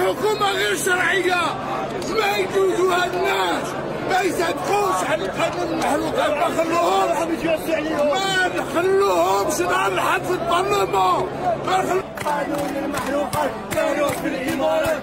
حكومة غير شرعية، ما يجوزوا هاد الناس ما يصدقوش على القانون المحروقات، ما نخلوهمش نهار الحد في البرلمان، ما نخلوهمش. قانون المحروقات داروه في الإمارات.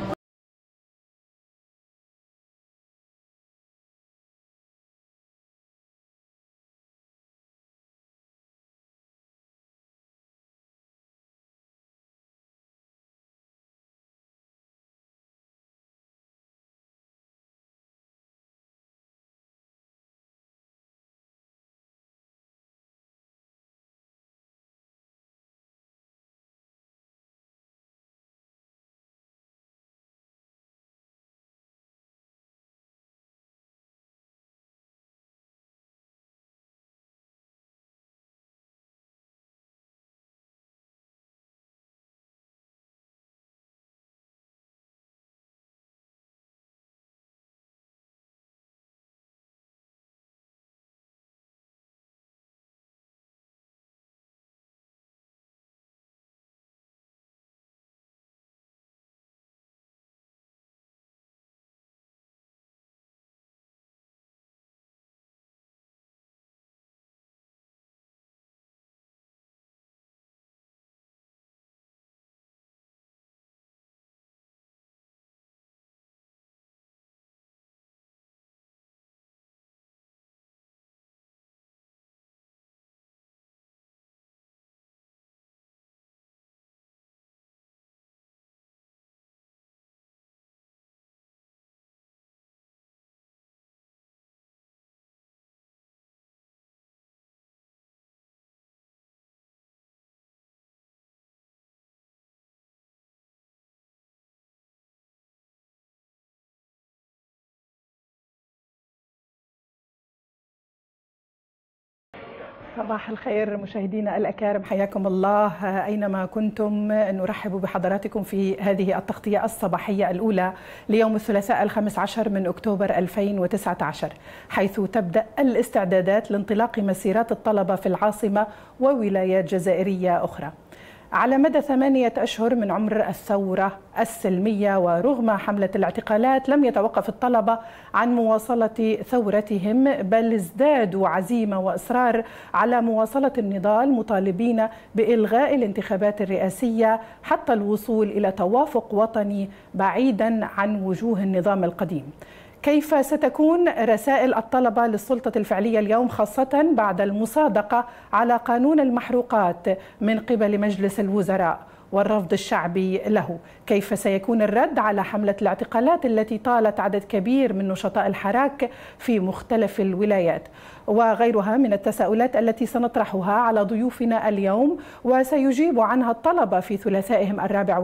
صباح الخير مشاهدينا الأكارم، حياكم الله أينما كنتم. نرحب بحضراتكم في هذه التغطية الصباحية الأولى ليوم الثلاثاء 15 من أكتوبر 2019، حيث تبدأ الاستعدادات لانطلاق مسيرات الطلبة في العاصمة وولايات جزائرية أخرى. على مدى 8 أشهر من عمر الثورة السلمية ورغم حملة الاعتقالات لم يتوقف الطلبة عن مواصلة ثورتهم، بل ازدادوا عزيمة وإصرار على مواصلة النضال، مطالبين بإلغاء الانتخابات الرئاسية حتى الوصول إلى توافق وطني بعيدا عن وجوه النظام القديم. كيف ستكون رسائل الطلبة للسلطة الفعلية اليوم، خاصة بعد المصادقة على قانون المحروقات من قبل مجلس الوزراء والرفض الشعبي له؟ كيف سيكون الرد على حملة الاعتقالات التي طالت عدد كبير من نشطاء الحراك في مختلف الولايات؟ وغيرها من التساؤلات التي سنطرحها على ضيوفنا اليوم وسيجيب عنها الطلبة في ثلاثائهم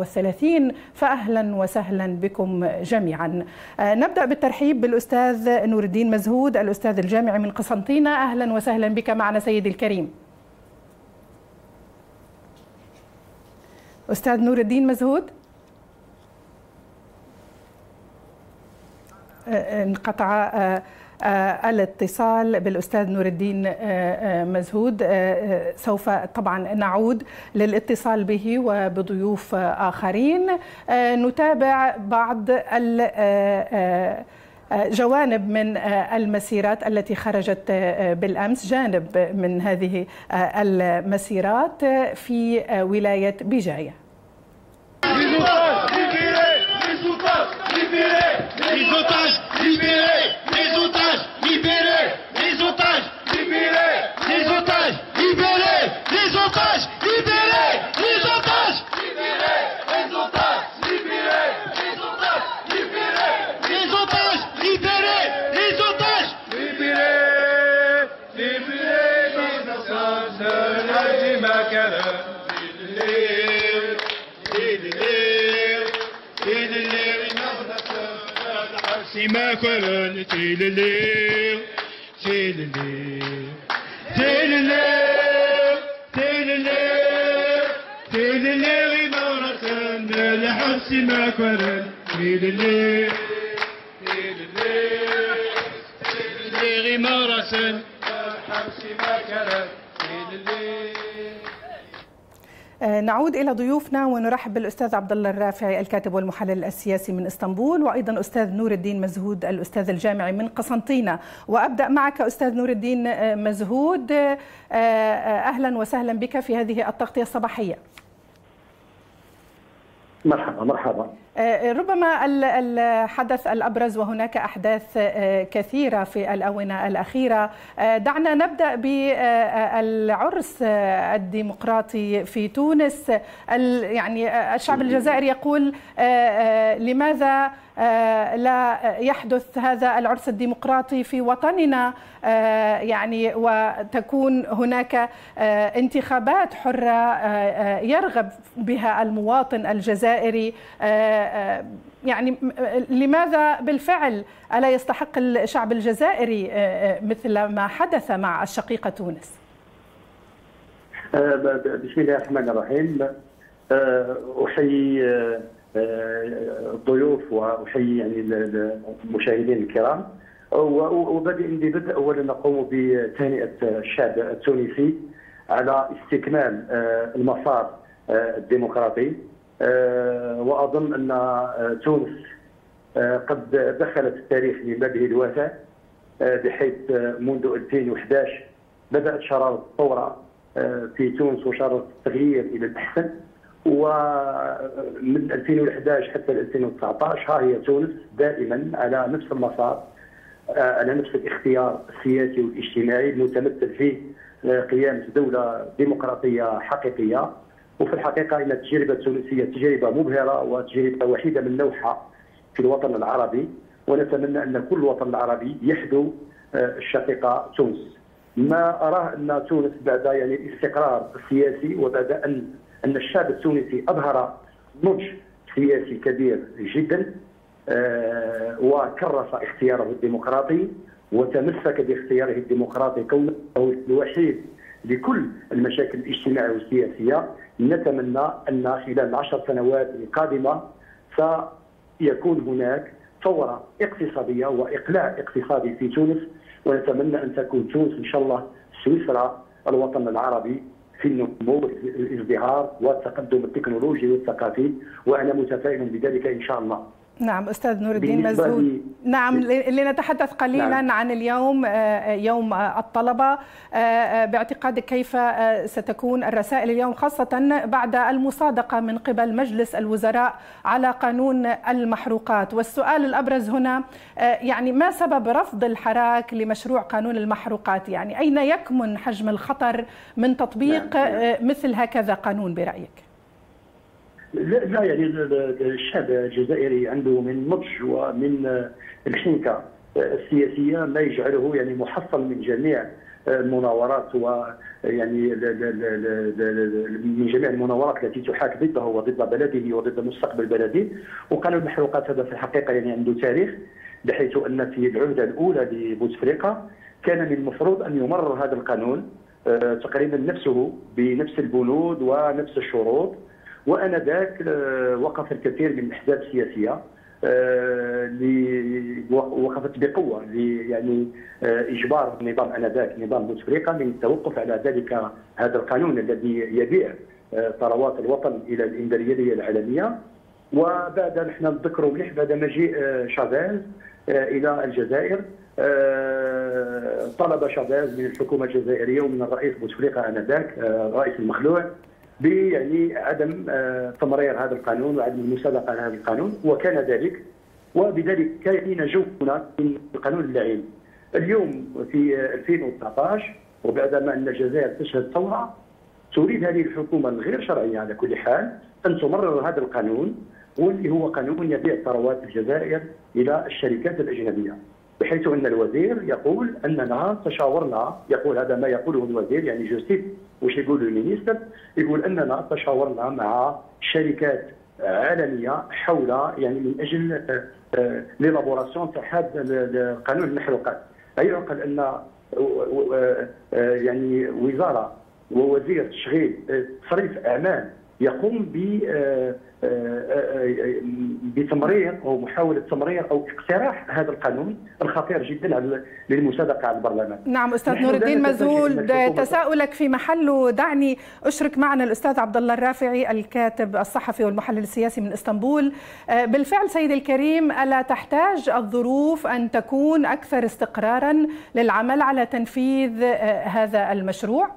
34. فأهلا وسهلا بكم جميعا. نبدأ بالترحيب بالأستاذ نور الدين مزهود، الأستاذ الجامعي من قسنطينة. أهلا وسهلا بك معنا سيدي الكريم. أستاذ نور الدين مزهود، انقطع الاتصال بالأستاذ نور الدين مزهود. سوف طبعا نعود للاتصال به وبضيوف آخرين. نتابع بعض جوانب من المسيرات التي خرجت بالأمس. جانب من هذه المسيرات في ولاية بجاية. ما كان تيلليل تيلليل تيلليل تيلليل تيلليل مرة الحبس ما كان تيلليل تيلليل تيلليل مرة الحبس ما كان تيلليل. نعود إلى ضيوفنا ونرحب بالأستاذ عبد الله الرافعي الكاتب والمحلل السياسي من إسطنبول، وأيضا أستاذ نور الدين مزهود الأستاذ الجامعي من قسنطينة. وأبدأ معك أستاذ نور الدين مزهود، أهلا وسهلا بك في هذه التغطية الصباحية. مرحبا مرحبا. ربما الحدث الأبرز، وهناك أحداث كثيرة في الآونة الأخيرة، دعنا نبدأ بالعرس الديمقراطي في تونس. يعني الشعب الجزائري يقول لماذا لا يحدث هذا العرس الديمقراطي في وطننا، يعني وتكون هناك انتخابات حرة يرغب بها المواطن الجزائري. يعني لماذا بالفعل ألا يستحق الشعب الجزائري مثل ما حدث مع الشقيقة تونس؟ بسم الله الرحمن الرحيم. أحيي الضيوف وأحيي يعني المشاهدين الكرام، وبدء أولا نقوم بتهنئة الشعب التونسي على استكمال المسار الديمقراطي. وأظن أن تونس قد دخلت التاريخ من بابه الواسع، بحيث منذ 2011 بدأت شرارة الثورة في تونس وشرارة التغيير إلى الأحسن، ومن 2011 حتى 2019 ها هي تونس دائما على نفس المسار، على نفس الاختيار السياسي والاجتماعي المتمثل في قيام دولة ديمقراطية حقيقية. وفي الحقيقة أن التجربة التونسية تجربة مبهرة وتجربة وحيدة من نوعها في الوطن العربي، ونتمنى أن كل وطن عربي يحذو الشقيقة تونس. ما أراه أن تونس بعد يعني الاستقرار السياسي، وبعد أن الشعب التونسي أظهر نضج سياسي كبير جدا، وكرس اختياره الديمقراطي وتمسك باختياره الديمقراطي كونه الوحيد لكل المشاكل الاجتماعية والسياسية. نتمنى أن خلال العشر سنوات القادمة سيكون هناك ثورة اقتصادية وإقلاع اقتصادي في تونس، ونتمنى أن تكون تونس إن شاء الله سويسرا الوطن العربي في النمو والازدهار والتقدم التكنولوجي والثقافي، وأنا متفائل بذلك إن شاء الله. نعم أستاذ نور الدين مزهود، نعم لنتحدث قليلا نعم. عن اليوم، يوم الطلبة، باعتقادك كيف ستكون الرسائل اليوم، خاصة بعد المصادقة من قبل مجلس الوزراء على قانون المحروقات؟ والسؤال الأبرز هنا يعني ما سبب رفض الحراك لمشروع قانون المحروقات؟ يعني أين يكمن حجم الخطر من تطبيق مثل هكذا قانون برأيك؟ لا يعني الشعب الجزائري عنده من نضج ومن الحنكة السياسية ما يجعله يعني محصل من جميع المناورات، ويعني من جميع المناورات التي تحاك ضده وضد بلده وضد مستقبل بلده. وقانون المحروقات هذا في الحقيقة يعني عنده تاريخ، بحيث أن في العهدة الأولى لبوتفليقة كان من المفروض أن يمرر هذا القانون تقريبا نفسه بنفس البنود ونفس الشروط، وآنذاك وقف الكثير من الأحزاب السياسية وقفت بقوة يعني إجبار النظام آنذاك نظام بوتفليقة من التوقف على ذلك هذا القانون الذي يبيع ثروات الوطن إلى الإمبريالية العالمية. وبعد نحن نذكروا مليح بعد مجيء شافيز إلى الجزائر، طلب شافيز من الحكومة الجزائرية ومن الرئيس بوتفليقة آنذاك الرئيس المخلوع يعني عدم تمرير هذا القانون وعدم المصادقه على هذا القانون، وكان ذلك، وبذلك كاين جو هناك من القانون اللعين. اليوم في 2019 وبعدما ان الجزائر تشهد ثوره، تريد هذه الحكومه الغير شرعيه على كل حال ان تمرر هذا القانون، واللي هو قانون يبيع ثروات الجزائر الى الشركات الاجنبيه، بحيث ان الوزير يقول اننا تشاورنا، يقول هذا ما يقوله الوزير يعني جوستيف واش يقول المينيستر، يقول اننا تشاورنا مع شركات عالميه حول يعني من اجل ليلابوراسيون تاع هذا قانون المحروقات. يعقل ان يعني وزاره ووزير تشغيل تصريف اعمال يقوم بتمرير او محاوله تمرير او اقتراح هذا القانون الخطير جدا للمصادقه على البرلمان. نعم استاذ نور الدين مزول، تساؤلك في محله. دعني اشرك معنا الاستاذ عبد الله الرافعي الكاتب الصحفي والمحلل السياسي من اسطنبول. بالفعل سيدي الكريم، الا تحتاج الظروف ان تكون اكثر استقرارا للعمل على تنفيذ هذا المشروع؟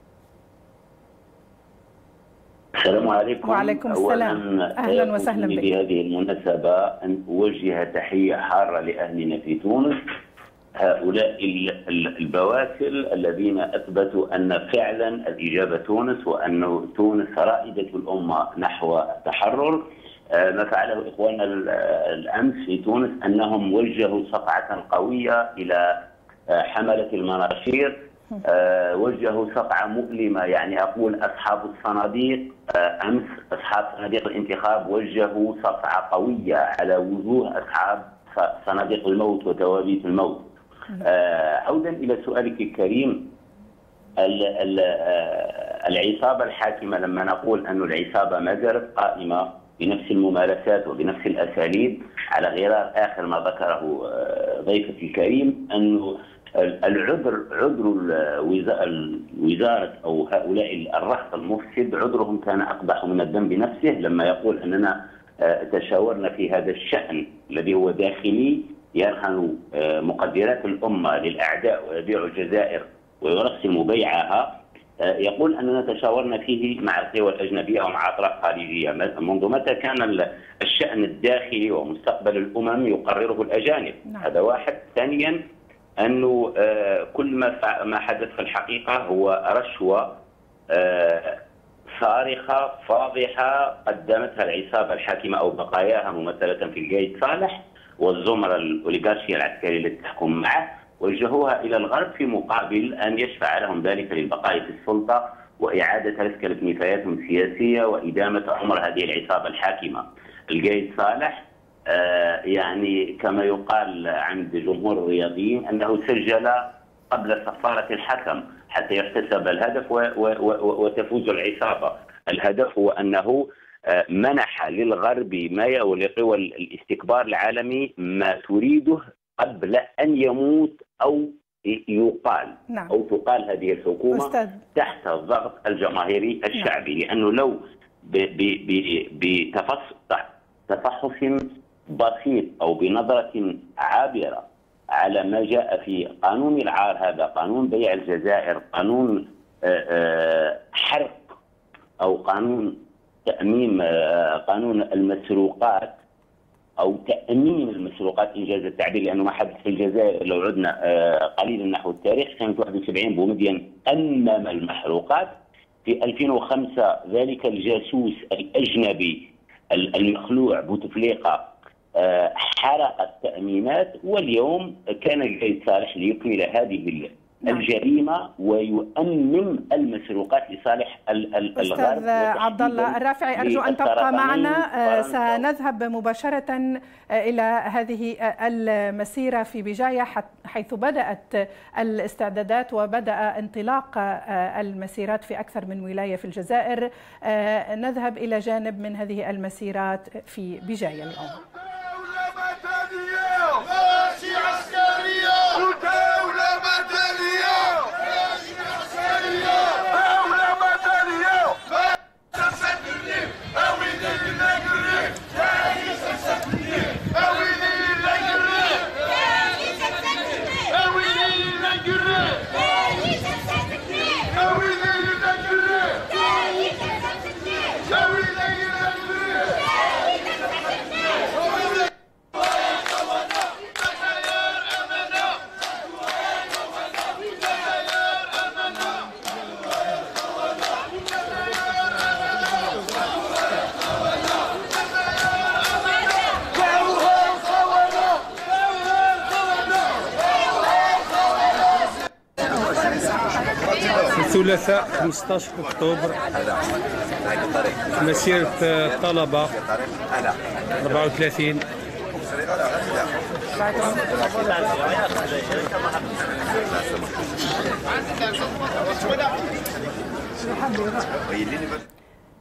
السلام عليكم. وعليكم السلام، اهلا وسهلا بك. بهذه المناسبه ان اوجه تحيه حاره لاهلنا في تونس، هؤلاء البواسل الذين اثبتوا ان فعلا الاجابه تونس، وان تونس رائده الامه نحو التحرر. ما فعله اخواننا الامس في تونس انهم وجهوا صفعه قويه الى حمله المناشير، وجهوا صفعة مؤلمة. يعني أقول أصحاب الصناديق أمس، أصحاب صناديق الانتخاب وجهوا صفعة قوية على وجوه أصحاب صناديق الموت وتوابيت الموت. عودا إلى سؤالك الكريم، العصابة الحاكمة، لما نقول أن العصابة ما زالت قائمة بنفس الممارسات وبنفس الأساليب، على غرار آخر ما ذكره ضيفي الكريم، أنه عذر الوزارة أو هؤلاء الرهط المفسد عذرهم كان أقبح من الذنب نفسه، لما يقول أننا تشاورنا في هذا الشأن الذي هو داخلي يرهن مقدرات الأمة للأعداء ويبيع الجزائر ويرسم بيعها. يقول أننا تشاورنا فيه مع القوى الأجنبية ومع أطراف خارجية. منذ متى كان الشأن الداخلي ومستقبل الأمم يقرره الأجانب؟ هذا واحد. ثانيا، أنه كل ما حدث في الحقيقة هو رشوة صارخة فاضحة قدمتها العصابة الحاكمة أو بقاياها ممثلة في القايد صالح والزمرة الأوليغارشية العسكرية التي تحكم معه، وجهوها إلى الغرب في مقابل أن يشفع لهم ذلك للبقاء في السلطة وإعادة تسكية نفاياتهم السياسية وإدامة عمر هذه العصابة الحاكمة. القايد صالح يعني كما يقال عند جمهور الرياضيين أنه سجل قبل صفارة الحكم حتى يحتسب الهدف وتفوز العصابة. الهدف هو أنه منح للغرب ما ولقوى الاستكبار العالمي ما تريده قبل أن يموت أو يقال. نعم. أو تقال هذه الحكومة تحت الضغط الجماهيري الشعبي. نعم. لأنه لو بتفحص بسيط أو بنظرة عابرة على ما جاء في قانون العار، هذا قانون بيع الجزائر، قانون حرق أو قانون تأميم، قانون المسروقات أو تأمين المسروقات إنجاز التعبير، لأنه ما حدث في الجزائر لو عدنا قليلا نحو التاريخ سنة 71 بومدين أمم المحروقات. في 2005 ذلك الجاسوس الأجنبي المخلوع بوتفليقة حرق التأمينات، واليوم كان القايد صالح ليكمل هذه الجريمة ويؤمم المسروقات لصالح الغرب. أستاذ عبد الله الرافعي، أرجو أن تبقى معنا. سنذهب مباشرة إلى هذه المسيرة في بجاية حيث بدأت الاستعدادات وبدأ انطلاق المسيرات في أكثر من ولاية في الجزائر. نذهب إلى جانب من هذه المسيرات في بجاية اليوم. الثلاثاء 15 أكتوبر مسيرة طلبة 34.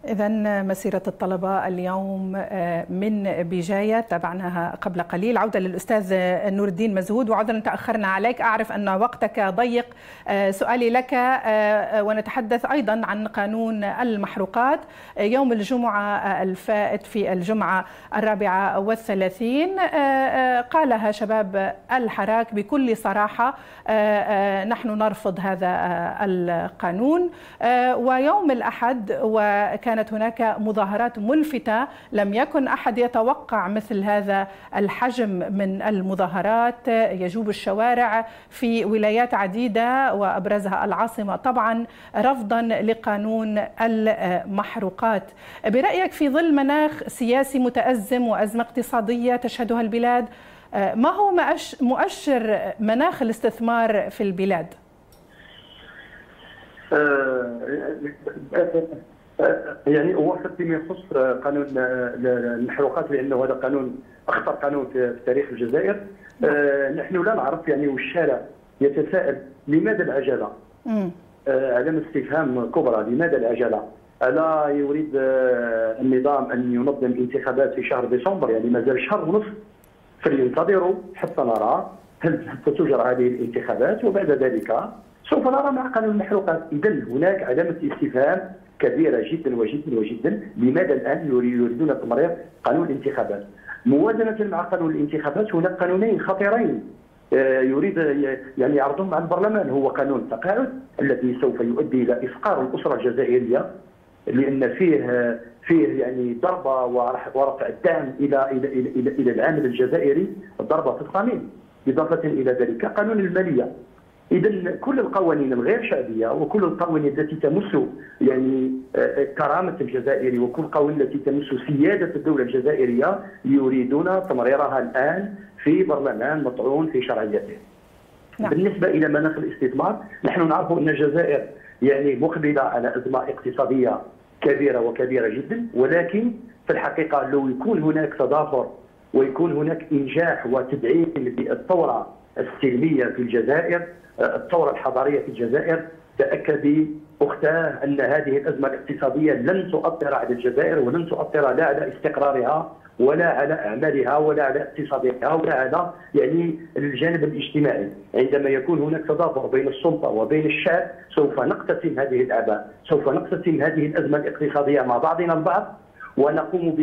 إذن مسيرة الطلبة اليوم من بجاية تابعناها قبل قليل. عودة للأستاذ نور الدين مزهود، وعذرا تأخرنا عليك، أعرف أن وقتك ضيق. سؤالي لك ونتحدث أيضا عن قانون المحروقات. يوم الجمعة الفائت في الجمعة 34 قالها شباب الحراك بكل صراحة نحن نرفض هذا القانون. ويوم الأحد وكانت هناك مظاهرات ملفتة، لم يكن أحد يتوقع مثل هذا الحجم من المظاهرات يجوب الشوارع في ولايات عديدة وأبرزها العاصمة طبعا رفضا لقانون المحروقات. برأيك في ظل مناخ سياسي متأزم وأزمة اقتصادية تشهدها البلاد، ما هو مؤشر مناخ الاستثمار في البلاد؟ يعني هو فيما يخص قانون المحروقات، لانه هذا قانون اخطر قانون في تاريخ الجزائر. نحن لا نعرف يعني والشارع يتساءل لماذا العجله؟ علامه استفهام كبرى، لماذا العجله؟ الا يريد النظام ان ينظم انتخابات في شهر ديسمبر؟ يعني مازال شهر ونصف، فلينتظروا حتى نرى هل ستجرى هذه الانتخابات، وبعد ذلك سوف نرى مع قانون المحروقات. اذا هناك علامه استفهام كبيره جدا وجدا وجدا، لماذا الان يريدون تمرير قانون الانتخابات؟ موازنه مع قانون الانتخابات هناك قانونين خطيرين يريد يعني يعرضهم على البرلمان. هو قانون التقاعد الذي سوف يؤدي الى افقار الاسره الجزائريه، لان فيه يعني ضربه ورفع الدعم الى العامل الجزائري، ضربه في الصميم. اضافه الى ذلك قانون الماليه. إذا كل القوانين الغير شعبية وكل القوانين التي تمس يعني كرامة الجزائري وكل القوانين التي تمس سيادة الدولة الجزائرية يريدون تمريرها الآن في برلمان مطعون في شرعيته. بالنسبة إلى مناخ الاستثمار، نحن نعرف أن الجزائر يعني مقبلة على أزمة اقتصادية كبيرة وكبيرة جدا، ولكن في الحقيقة لو يكون هناك تضافر ويكون هناك إنجاح وتدعيم للثورة السلمية في الجزائر، الثورة الحضارية في الجزائر، تأكدي أختاه أن هذه الأزمة الاقتصادية لن تؤثر على الجزائر ولن تؤثر لا على استقرارها ولا على أعمالها ولا على اقتصادها ولا على يعني الجانب الاجتماعي. عندما يكون هناك تضافر بين السلطة وبين الشعب سوف نقتسم هذه الأعباء، سوف نقتسم هذه الأزمة الاقتصادية مع بعضنا البعض، ونقوم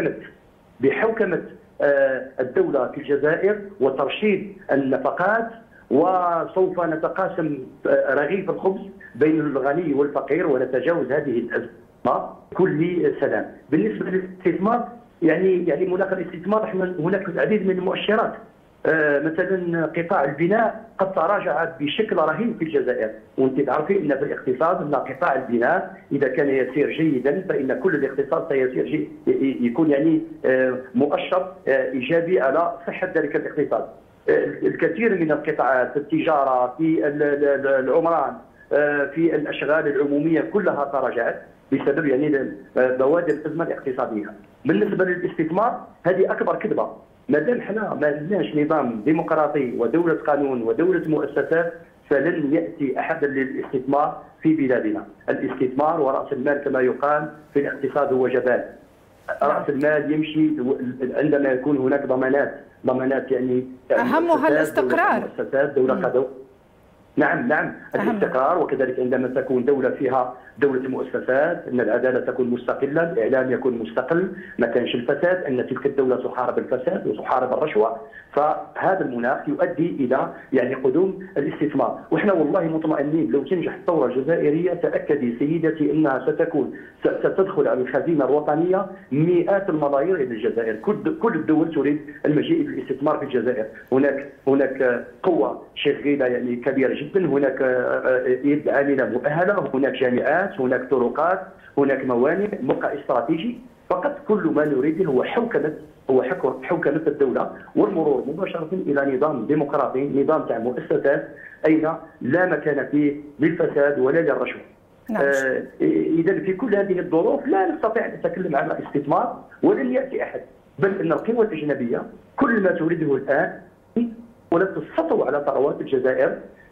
بحوكمة الدولة في الجزائر وترشيد النفقات، وسوف نتقاسم رغيف الخبز بين الغني والفقير ونتجاوز هذه الأزمة كل سلام. بالنسبة للاستثمار يعني مناخ الاستثمار هناك العديد من المؤشرات. مثلا قطاع البناء قد تراجع بشكل رهيب في الجزائر، وانت تعرفين ان في الاقتصاد ان قطاع البناء اذا كان يسير جيدا فان كل الاقتصاد سيسير يكون يعني مؤشر ايجابي على صحه ذلك الاقتصاد. الكثير من القطاعات في التجاره، في العمران، في الاشغال العموميه كلها تراجعت بسبب يعني بوادر الازمه الاقتصاديه. بالنسبه للاستثمار هذه اكبر كذبه. ما دام حنا ما عندناش نظام ديمقراطي ودوله قانون ودوله مؤسسات فلن ياتي احد للاستثمار في بلادنا. الاستثمار وراس المال كما يقال في الاقتصاد هو جبان. راس المال يمشي عندما يكون هناك ضمانات يعني اهمها الاستقرار. مؤسسات دوله قدوه. نعم الاستقرار، وكذلك عندما تكون دولة فيها دولة مؤسسات، أن العدالة تكون مستقلة، الإعلام يكون مستقل، ما كانش الفساد، أن تلك الدولة تحارب الفساد وتحارب الرشوة. فهذا المناخ يؤدي إلى يعني قدوم الاستثمار، وإحنا والله مطمئنين لو تنجح الثورة الجزائرية تأكدي سيدتي أنها ستدخل على الخزينة الوطنية مئات الملايير إلى الجزائر. كل الدول تريد المجيء للاستثمار في الجزائر. هناك قوة شغيلة يعني كبيرة جدا، هناك يد عاملة مؤهلة، هناك جامعات، هناك طرقات، هناك موانئ، موقع استراتيجي. فقط كل ما نريده هو حوكمة الدولة والمرور مباشرة إلى نظام ديمقراطي، نظام تاع مؤسسات أين لا مكان فيه للفساد ولا للرشوة. إذا في كل هذه الظروف لا نستطيع أن نتكلم عن الاستثمار ولن يأتي أحد، بل أن القوى الأجنبية كل ما تريده الآن ولن تسطو على ثروات الجزائر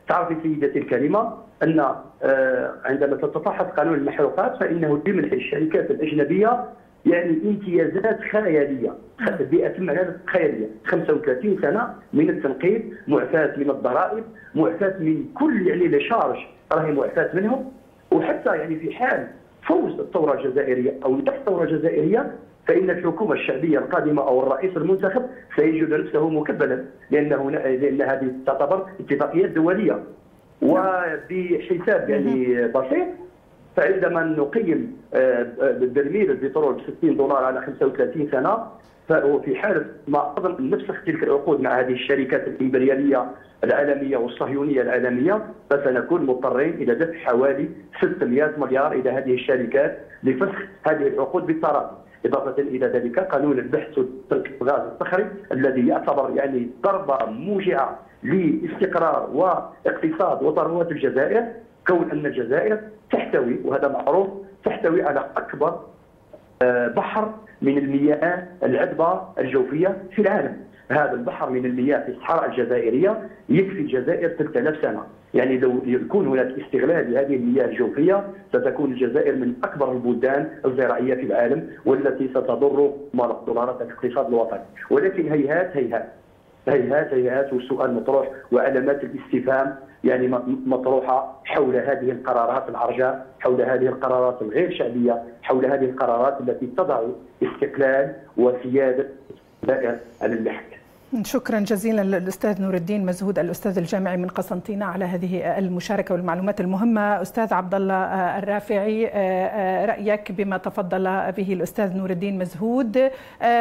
تعرفي سيدتي الكريمه ان عندما تتفحص قانون المحروقات فانه يمنح الشركات الاجنبيه يعني امتيازات خياليه بأتم خياليه، 35 سنه من التنقيب، معفاه من الضرائب، معفاه من كل يعني لي شارج راهي معفاه منهم. وحتى يعني في حال فوز الثوره الجزائريه او نجاح الثوره الجزائريه فإن الحكومة الشعبية القادمة أو الرئيس المنتخب سيجد نفسه مكبلا، لأن هذه تعتبر اتفاقيات دولية. وبحساب يعني بسيط فعندما نقيم برميل البترول ب $60 على 35 سنة، ففي حالة ما أظن نفسخ تلك العقود مع هذه الشركات الإمبريالية العالمية والصهيونية العالمية، فسنكون مضطرين إلى دفع حوالي 600 مليار إلى هذه الشركات لفسخ هذه العقود بالتراضي. إضافة إلى ذلك قانون البحث وتنقية الغاز الصخري الذي يعتبر يعني ضربة موجعة لاستقرار واقتصاد وثروات الجزائر، كون أن الجزائر تحتوي، وهذا معروف، تحتوي على أكبر بحر من المياه العذبة الجوفية في العالم. هذا البحر من المياه في الصحراء الجزائرية يكفي الجزائر 3000 سنة. يعني لو يكون هناك استغلال لهذه المياه الجوفية ستكون الجزائر من أكبر البلدان الزراعية في العالم، والتي ستضر دولارات الاقتصاد الوطني. ولكن هيهات هيهات هيهات هيهات، والسؤال مطروح وعلامات الاستفهام يعني مطروحة حول هذه القرارات العرجاء، حول هذه القرارات الغير شعبية، حول هذه القرارات التي تضع استقلال وسيادة الجزائر على اللحم. شكرا جزيلا للأستاذ نور الدين مزهود الأستاذ الجامعي من قسنطينة على هذه المشاركة والمعلومات المهمة. أستاذ عبد الله الرافعي، رأيك بما تفضل به الأستاذ نور الدين مزهود؟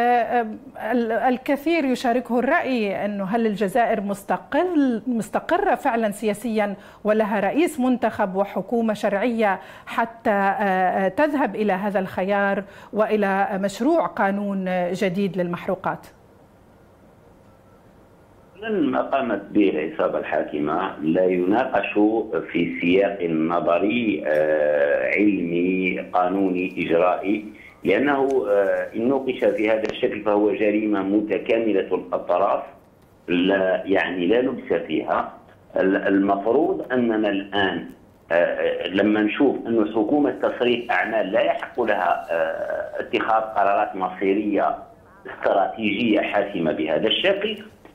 الكثير يشاركه الرأي أنه هل الجزائر مستقرة فعلا سياسيا ولها رئيس منتخب وحكومة شرعية حتى تذهب إلى هذا الخيار وإلى مشروع قانون جديد للمحروقات؟ ما قامت به العصابة الحاكمة لا يناقش في سياق نظري علمي قانوني إجرائي، لأنه إن نوقش في هذا الشكل فهو جريمة متكاملة الأطراف لا لبس فيها. المفروض أننا الآن لما نشوف أن حكومة تصريف أعمال لا يحق لها اتخاذ قرارات مصيرية استراتيجية حاسمة بهذا الشكل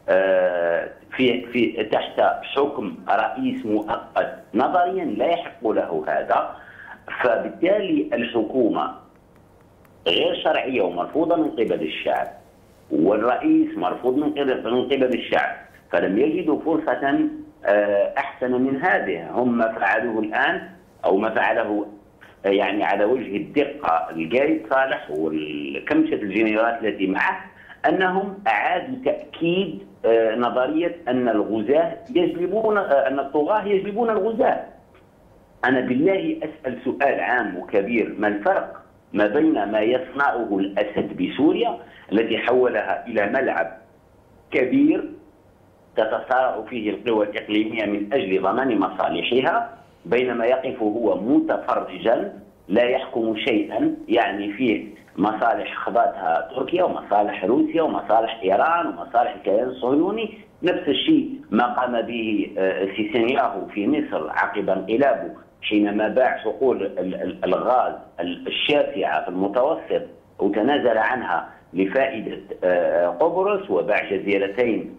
في تحت حكم رئيس مؤقت نظريا لا يحق له هذا، فبالتالي الحكومة غير شرعية ومرفوضة من قبل الشعب، والرئيس مرفوض من قبل الشعب، فلم يجدوا فرصة أحسن من هذه. هم ما فعلوه الآن أو ما فعله يعني على وجه الدقة القايد صالح والكمشة الجنرالات التي معه، أنهم أعادوا تأكيد نظرية أن الغزاة يجلبون، أن الطغاة يجلبون الغزاة. أنا بالله أسأل سؤال عام وكبير: ما الفرق ما بين ما يصنعه الأسد بسوريا التي حولها إلى ملعب كبير تتصارع فيه القوى الإقليمية من أجل ضمان مصالحها، بينما يقف هو متفرجا لا يحكم شيئا، يعني فيه مصالح خضتها تركيا ومصالح روسيا ومصالح إيران ومصالح الكيان الصهيوني. نفس الشيء ما قام به سيسنياهو في مصر عقب انقلابه حينما باع حقول الغاز الشاسعة في المتوسط وتنازل عنها لفائدة قبرص، وباع جزيرتين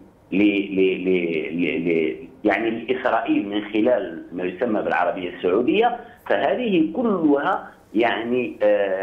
يعني لإسرائيل من خلال ما يسمى بالعربية السعودية. فهذه كلها يعني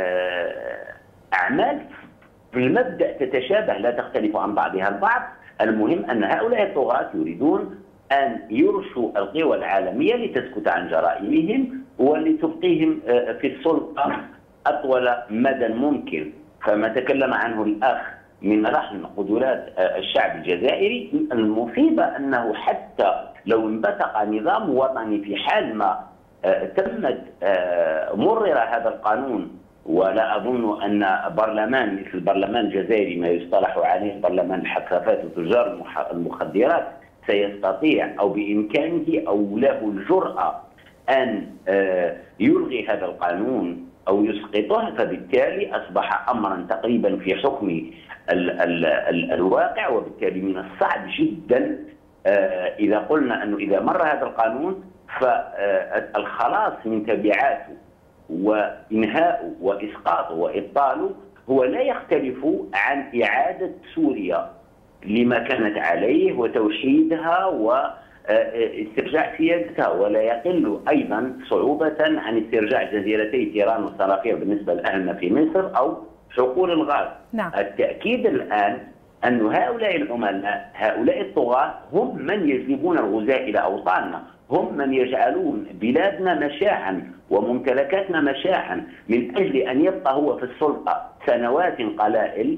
أعمال في المبدأ تتشابه لا تختلف عن بعضها البعض. المهم أن هؤلاء الطغاة يريدون أن يرشوا القوى العالمية لتسكت عن جرائمهم ولتبقيهم في السلطة أطول مدى ممكن. فما تكلم عنه الأخ من رحم قدرات الشعب الجزائري، المصيبة أنه حتى لو انبثق نظام وطني في حال ما تمت مرر هذا القانون، ولا أظن أن برلمان مثل البرلمان الجزائري ما يصطلح عليه برلمان الحكافات وتجار المخدرات سيستطيع أو بإمكانه أو له الجرأة أن يلغي هذا القانون أو يسقطه. فبالتالي أصبح أمرا تقريبا في حكم الواقع، وبالتالي من الصعب جدا إذا قلنا أنه إذا مر هذا القانون فالخلاص من تبعاته وإنهاءه وإسقاطه وإبطاله هو لا يختلف عن إعادة سوريا لما كانت عليه وتوحيدها واسترجاع سيادتها، ولا يقل أيضا صعوبة عن استرجاع جزيرتي تيران والصنافير بالنسبة لأهلنا في مصر أو حقول الغاز. نعم. التأكيد الآن أن هؤلاء العملاء هؤلاء الطغاة هم من يجلبون الغزاة إلى أوطاننا، هم من يجعلون بلادنا مشاعا وممتلكاتنا مشاعا من أجل أن يبقى هو في السلطة سنوات قلائل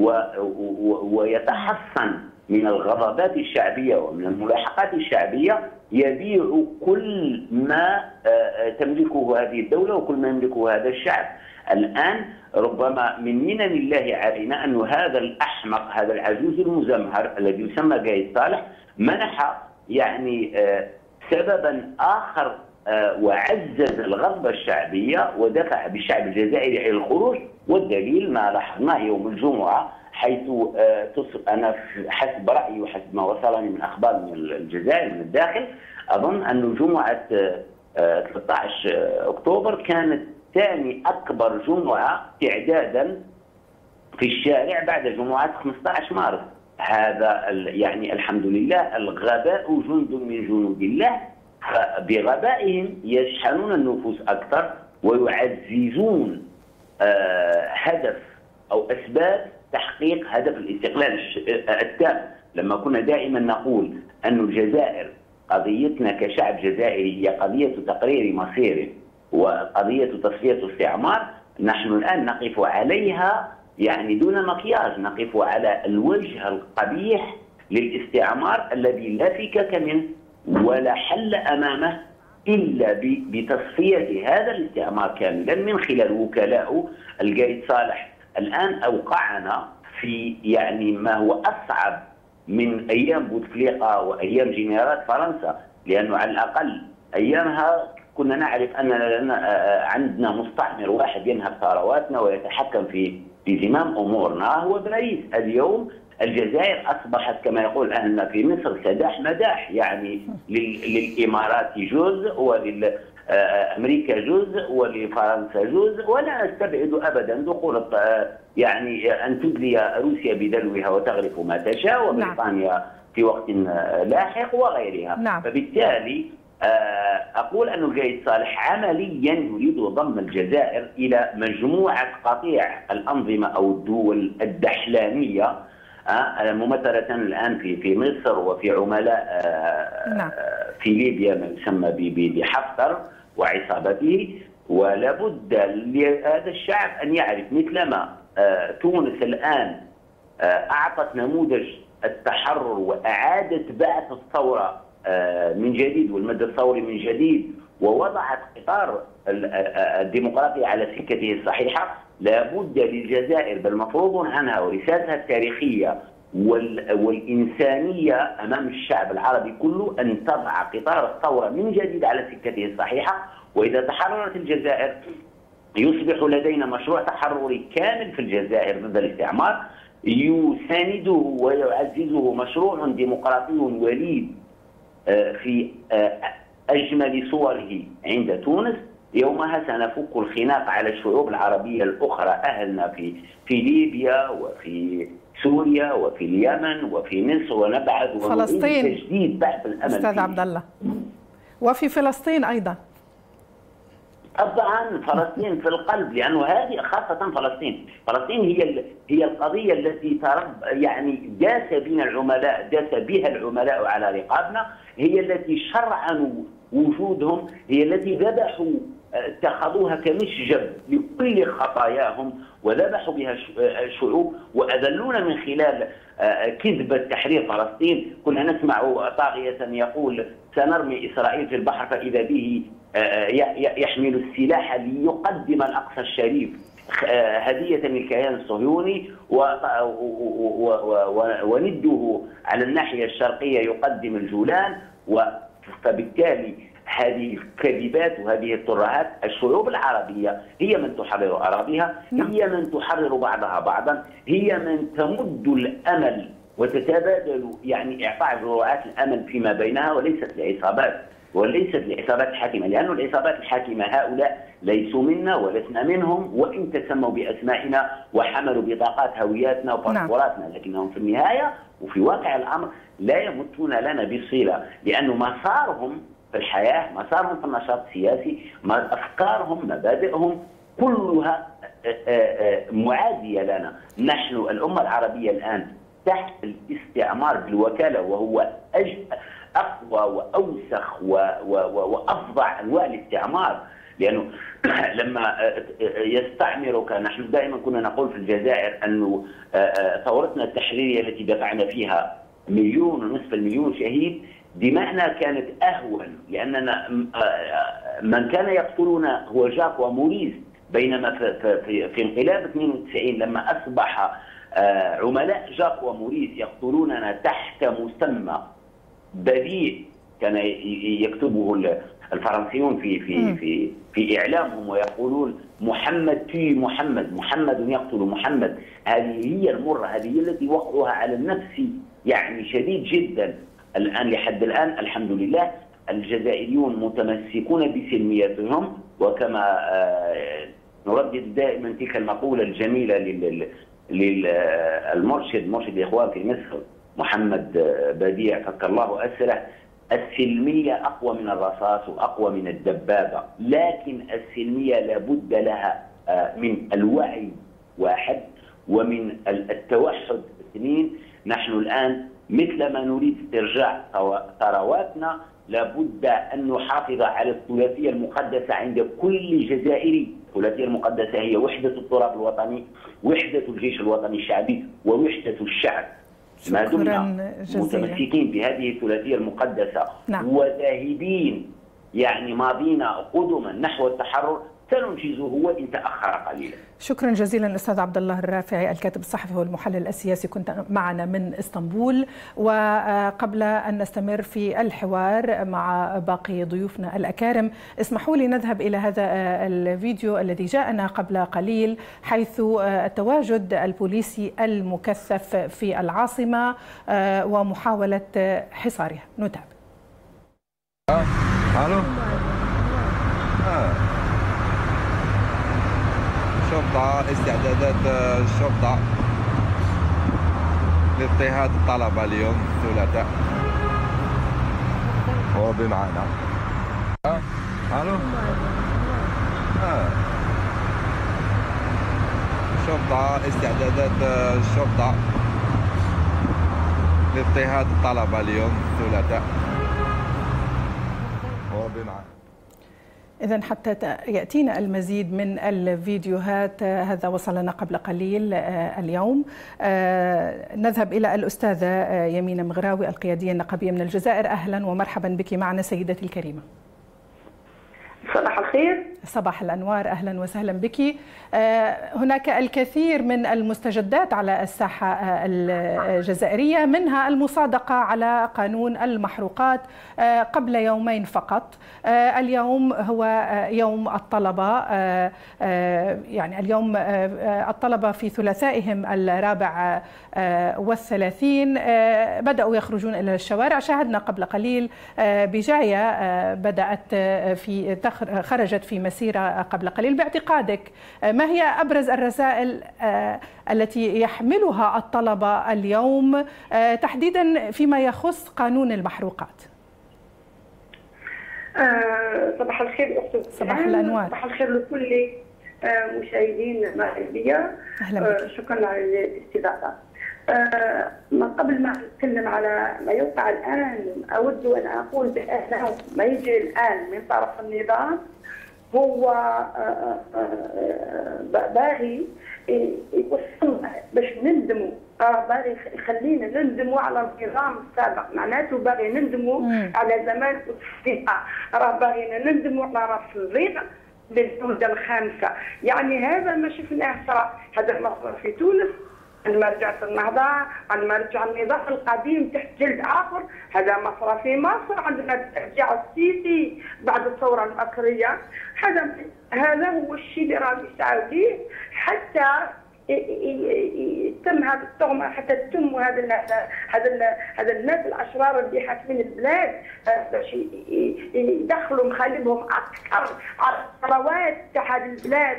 ويتحصن من الغضبات الشعبية ومن الملاحقات الشعبية، يبيع كل ما تملكه هذه الدولة وكل ما يملكه هذا الشعب. الآن ربما من منن الله علينا أن هذا الأحمق هذا العجوز المزمهر الذي يسمى قايد صالح منح يعني سببا آخر وعزز الغضبة الشعبية ودفع بالشعب الجزائري إلى الخروج، والدليل ما لاحظناه يوم الجمعة، حيث أنا حسب رأيي وحسب ما وصلني من أخبار من الجزائر من الداخل أظن أن جمعة 13 أكتوبر كانت ثاني أكبر جمعة تعدادا في الشارع بعد جمعة 15 مارس. هذا يعني الحمد لله الغباء جند من جنود الله، فبغبائهم يشحنون النفوس أكثر ويعززون هدف أو أسباب تحقيق هدف الاستقلال التام. لما كنا دائما نقول أن الجزائر قضيتنا كشعب جزائري هي قضية تقرير مصير وقضية تصفية استعمار، نحن الآن نقف عليها يعني دون مكياج، نقف على الوجه القبيح للاستعمار الذي لا فكك منه ولا حل أمامه إلا بتصفية هذا الاستعمار كاملا من خلال وكلاء. القايد صالح الآن أوقعنا في يعني ما هو أصعب من أيام بوتفليقة وأيام جنرالات فرنسا، لأنه على الأقل أيامها كنا نعرف أن عندنا مستعمر واحد ينهب ثرواتنا ويتحكم في زمام أمورنا هو باريس. اليوم الجزائر أصبحت كما يقول أهلنا في مصر سداح مداح، يعني للإمارات جزء ولأمريكا جزء ولفرنسا جزء، ولا نستبعد أبدا دخول يعني أن تدلي روسيا بدلوها وتغرف ما تشاء وبريطانيا في وقت لاحق وغيرها. نعم. فبالتالي أقول أن القايد صالح عمليا يريد ضم الجزائر إلى مجموعة قطيع الأنظمة أو الدول الدحلانية ممثلة الآن في مصر وفي عملاء في ليبيا ما يسمى بحفتر وعصابته. ولابد لهذا الشعب أن يعرف مثلما تونس الآن أعطت نموذج التحرر وأعادت بعث الثورة من جديد والمد الثوري من جديد ووضعت قطار الديمقراطية على سكته الصحيحة، لابد للجزائر بالمفروض عنها ورسالتها التاريخية والإنسانية أمام الشعب العربي كله أن تضع قطار الثورة من جديد على سكته الصحيحة. وإذا تحررت الجزائر يصبح لدينا مشروع تحرري كامل في الجزائر ضد الاستعمار يسانده ويعززه مشروع ديمقراطي وليد في أجمل صوره عند تونس. يومها سنفك الخناق على الشعوب العربية الأخرى أهلنا في ليبيا وفي سوريا وفي اليمن وفي مصر ونبعث فلسطين تجديد بعث الأمل أستاذ عبد الله، وفي فلسطين أيضا. طبعا فلسطين في القلب، لأنه هذه خاصة فلسطين هي القضية التي يعني داس بها العملاء على رقابنا، هي التي شرعنوا وجودهم، هي التي ذبحوا اتخذوها كمشجب لكل خطاياهم وذبحوا بها الشعوب وأذلونا من خلال كذبة تحرير فلسطين. كنا نسمع طاغية يقول سنرمي إسرائيل في البحر فإذا به يحمل السلاح ليقدم الأقصى الشريف هدية للكيان الصهيوني ونده على الناحية الشرقية يقدم الجولان. فبالتالي هذه الكذبات وهذه الترهات الشعوب العربية هي من تحرر أراضيها، هي من تحرر بعضها بعضا، هي من تمد الأمل وتتبادل يعني إعطاء جرعات الأمل فيما بينها، وليست لعصابات الحاكمة، لأن العصابات الحاكمة هؤلاء ليسوا منا ولسنا منهم، وإن تسموا بأسمائنا وحملوا بطاقات هوياتنا وباسبوراتنا، لكنهم في النهاية وفي واقع الأمر لا يمتون لنا بصلة، لأن مسارهم في الحياة، مسارهم في النشاط السياسي، أفكارهم، مبادئهم كلها معادية لنا. نحن الأمة العربية الآن تحت الاستعمار بالوكالة، وهو أقوى وأوسخ وأفظع أنواع الاستعمار، لأنه لما يستعمرك، نحن دائما كنا نقول في الجزائر أنه ثورتنا التحريرية التي دفعنا فيها 1.5 مليون شهيد، دماءنا كانت أهون، لأننا من كان يقتلنا هو جاك وموريس، بينما في انقلاب 92 لما أصبح عملاء جاك وموريس يقتلوننا تحت مسمى بديع كان يكتبه الفرنسيون في إعلامهم، ويقولون محمد في محمد يقتل محمد. هذه هي المرة، هذه هي التي وقعها على النفس يعني شديد جدا. الآن لحد الآن الحمد لله الجزائريون متمسكون بسلميتهم، وكما نردد دائما تلك المقولة الجميلة للمرشد مرشد الإخوان في مصر محمد بديع فك الله أسره: السلمية أقوى من الرصاص وأقوى من الدبابة، لكن السلمية لابد لها من الوعي واحد، ومن التوحد اثنين. نحن الآن مثلما نريد استرجاع ثرواتنا لابد أن نحافظ على الثلاثية المقدسة عند كل جزائري. الثلاثية المقدسة هي وحدة التراب الوطني، وحدة الجيش الوطني الشعبي، ووحدة الشعب. ما دمنا متمسكين بهذه الثلاثية المقدسة وذاهبين يعني ماضينا قدما نحو التحرر سننجزه وإن تأخر قليلا. شكرا جزيلا أستاذ عبد الله الرافعي، الكاتب الصحفي والمحلل السياسي، كنت معنا من اسطنبول. وقبل أن نستمر في الحوار مع باقي ضيوفنا الأكارم، اسمحوا لي نذهب إلى هذا الفيديو الذي جاءنا قبل قليل، حيث التواجد البوليسي المكثف في العاصمة ومحاولة حصارها. نتابع. الشرطة، استعدادات الشرطة لاضطهاد الطلبة اليوم الثلاثاء. هو بمعنا. الو. الشرطة، استعدادات الشرطة لاضطهاد الطلبة اليوم الثلاثاء. هو بمعنا. إذن حتى يأتينا المزيد من الفيديوهات، هذا وصلنا قبل قليل اليوم. نذهب إلى الأستاذة يمينة مغراوي، القيادية النقابية من الجزائر. أهلا ومرحبا بك معنا سيدتي الكريمة. صباح الخير. صباح الأنوار، أهلا وسهلا بك. هناك الكثير من المستجدات على الساحة الجزائرية، منها المصادقة على قانون المحروقات قبل يومين فقط. اليوم هو يوم الطلبة، يعني اليوم الطلبة في ثلاثائهم 34 بدأوا يخرجون إلى الشوارع. شاهدنا قبل قليل بجاية بدأت خرجت في مسيرة قبل قليل. باعتقادك ما هي أبرز الرسائل التي يحملها الطلبة اليوم تحديدا فيما يخص قانون المحروقات؟ صباح الخير أختي. صباح الأنوار. صباح الخير لكل مشاهدين المغربية. أهلا بك. شكرا على الاستضافة. قبل ما أتكلم على ما يوقع الآن، أود أن أقول بأنه ما يجري الآن من طرف النظام هو باغي يوصلنا باش نندموا، باغي يخلينا نندموا على النظام السابق، معناته باغي نندموا على زمان التفريقة، باغينا نندموا على راس الريق للجولة الخامسة. يعني هذا ما شفناه صرا، هذا ما صار في تونس عندما رجعت النهضة، عندما رجع النظام القديم تحت جلد آخر، هذا ما صار في مصر عندما رجع السيسي بعد الثورة المصرية. هذا هو الشيء اللي راهم يسعوا فيه، حتى تم هذا التهمه حتى تتم هذا الناس الاشرار اللي حاكمين البلاد باش يدخلوا مخالبهم اكثر على الثروات تاع هذه البلاد.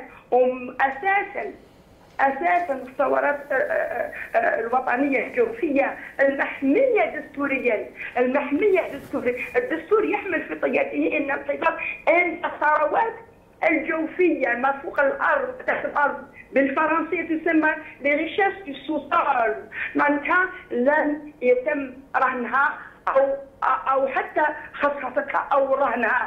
اساسا الثورات الوطنيه الجوفيه المحميه دستوريا، الدستور يحمل في طياته ان الثروات الجوفيه ما فوق الارض تحت الارض بالفرنسيه تسمى لريشاس دو سوسول، معناتها لن يتم رهنها او حتى خصخصتها او رهنها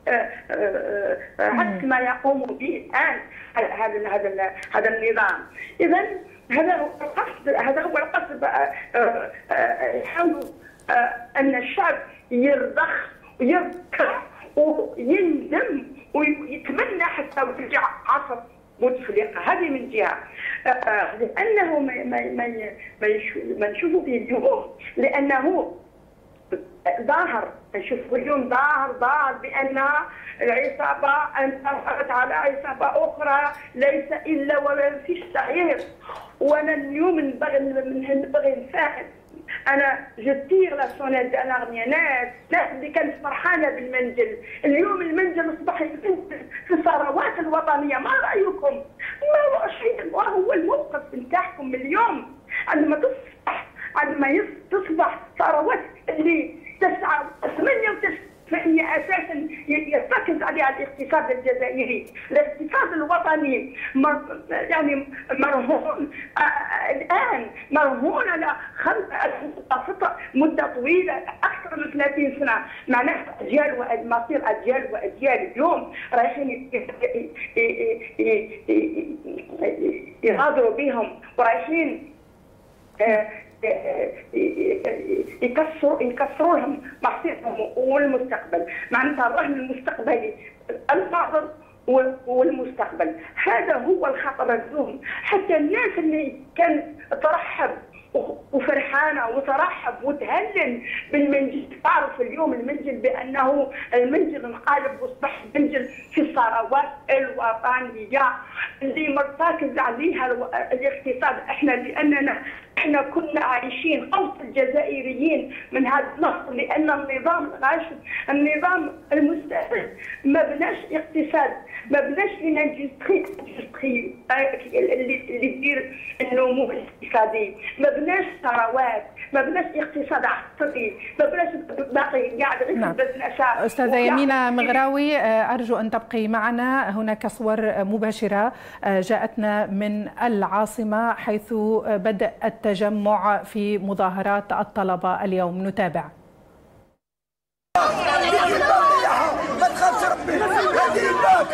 عكس ما يقوم به الان هذا النظام. اذا هذا هو القصد يحاولوا ان الشعب يرضخ ويركع ويندم ويتمنى حتى وترجع عصر بوتفليقه. هذه من جهه لانه ما نشوفه في اليوم، لانه ظاهر نشوفه اليوم ظاهر بان العصابه انتصرت على عصابه اخرى ليس الا وما فيش تغيير. وانا اليوم نبغي نفهم، انا جتير لا سونيت دالارمي ناس اللي كانت فرحانه بالمنجل، اليوم المنجل اصبح في الثروات الوطنيه. ما رايكم؟ ما هو الموقف نتاعكم اليوم عندما تصبح ثروات اللي 98% اساسا يرتكز عليها الاقتصاد الجزائري، الاقتصاد الوطني يعني مرهون الان مرهون على مده طويله اكثر من 30 سنه، معناه اجيال مصير اجيال واجيال اليوم رايحين يغادروا بهم ورايحين يكسروا لهم مصيرهم والمستقبل، معناتها الرهن المستقبلي الحاضر والمستقبل. هذا هو الخطر اليوم. حتى الناس اللي كانت ترحب وفرحانه وترحب وتهلل بالمنجل، تعرف اليوم المنجل بانه المنجل انقلب واصبح منجل في الثروات الوطنيه اللي مرتكز عليها الاقتصاد. احنا كنا عايشين اوسط الجزائريين من هذا النص، لان النظام الغاشم النظام المستعد ما بناش اقتصاد، ما بناش اندستري اللي تدير النمو الاقتصادي، ما بناش ثروات، ما بناش اقتصاد عصري، ما بناش باقي قاعد غير بس استاذه يمينه مغراوي، ارجو ان تبقي معنا. هناك صور مباشره جاءتنا من العاصمه حيث بدأ التجمع في مظاهرات الطلبه اليوم، نتابع. ما تخافش ربي، هذه الباب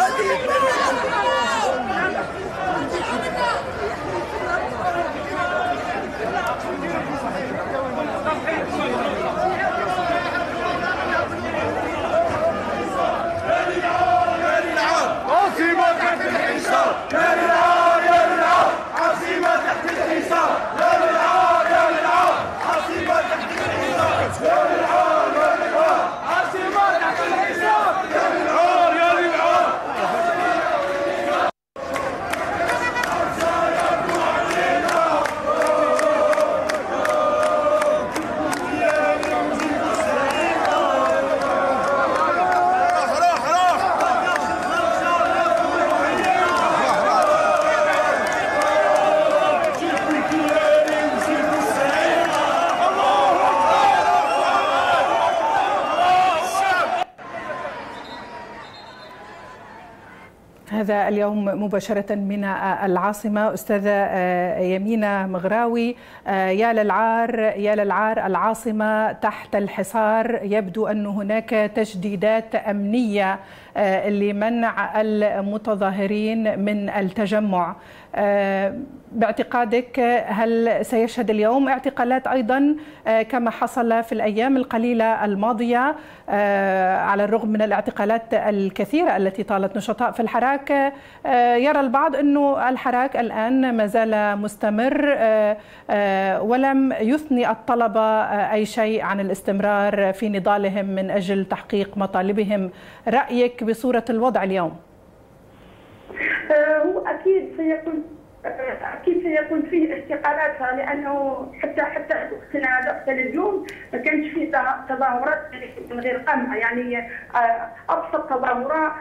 هذا اليوم مباشرة من العاصمة. أستاذة يمينة مغراوي، يا للعار العاصمة تحت الحصار، يبدو أن هناك تجديدات أمنية لمنع المتظاهرين من التجمع. باعتقادك هل سيشهد اليوم اعتقالات أيضا كما حصل في الأيام القليلة الماضية، على الرغم من الاعتقالات الكثيرة التي طالت نشطاء في الحراك؟ يرى البعض أنه الحراك الآن ما زال مستمر ولم يثني الطلبة أي شيء عن الاستمرار في نضالهم من أجل تحقيق مطالبهم. رأيك بصورة الوضع اليوم؟ هو أكيد سيكون اكيد سيكون فيه استقالاتها، لانه حتى وقتنا هذا حتى اليوم ما كانش فيه تظاهرات من غير قمع، يعني ابسط تظاهره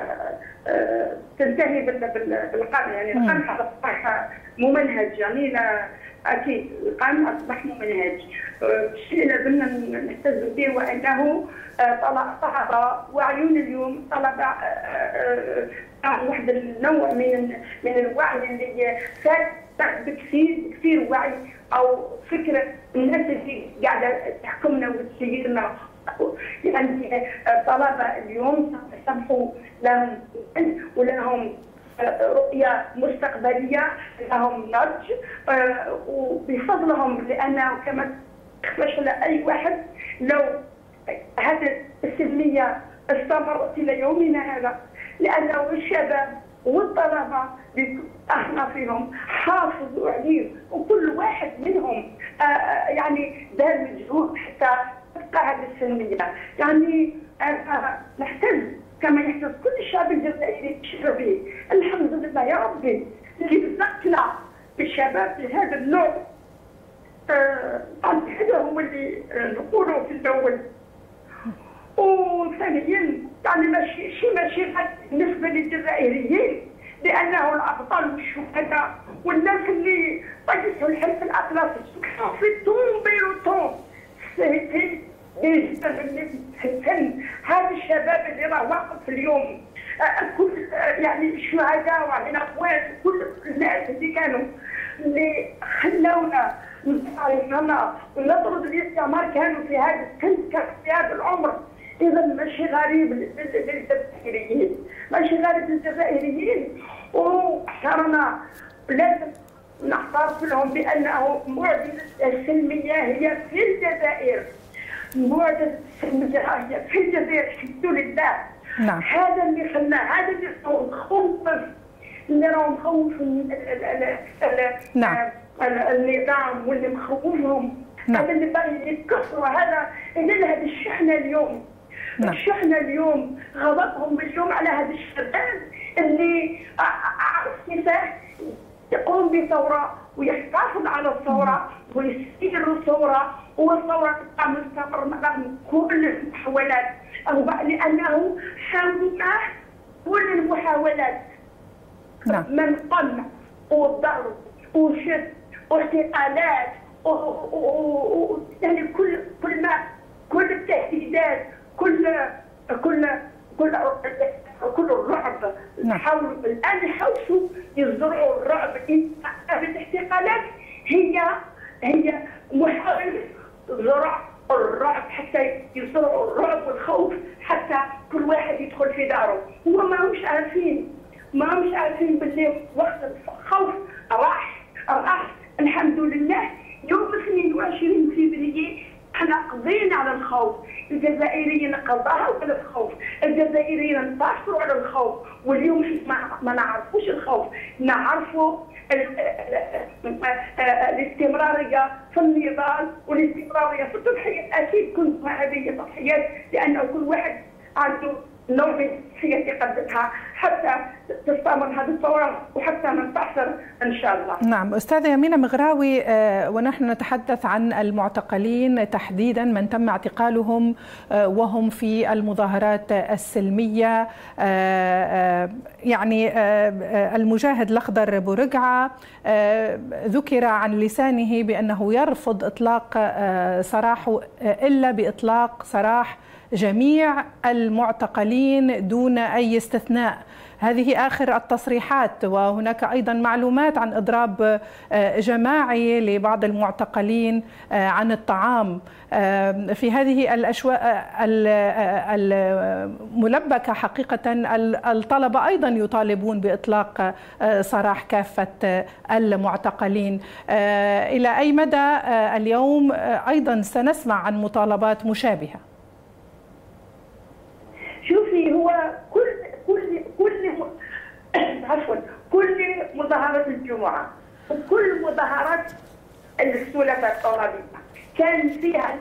تنتهي بالقمع، يعني القمع اصبح ممنهج، يعني لا اكيد القمع اصبح ممنهج. الشيء اللي بدنا نهتز به وانه طلبه وعيون اليوم طلبه واحد النوع من الوعي اللي فات بكثير وعي او فكره الناس اللي قاعده تحكمنا وتسيرنا. يعني الطلبه اليوم سمحوا لهم ولهم رؤيه مستقبليه، لهم نضج، وبفضلهم، لانه كما تخفش على اي واحد لو هذه السلميه استمرت الى يومنا هذا، لانه الشباب والطلبه احنا فيهم حافظوا عليه، وكل واحد منهم يعني دار مجهود حتى تبقى هذه السلميه. يعني نحتاج كما يحتاج كل الشعب الجزائري يشعر به. الحمد لله يا ربي اللي رزقنا بالشباب بهذا النوع. هذا هو اللي نقوله في الاول. وثانيا يعني ماشي بالنسبه للجزائريين، لانه الابطال والشهداء والناس اللي طيحوا الحلف الاطلس في التون بيروتون هذا الشباب اللي راه واقف اليوم، كل يعني الشهداء وعلينا اخوات وكل الناس اللي كانوا اللي خلونا ونطرد الاستعمار كانوا في هذا السن، في هذا العمر. اذا ماشي غريب للجزائريين، ماشي غريب للجزائريين، وحرنا لازم نعترف لهم بانه معجزه السلميه هي في الجزائر. معجزه السلميه هي في الجزائر الحمد لله. نعم. هذا اللي خلاه، هذا اللي مخوف، اللي راه مخوف نعم. النظام واللي مخوفهم. نعم. هذا اللي باغي يتكسروا، هذا هذه الشحنه اليوم. نعم. الشحنه اليوم غضبهم اليوم على هذا الشباب اللي عرف كيفاه يقوم بثوره ويحافظ على الثوره ويسير الثوره، والثوره تبقى مستمره رغم كل المحاولات، لانه حاول معه كل المحاولات. نعم. من قمع وضرب وشد واعتقالات يعني كل التهديدات، كل الرعب. نعم. حاولوا الان يحاولوا يزرعوا الرعب. الاعتقالات هي محاولة زرع الرعب، حتى يزرعوا الرعب والخوف، حتى كل واحد يدخل في داره. هما ما همش عارفين باللي وقت الخوف راح. الحمد لله يوم 22 فبراير احنا قضينا على الخوف. الجزائريين قضاوا على الخوف، الجزائريين انتصروا على الخوف، واليوم ما نعرفوش الخوف، نعرفوا الاستمراريه في النضال والاستمراريه في التضحيات. اكيد كنت هذه تضحيات، لانه كل واحد عنده نوع من التضحيه يقدمها حتى تستمر هذه الثوره وحتى ننتصر ان شاء الله. نعم استاذه يمينه مغراوي، ونحن نتحدث عن المعتقلين تحديدا من تم اعتقالهم وهم في المظاهرات السلميه. يعني المجاهد الأخضر بورقعة ذكر عن لسانه بأنه يرفض إطلاق سراحه إلا بإطلاق سراح جميع المعتقلين دون أي استثناء. هذه آخر التصريحات، وهناك أيضا معلومات عن إضراب جماعي لبعض المعتقلين عن الطعام. في هذه الأشواء الملبكة حقيقة الطلبة أيضا يطالبون بإطلاق سراح كافة المعتقلين. إلى أي مدى اليوم أيضا سنسمع عن مطالبات مشابهة؟ شوفي، هو كل مظاهرات الجمعة وكل مظاهرات الثلاثاء الطلابية كان فيها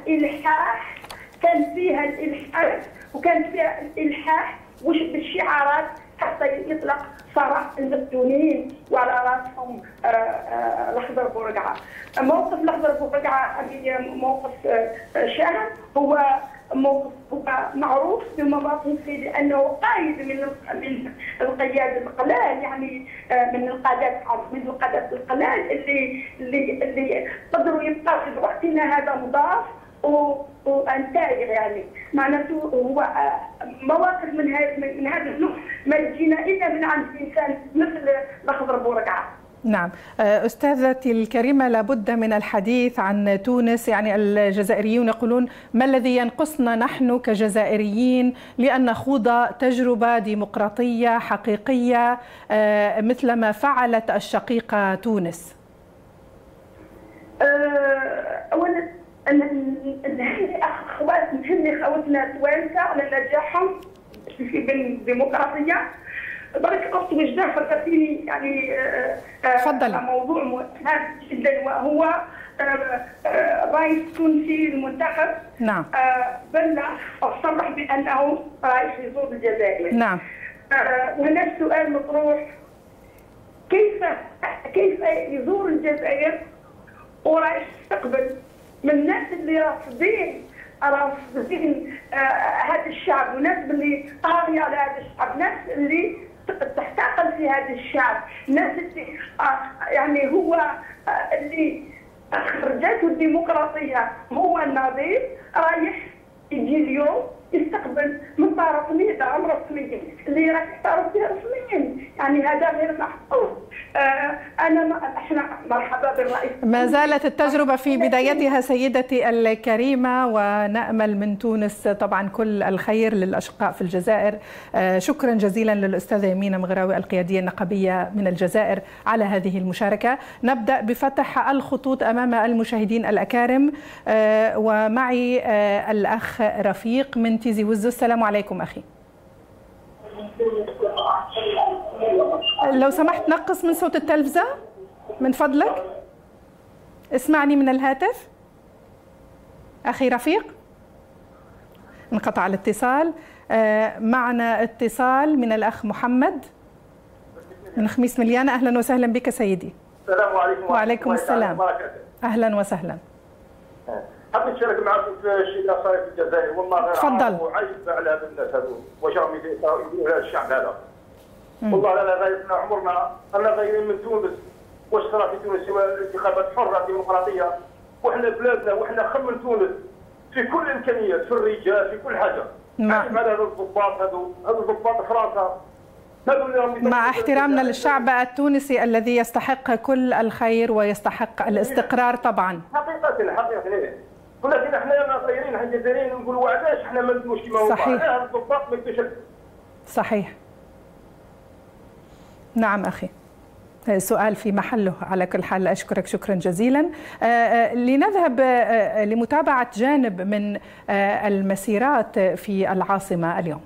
الإلحاح، وكان فيها الإلحاح بالشعارات حتى يطلق سراح المسجونين وعلى راسهم الاخضر بورقعه. موقف الاخضر بورقعه موقف شاهد، هو موقف معروف بمواقفه لانه قائد من القيادة القلال، يعني من القادات القلال اللي قدروا يبقى في وقتنا هذا مضاف وانتاج، يعني معناته هو مواقف من هذا النوع ما تجينا الا من عند انسان مثل الاخضر بورقعه. نعم أستاذتي الكريمة، لابد من الحديث عن تونس. يعني الجزائريون يقولون ما الذي ينقصنا نحن كجزائريين لأن نخوض تجربة ديمقراطية حقيقية مثل ما فعلت الشقيقة تونس؟ أولا نهني خواتنا توانسة على نجاحهم في الديمقراطية. برك اختي وجدان فكرتيني يعني تفضلي. موضوع مهم جدا، وهو الرئيس التونسي المنتخب نعم بلغ او صرح بانه رايح يزور الجزائر. نعم. وهنا السؤال مطروح، كيف يزور الجزائر ورايح يستقبل من الناس اللي رافضين هذا الشعب، وناس اللي طاغيه على هذا الشعب، ناس اللي تحتقل في هذا الشعب، ناس اللي يعني هو اللي خرجته الديمقراطيه هو النظيف، رايح يجي اليوم يستقبل من طرف نظام رسمي اللي راح يعترف به رسميا، يعني هذا غير محفوظ. احنا مرحبا بالرئيس. ما زالت التجربة في بدايتها سيدتي الكريمة، ونأمل من تونس طبعا كل الخير للأشقاء في الجزائر. شكرا جزيلا للأستاذة يمينة مغراوي القيادية النقابية من الجزائر على هذه المشاركة. نبدأ بفتح الخطوط أمام المشاهدين الأكارم، ومعي الأخ رفيق من تيزي وزو. السلام عليكم أخي. لو سمحت نقص من صوت التلفزة من فضلك، اسمعني من الهاتف. أخي رفيق، انقطع الاتصال. معنا اتصال من الأخ محمد من خميس مليانة. أهلا وسهلا بك سيدي. السلام عليكم. وعليكم السلام. أهلا وسهلا. حبيت نشارك معكم في الشيء اللي صاير في الجزائر، والله غير تفضل. وعايز على هذا الناس هذو واش راهم يديروا هذا الشعب هذا. والله انا غايبنا عمرنا، انا غايبين من تونس، واش صرا في تونس انتخابات حره ديمقراطيه، وحنا بلادنا وحنا خم من تونس في كل الامكانيات، في الرجال في كل حاجه. نعم. على هذو الضباط هذو ضباط فرنسا. مع احترامنا للشعب التونسي الذي يستحق كل الخير ويستحق الاستقرار طبعا. حقيقة ولكن احنا صايرين احنا الجزائريين نقولوا علاش احنا ما ندوش كيما هو. صحيح. الضباط ما يدوش. صحيح. نعم اخي، سؤال في محله على كل حال. أشكرك شكرا جزيلا. لنذهب لمتابعة جانب من المسيرات في العاصمة اليوم.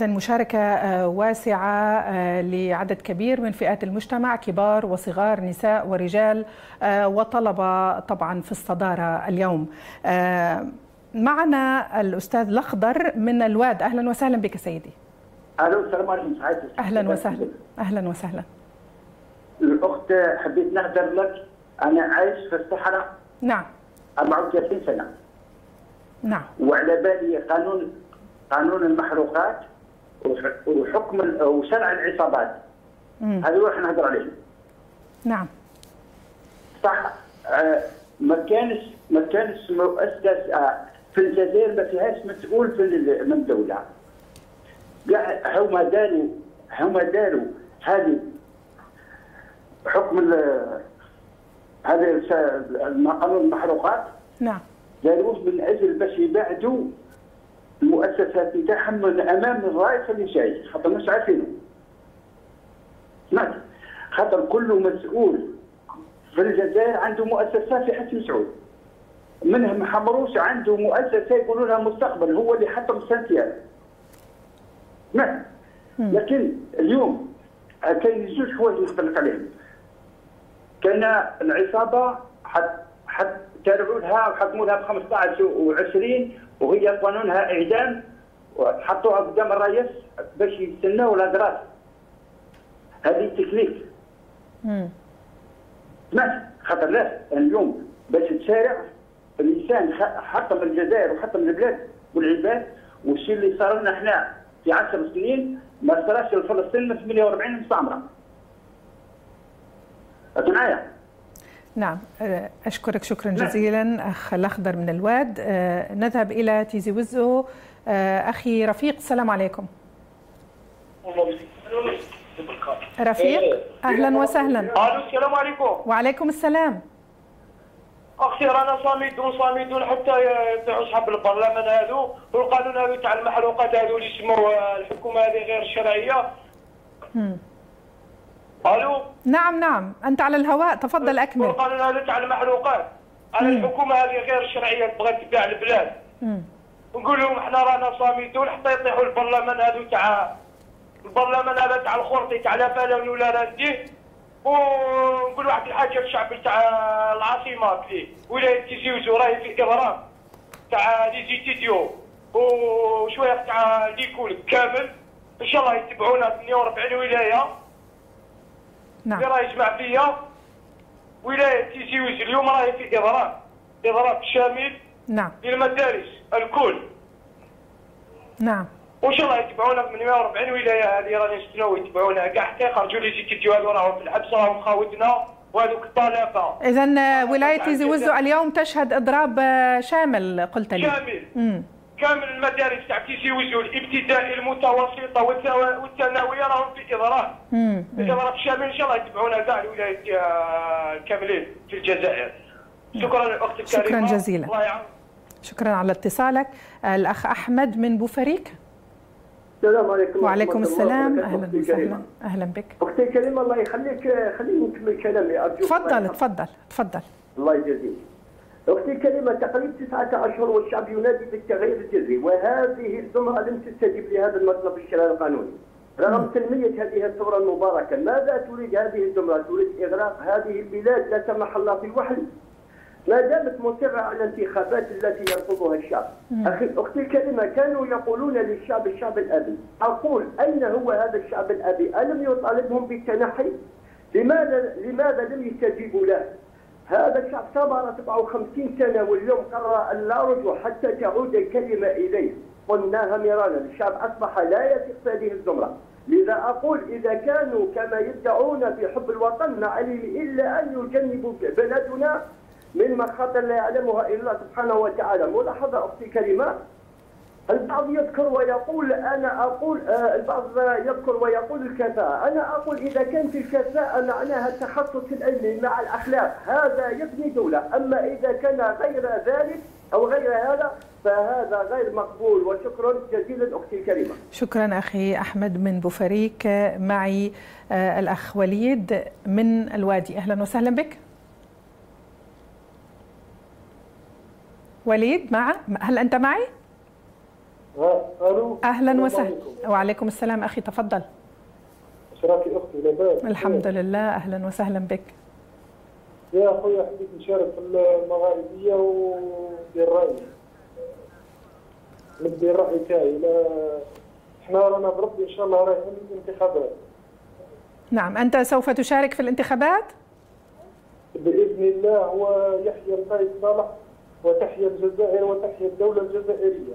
إذن مشاركة واسعة لعدد كبير من فئات المجتمع، كبار وصغار، نساء ورجال وطلبة طبعا في الصدارة اليوم. معنا الأستاذ الأخضر من الواد. أهلا وسهلا بك سيدي. الو السلام عليكم. أهلا وسهلا. أهلا وسهلا. الأخت حبيت نهدر لك، أنا عايش في الصحراء. نعم. 34 سنة. نعم. وعلى بالي قانون المحروقات وحكم وشرع العصابات. هذا هو احنا نهضر عليه. نعم. صح. ما كانش مؤسسة في الجزائر ما فيهاش مسؤول من الدولة. كاع هما داروا هذه حكم هذا قانون المحروقات. نعم. داروه من اجل باش يبعدوا المؤسسات نتاعهم من امام الرئيس اللي جاي، خاطر مش عارفينه. سمعت؟ خاطر كل مسؤول في الجزائر عنده مؤسسه في حسن مسعود. منهم حمروش عنده مؤسسه يقولوا لها مستقبل، هو اللي حطم سانتياغو. سمعت؟ لكن اليوم كاين زوج حوايج نخبر لك عليهم. كان العصابه تابعوا لها وحكموا لها ب 15 و20 وهي قانونها اعدام وحطوها قدام الرئيس باش يستناو الهدرات. هذه تكليف. سمعت؟ خاطر لا اليوم باش تشارع الانسان حطم الجزائر وحطم البلاد والعباد، والشيء اللي صار لنا احنا في 10 سنين ما صراش لفلسطين من 48 مستعمره. أنت معايا؟ نعم. أشكرك شكرا جزيلا أخ الأخضر من الواد. نذهب إلى تيزي وزو. أخي رفيق، السلام عليكم. رفيق أهلا وسهلا. السلام عليكم. وعليكم السلام. اختي رانا صامدون حتى يطيعوا صحاب البرلمان هذو والقانون هذو تاع المحروقات هذو اللي يسموا الحكومه هذه غير شرعيه. الو. نعم انت على الهواء، تفضل اكمل. القانون هذا تاع المحروقات على الحكومه هذه غير شرعيه تبغى تبيع البلاد. نقول لهم احنا رانا صامدون حتى يطيحوا البرلمان هذو تاع البرلمان هذا تاع الخرطي تاع لا فالون ولا راندي. ونقول واحد الحاجه الشعب تاع العاصمه في ولايه تيزي وزو راهي في اضراب تاع لي زيتيديو وشويه تاع ليكول كامل. ان شاء الله يتبعونا 48 ولايه. نعم. اللي راه يجمع فيها ولايه تيزي وزو اليوم راهي في اضراب شامل. نعم. للمدارس الكل. نعم. وان شاء الله يتبعونا من 140 ولايه هذه راني نستناو يتبعونا كاع حتى يخرجوا لي زيتيديو هذو راهم في الحبس راهم خاوتنا وهذوك الطلبه. اذا ولايه تيزي وزو اليوم تشهد اضراب شامل قلت لي. شامل. كامل المدارس تاع تيزي وزو الابتدائي المتوسطه والثانويه راهم في اضراب. اضراب شامل. ان شاء الله يتبعونا كاع الولايات كاملين في الجزائر. شكرا اختي الكريمه. شكرا جزيلا. الله يعاون. شكرا على اتصالك. الاخ احمد من بوفريك. السلام عليكم. وعليكم السلام. اهلا وسهلا. اهلا بك. اختي كريمه الله يخليك، خليني نكمل كلامي ارجوك. تفضل. الله يجزيك. اختي كريمه، تقريبا 9 اشهر والشعب ينادي بالتغيير الجذري، وهذه الزمره لم تستجب لهذا المطلب الشرعي القانوني. رغم تنميه هذه الثوره المباركه، ماذا تريد هذه الزمره؟ تريد اغراق هذه البلاد لا سمح الله في الوحل. ما دامت مصرة على الانتخابات التي يرفضها الشعب. أختي الكريمة، كانوا يقولون للشعب الشعب الأبي. أقول أين هو هذا الشعب الأبي؟ ألم يطالبهم بالتنحي؟ لماذا لم يستجيبوا له؟ هذا الشعب صبر 57 سنة واليوم قرر أن لا رجوع حتى تعود الكلمة إليه. قلناها مرارا، الشعب أصبح لا يثق في هذه الزمرة. لذا أقول إذا كانوا كما يدعون في حب الوطن ما عليه إلا أن يجنبوا بلدنا من مخاطر لا يعلمها الا الله سبحانه وتعالى. ملاحظه اختي كريمه، البعض يذكر ويقول البعض يذكر ويقول الكفاءه، انا اقول اذا كانت الكفاءه معناها التخصص العلمي مع الاخلاق هذا يبني دوله، اما اذا كان غير ذلك او غير هذا فهذا غير مقبول. وشكرا جزيلا اختي الكريمه. شكرا اخي احمد من بوفريك. معي الاخ وليد من الوادي. اهلا وسهلا بك. وليد هل أنت معي؟ الو. اهلا وسهلا. وعليكم السلام اخي، تفضل. اشراكي اختي لاباس؟ الحمد لله، اهلا وسهلا بك. يا اخويا حبيت نشارك في المغاربيه وندير رايي. نبدي الراي تاعي. احنا رانا بربي ان شاء الله رايحين للانتخابات. نعم، انت سوف تشارك في الانتخابات؟ باذن الله، ويحيى القائد صالح وتحيا الجزائر وتحيا الدوله الجزائريه.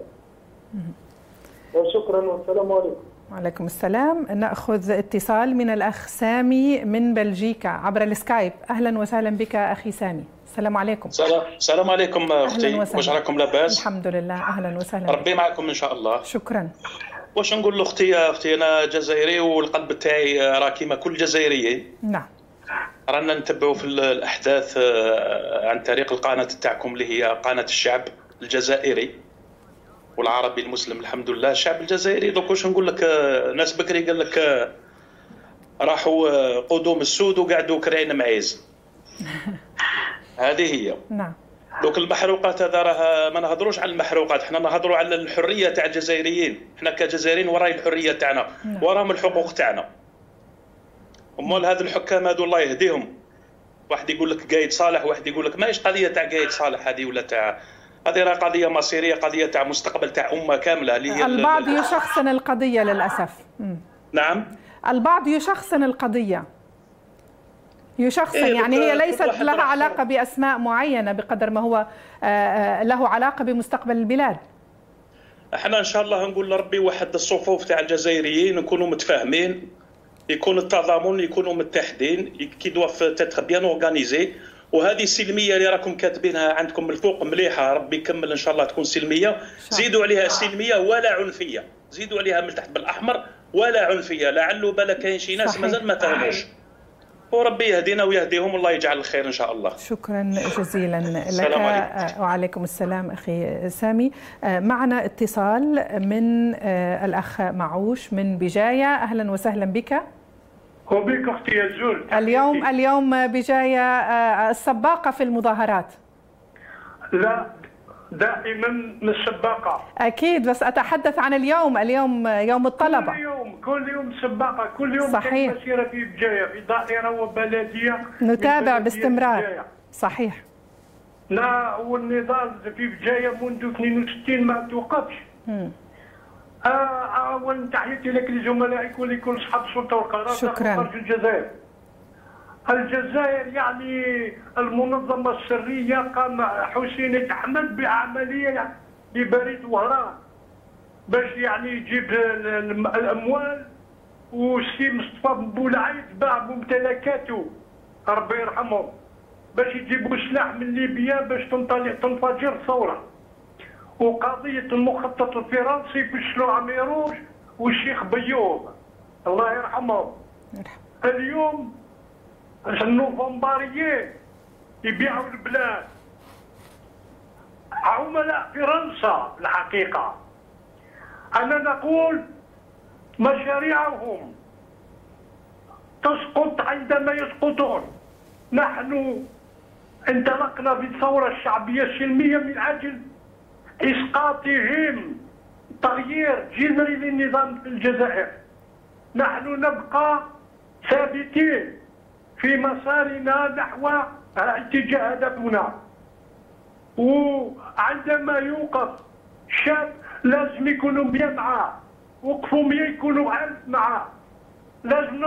وشكرا والسلام عليكم. وعليكم السلام. ناخذ اتصال من الاخ سامي من بلجيكا عبر السكايب. اهلا وسهلا بك اخي سامي. السلام عليكم. السلام عليكم اختي، واش راكم لاباس؟ الحمد لله، اهلا وسهلا. ربي معكم ان شاء الله. شكرا. واش نقول لاختي انا جزائري والقلب تاعي راه كيما كل جزائريين. نعم. رانا نتبعوا في الاحداث عن طريق القناه تاعكم اللي هي قناه الشعب الجزائري والعربي المسلم. الحمد لله الشعب الجزائري دوك واش نقول لك، ناس بكري قال لك راحوا قدوم السود وقعدوا كراين معيز. هذه هي. نعم. دوك المحروقات هذا راه ما نهضروش على المحروقات، حنا نهضروا على الحريه تاع الجزائريين. حنا كجزائريين وراي الحريه تاعنا، وراهم الحقوق تاعنا. امال هذو الحكام هذو الله يهديهم، واحد يقول لك قايد صالح، واحد يقول لك ماهيش قضيه تاع قايد صالح هذه ولا تاع هذه، راه قضيه مصيريه، قضيه تاع مستقبل تاع امه كامله اللي هي البعض يشخصن القضيه للاسف. نعم، البعض يشخصن القضيه، يشخصن يعني هي ليست لها علاقه باسماء معينه بقدر ما هو له علاقه بمستقبل البلاد. احنا ان شاء الله نقول لربي وحد الصفوف تاع الجزائريين، نكونوا متفاهمين، يكون التضامن، يكونوا متحدين، كي دوف تتر بيان اورغانيزي. وهذه السلميه اللي راكم كاتبينها عندكم من الفوق مليحه، ربي يكمل ان شاء الله تكون سلميه. زيدوا عليها سلميه ولا عنفيه، زيدوا عليها من تحت بالاحمر ولا عنفيه، لعله بلا كاين شي ناس مازال ما فهموش. وربي يهدينا ويهديهم، والله يجعل الخير ان شاء الله. شكرا جزيلا لك. وعليكم السلام اخي سامي. معنا اتصال من الاخ معوش من بجايه. اهلا وسهلا بك. وبك اختي الزول. اليوم بجايه السباقه في المظاهرات. لا، دائما من السباقه. اكيد، بس اتحدث عن اليوم يوم الطلبه. كل يوم سباقه، كل يوم. صحيح. مسيره في بجايه، في دائره وبلديه نتابع باستمرار. صحيح. لا، والنضال في بجايه منذ 62 ما توقفش. اولا تحياتي لك لزملائك ولكل اصحاب السلطه والقرار شكرا. في الجزائر يعني المنظمه السريه قام حسين احمد بعمليه لبريد وهران باش يعني يجيب الاموال، والسي مصطفى بولعيد باع ممتلكاته ربي يرحمه باش يجيبوا سلاح من ليبيا باش تنفجر الثوره. وقضيه المخطط الفرنسي بشلو عميروش والشيخ بيوم الله يرحمهم. اليوم النوفمبريين يبيعوا البلاد، عملاء فرنسا. الحقيقه انا نقول مشاريعهم تسقط عندما يسقطون. نحن انطلقنا في الثوره الشعبيه السلميه من اجل اسقاطهم، تغيير جذري للنظام في الجزائر. نحن نبقى ثابتين في مسارنا نحو اتجاه هدفنا. وعندما يوقف شاب لازم يكونوا 100 معاه، وقفوا 100 يكونوا 1000 معاه. لازم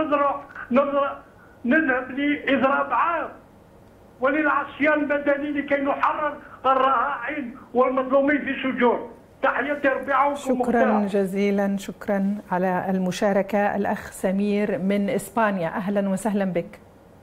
نذهب لاضراب عام وللعصيان المدني لكي نحرر الرهائن والمظلومين في سجون. تحياتي ربيعه. شكرا جزيلا، شكرا على المشاركه. الاخ سمير من اسبانيا. اهلا وسهلا بك.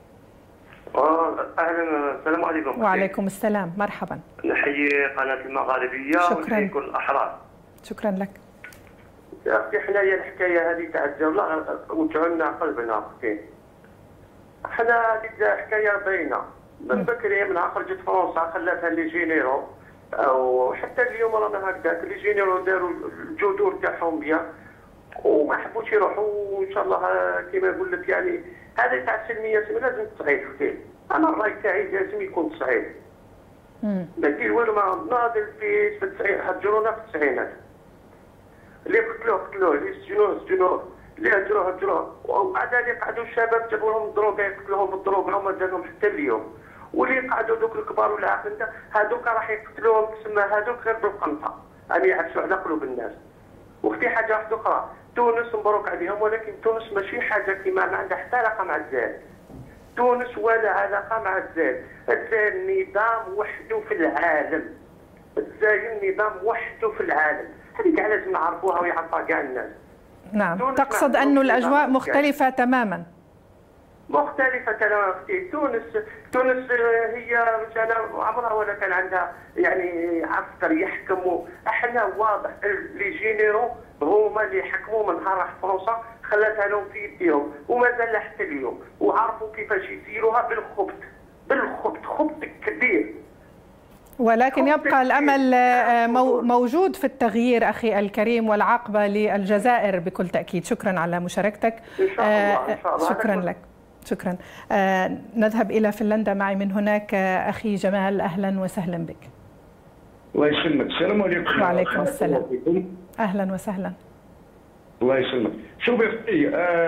اهلا، السلام عليكم. وعليكم السلام، مرحبا. نحيي قناه المغاربيه ونحيي كل الاحرار. شكرا لك. يا اختي حنايا الحكايه هذه تاع الجوله وجعلنا قلبنا اختي. حنا هذيك الحكايه باينه من بكري، منها خرجت فرنسا خلاتها لي جينيرو، وحتى اليوم رانا هكذاك لي جينيرو داروا الجذور تاعهم بيان وما حبوش يروحوا. وان شاء الله كما نقول لك يعني هذه تاع السلميه لازم تصعيد اختي. انا الراي تاعي لازم يكون تصعيد. ما كاين والو، ما ناضل في التسعين حجرونا في التسعينات. اللي قتلوه اللي سجنوه اللي هجروه وبعد ذلك قعدوا الشباب جابوا لهم الدروغه يقتلوهم بالدروغه وما دارهم حتى اليوم. واللي قعدوا دوك الكبار والعاقل هذوك راح يقتلوهم تسمى هذوك غير بالقنطه، يعني يعكسوا على قلوب الناس. وفي حاجه واحده اخرى، تونس مبروك عليهم، ولكن تونس ماشي حاجه كيما ما عندها حتى علاقه مع الجزائر. تونس ولا علاقه مع الجزائر، الجزائر نظام وحده في العالم. الجزائر نظام وحده في العالم، هذه كاع لازم نعرفوها ويعرفها كاع الناس. نعم، تقصد أنه الأجواء مختلفة تماما. مختلفة تماما. تونس هي عمرها ولا كان عندها يعني عسكر يحكموا. احنا واضح لي جينيرو هما اللي يحكموا من نهار راح فرنسا خلاتها لهم في يديهم ومازال حتى اليوم، وعرفوا كيفاش يسيروها بالخبط خبط كبير. ولكن يبقى الأمل موجود في التغيير أخي الكريم والعقبة للجزائر بكل تأكيد. شكرا على مشاركتك. إن شاء الله. إن شاء الله. شكرا لك. شكرا. نذهب إلى فنلندا، معي من هناك أخي جمال. أهلا وسهلا بك. الله يسلمك. السلام عليكم. وعليكم السلام. أهلا وسهلا. الله يسلمك. شوفي اختي،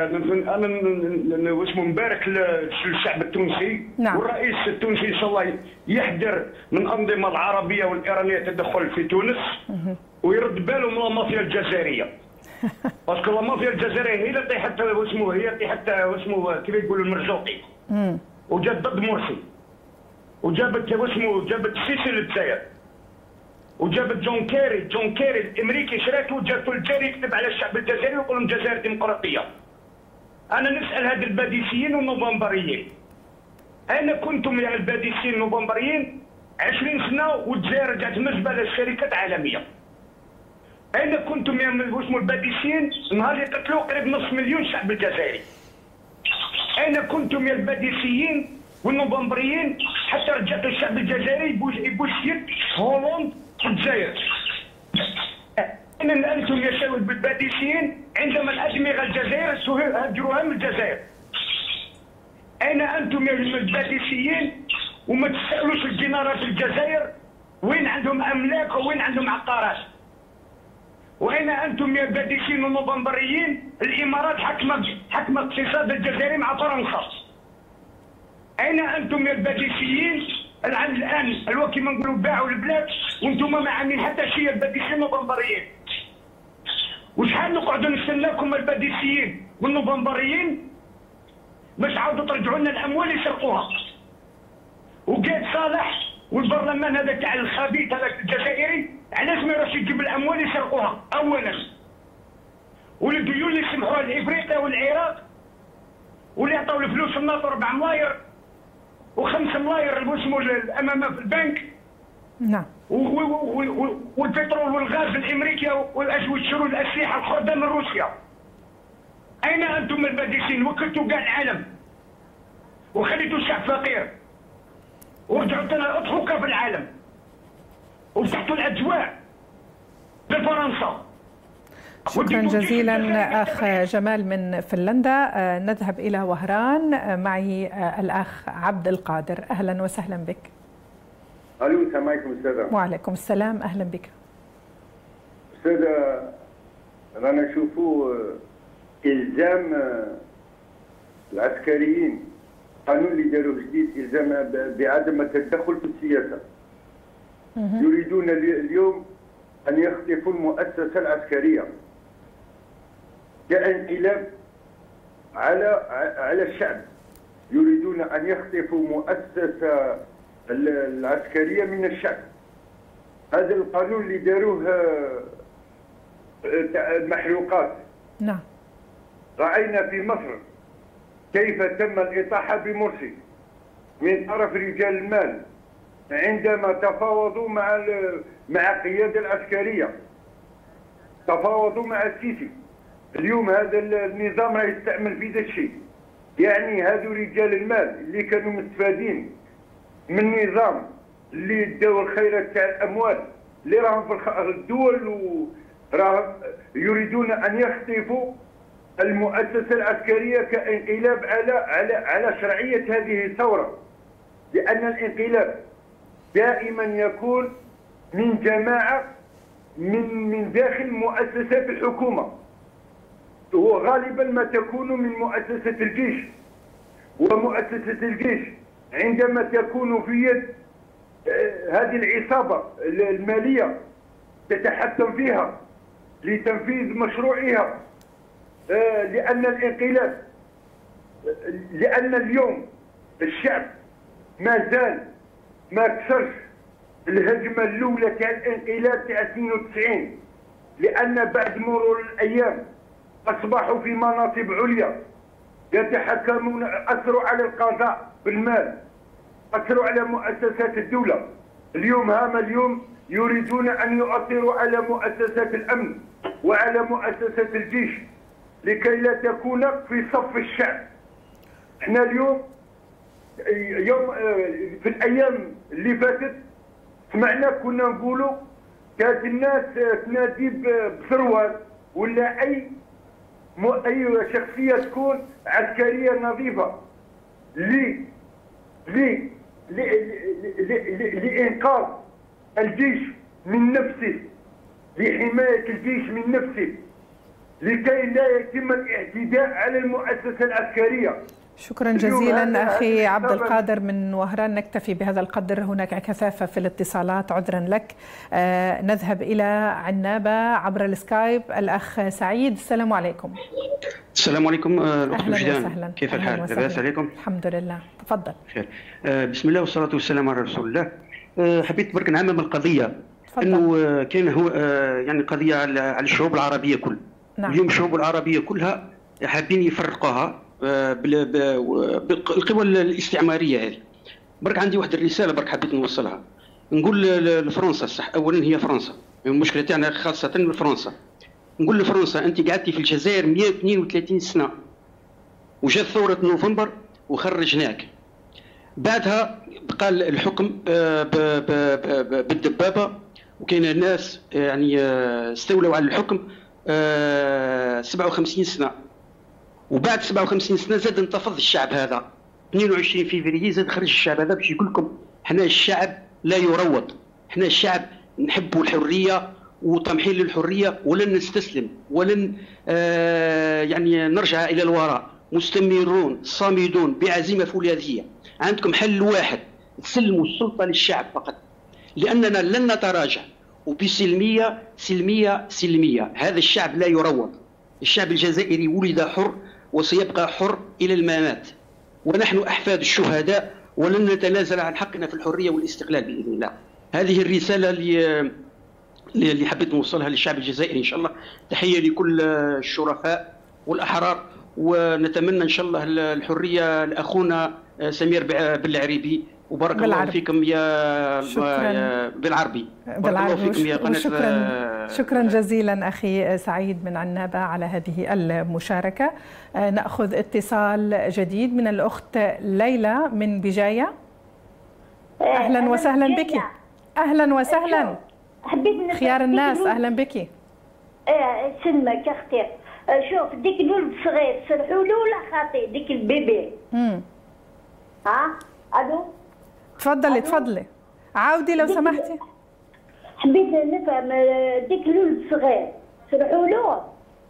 انا واسمه مبارك للشعب التونسي. نعم. والرئيس التونسي ان شاء الله يحذر من الانظمه العربيه والايرانيه التدخل في تونس ويرد باله من المافيا الجزائريه. باسكو المافيا الجزائريه هي اللي طيحت واسمه كيف يقولوا المرزوقي. وجات ضد مرسي. وجابت جابت السيسي للجزائر. وجابت جون كيري الامريكي شراته وجابته للجزائر يكتب على الشعب الجزائري ويقول لهم الجزائر ديمقراطيه. انا نسال هاد الباديسيين والنوفمبريين، اين كنتم يا الباديسيين النوفمبريين 20 سنه والجزائر رجعت مزبله للشركات عالميه؟ اين كنتم يا الباديسيين نهار اللي قتلوا قريب نص مليون شعب الجزائري؟ اين كنتم يا الباديسيين والنوفمبريين حتى رجعتوا الشعب الجزائري يبوس يد هولندا في الجزائر؟ أين أنتم يا شباب الباديسيين عندما الأدمغة الجزائر هجروها من الجزائر؟ أين أنتم يا الباديسيين وما تسألوش الجنرال في الجزائر وين عندهم أملاك وين عندهم عقارات؟ وأين أنتم يا الباديسيين والنوفمبريين؟ الإمارات حكمة اقتصاد الجزائر مع فرنسا. أين أنتم يا الباديسيين الآن كيما نقولوا باعوا البلاد وانتم ما عاملين حتى شيء الباديسيين والنوفمبريين؟ وشحال نقعدوا نستناكم الباديسيين والنوفمبريين باش عاودوا ترجعوا لنا الاموال اللي سرقوها؟ وقاد صالح والبرلمان هذا تاع الخبيث هذاك الجزائري علاش ما يروحش يجيب الاموال اللي سرقوها اولا؟ والديون اللي سمحوها لافريقيا والعراق واللي عطاو الفلوس الناطر 4 ملاير و5 ملاير اسمه الامامه في البنك. نعم. والبترول والغاز الامريكي ويشتروا الاسلحه الخردة من روسيا. اين انتم الباديسين؟ وكلتوا كاع العالم وخليتوا الشعب فقير ورجعوا اضحكوا في العالم وفتحتوا الاجواء لفرنسا. شكرا جزيلا أخ جمال من فنلندا. نذهب إلى وهران، معي الأخ عبد القادر. أهلا وسهلا بك. الو السلام عليكم استاذه. وعليكم السلام، أهلا بك. استاذه رانا نشوفوا إلزام العسكريين، قانون اللي داروه جديد إلزام بعدم التدخل في السياسة. يريدون اليوم أن يخطفوا المؤسسة العسكرية كانقلاب على الشعب. يريدون أن يخطفوا مؤسسة العسكرية من الشعب. هذا القانون اللي داروه محروقات. نعم. رأينا في مصر كيف تم الإطاحة بمرسي من طرف رجال المال عندما تفاوضوا مع القيادة العسكرية، تفاوضوا مع السيسي. اليوم هذا النظام راه يستعمل في ذا الشيء. يعني هذو رجال المال اللي كانوا مستفادين من نظام اللي داو الخيرات تاع الاموال اللي راهم في الدول وراه يريدون ان يخطفوا المؤسسه العسكريه كانقلاب على شرعيه هذه الثوره. لان الانقلاب دائما يكون من جماعه من داخل مؤسسات الحكومة، وغالبا ما تكون من مؤسسة الجيش. ومؤسسة الجيش عندما تكون في يد هذه العصابة المالية تتحكم فيها لتنفيذ مشروعها، لأن اليوم الشعب ما زال ما كسرش الهجمة الأولى تاع الانقلاب تاع 92، لأن بعد مرور الأيام أصبحوا في مناصب عليا يتحكمون، أثروا على القضاء بالمال، أثروا على مؤسسات الدولة. اليوم يريدون أن يؤثروا على مؤسسات الأمن وعلى مؤسسات الجيش لكي لا تكون في صف الشعب. احنا اليوم في الأيام اللي فاتت سمعنا كنا نقولوا كانت الناس تنادي بثروات ولا أي شخصية تكون عسكرية نظيفة لإنقاذ الجيش من نفسه، لحماية الجيش من نفسه، لكي لا يتم الاعتداء على المؤسسة العسكرية. شكرا جزيلا أخي عبد القادر من وهران. نكتفي بهذا القدر، هناك كثافة في الاتصالات، عذرا لك. نذهب إلى عنابة عبر السكايب. الأخ سعيد، السلام عليكم. السلام عليكم الأخت وجدان، كيف الحال؟ لاباس عليكم؟ الحمد لله، تفضل. خير. بسم الله والصلاة والسلام على رسول الله. حبيت برك نعمم القضية، أنه كان هو يعني قضية على الشعوب العربية كل. نعم. اليوم الشعوب العربية كلها حابين يفرقوها بالقوى الاستعماريه هذه. برك عندي واحد الرساله برك حبيت نوصلها، نقول لفرنسا، صح اولا هي فرنسا، المشكله تاعنا خاصه لفرنسا. نقول لفرنسا انت قعدتي في الجزائر 132 سنه وجات ثوره نوفمبر وخرجناك، بعدها بقى الحكم بالدبابه، وكاين الناس يعني استولوا على الحكم 57 سنه، وبعد 57 سنه زاد انتفض الشعب هذا 22 فيفري زاد خرج الشعب هذا باش يقول لكم احنا الشعب لا يروض، احنا الشعب نحبوا الحريه وطمحين للحريه ولن نستسلم ولن يعني نرجع الى الوراء، مستمرون صامدون بعزيمه فولاذيه. عندكم حل واحد، تسلموا السلطه للشعب فقط، لاننا لن نتراجع، وبسلميه سلميه سلميه. هذا الشعب لا يروض، الشعب الجزائري ولد حر وسيبقى حر إلى الممات، ونحن أحفاد الشهداء ولن نتنازل عن حقنا في الحرية والاستقلال بإذن الله. هذه الرسالة اللي حبيت نوصلها للشعب الجزائري. إن شاء الله تحية لكل الشرفاء والأحرار، ونتمنى إن شاء الله الحرية لأخونا سمير بالعريبي، وبارك الله فيكم يا بالعربي. بارك الله فيكم يا قناة. شكرا جزيلا أخي سعيد من عنابة على هذه المشاركة. نأخذ اتصال جديد من الأخت ليلى من بجاية. أهلا وسهلا بك. أهلا وسهلا. خيار الناس، أهلا بك. سلمك أختي. شوف ديك الولد صغير سرحوا له ولا خاطي ديك البيبي؟ ها؟ ألو؟ تفضلي عاودي لو سمحتي. حبيت نفهم ديك الولد الصغير سرحوا له؟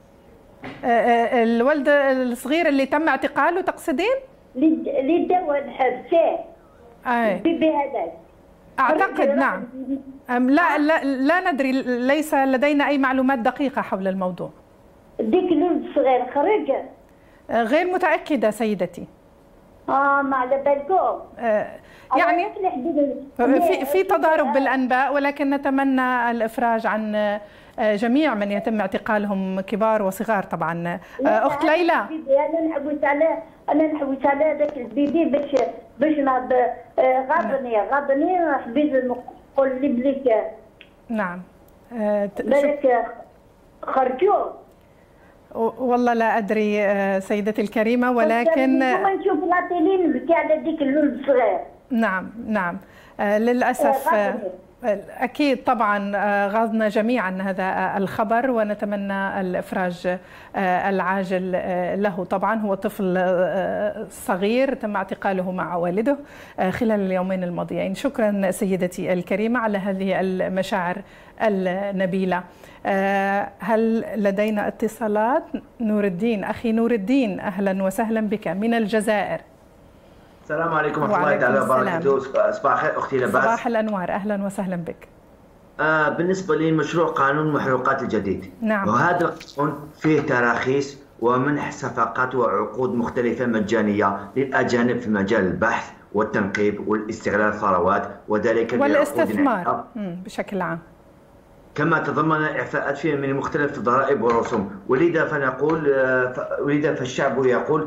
الولد الصغير اللي تم اعتقاله تقصدين؟ اللي دوا الحبسه. البيبي هذاك اعتقد نعم. لا ندري، ليس لدينا اي معلومات دقيقه حول الموضوع. ديك الولد الصغير خرج؟ غير متاكده سيدتي. ما على بالكم. يعني في تضارب بالانباء، ولكن نتمنى الافراج عن جميع من يتم اعتقالهم، كبار وصغار طبعا. اخت ليلى، انا نحوس على ذاك البيبي باش نهض غاضني حبيت نقول لي بليك. نعم. بالك خرجوا. والله لا ادري سيدتي الكريمه، ولكن نشوف لا تيلي نبكي على ديك الولد الصغير. نعم للاسف أكيد طبعا غاضنا جميعا هذا الخبر، ونتمنى الإفراج العاجل له. طبعا هو طفل صغير تم اعتقاله مع والده خلال اليومين الماضيين. شكرا سيدتي الكريمة على هذه المشاعر النبيلة. هل لدينا اتصالات؟ نور الدين، أخي نور الدين، أهلا وسهلا بك من الجزائر. السلام عليكم ورحمة الله تعالى وبركاته. صباح الخير أختي لباس. صباح الأنوار، أهلا وسهلا بك. بالنسبة لمشروع قانون المحروقات الجديد، نعم، وهذا القانون فيه تراخيص ومنح صفقات وعقود مختلفة مجانية للأجانب في مجال البحث والتنقيب والاستغلال الثروات وذلك والاستثمار بشكل عام، كما تضمن إعفاءات فيها من مختلف الضرائب والرسوم. ولذا فالشعب يقول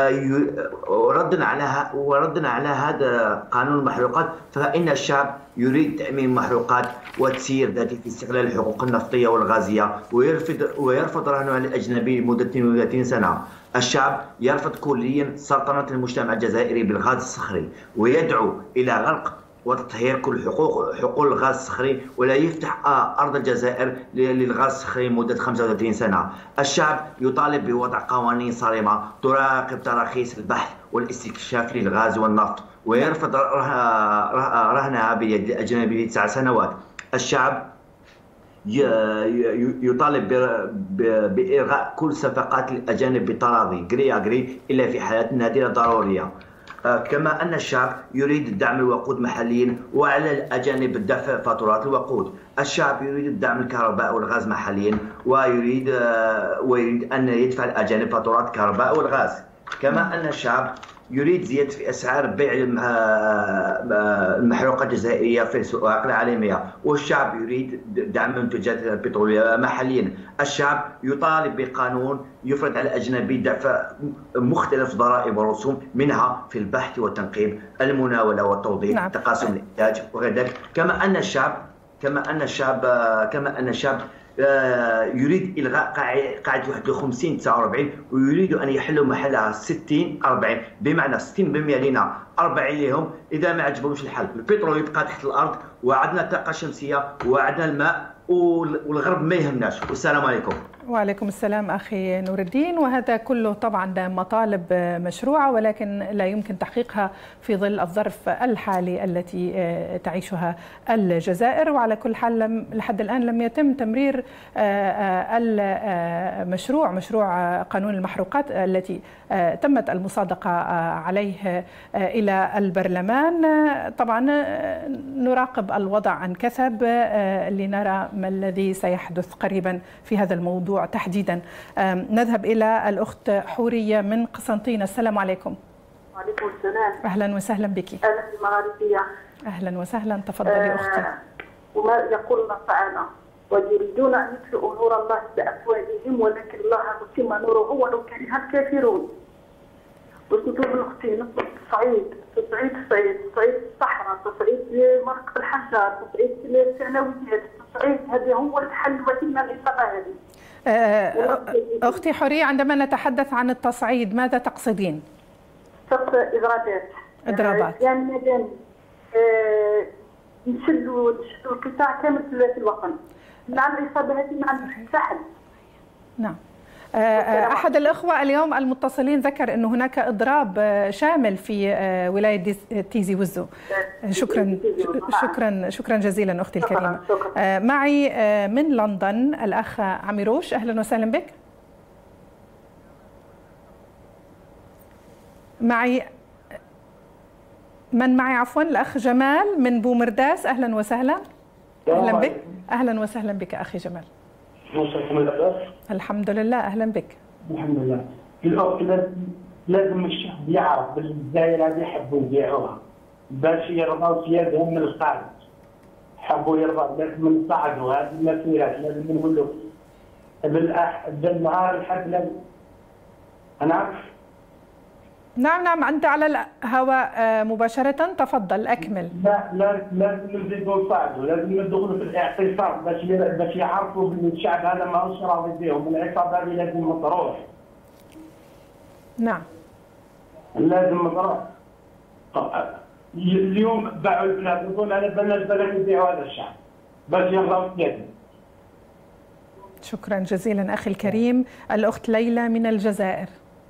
وردا على هذا قانون المحروقات، فإن الشعب يريد تأمين المحروقات وتسيير ذاتي في استغلال الحقوق النفطية والغازية، ويرفض رهنها الأجنبي لمدة 32 سنة. الشعب يرفض كليا سلطنة المجتمع الجزائري بالغاز الصخري، ويدعو إلى غلق وتطهير كل حقول الغاز الصخري، ولا يفتح أرض الجزائر للغاز الصخري لمدة 35 سنة. الشعب يطالب بوضع قوانين صارمة تراقب تراخيص البحث والاستكشاف للغاز والنفط، ويرفض رهنها بيد الأجنبي ل9 سنوات. الشعب يطالب بإلغاء كل صفقات الأجانب بالتراضي جري إلا في حالات نادرة ضرورية. كما أن الشعب يريد دعم الوقود محليا، وعلى الأجانب دفع فاتورات الوقود. الشعب يريد دعم الكهرباء والغاز محليا، ويريد أن يدفع الأجانب فاتورات الكهرباء والغاز. كما أن الشعب يريد زيادة في أسعار بيع المحروقات الجزائرية في الأسواق العالمية، والشعب يريد دعم منتجات البترولية محليا. الشعب يطالب بقانون يفرض على الأجنبي دفع مختلف ضرائب ورسوم، منها في البحث والتنقيب، المناولة والتوظيف، تقاسم الإنتاج وغير ذلك. كما أن الشعب يريد إلغاء قاعدة 51-49، ويريد أن يحلوا محلها 60-40، بمعنى 60% لنا 40 لهم. إذا ما عجبهمش الحل، البترول يبقى تحت الأرض، وعندنا الطاقة الشمسية وعندنا الماء، والغرب ما يهمناش. والسلام عليكم. وعليكم السلام أخي نور الدين. وهذا كله طبعا مطالب مشروعة، ولكن لا يمكن تحقيقها في ظل الظرف الحالي التي تعيشها الجزائر. وعلى كل حال لحد الآن لم يتم تمرير مشروع قانون المحروقات التي تمت المصادقة عليه إلى البرلمان. طبعا نراقب الوضع عن كثب لنرى ما الذي سيحدث قريبا في هذا الموضوع تحديدا. نذهب إلى الأخت حورية من قسنطينة. السلام عليكم. وعليكم السلام. أهلا وسهلا بك. أهلا المغاربية. أهلا وسهلا، تفضلي أختي. وما يقول الله تعالى: ويريدون أن يطفئوا نور الله بأفواههم ولكن الله متم نوره ولو كره الكافرون. باش نطلب أختي نطلب تصعيد تصعيد الصحراء، تصعيد مرقة الحجار، تصعيد الثانويات، تصعيد. هذا هو الحل الوحيد من الإصابة هذه. أختي حورية، عندما نتحدث عن التصعيد ماذا تقصدين؟ إضرابات. يعني مادام نشلوا القطاع كامل في الوطن مع الإصابة هذه ما عندوش حل. نعم. أحد الأخوة اليوم المتصلين ذكر أن هناك إضراب شامل في ولاية تيزي وزو. شكرا جزيلا أختي الكريمة. معي من لندن الأخ عميروش، أهلا وسهلا بك. معي عفوا الأخ جمال من بومرداس، أهلا وسهلا. أهلا بك. أهلا وسهلا بك أخي جمال. الحمد لله، أهلا بك. الحمد لله. الأخت لازم الشعب يعرف بالجزائر هذه يحبوا يبيعوها باش يرضوا سيادهم من الخارج. حبوا يرضوا، لازم نصعدوا هذه المسيرات، لازم نقولوا بالنهار لحد لازم. أنا نعم أنت على الهواء مباشرة، تفضل أكمل. لا لازم نزيدوا نصعدوا، لازم ندخلوا في الاعتصام باش يعرفوا بأن الشعب هذا ماهوش راضي بهم، العصابة هذه لازم تروح. نعم. لازم تروح. اليوم باعوا البلاد، نظن على بالنا البلد يبيعوا هذا الشعب باش يرضوا سيادنا. شكرا جزيلا أخي الكريم. الأخت ليلى من الجزائر.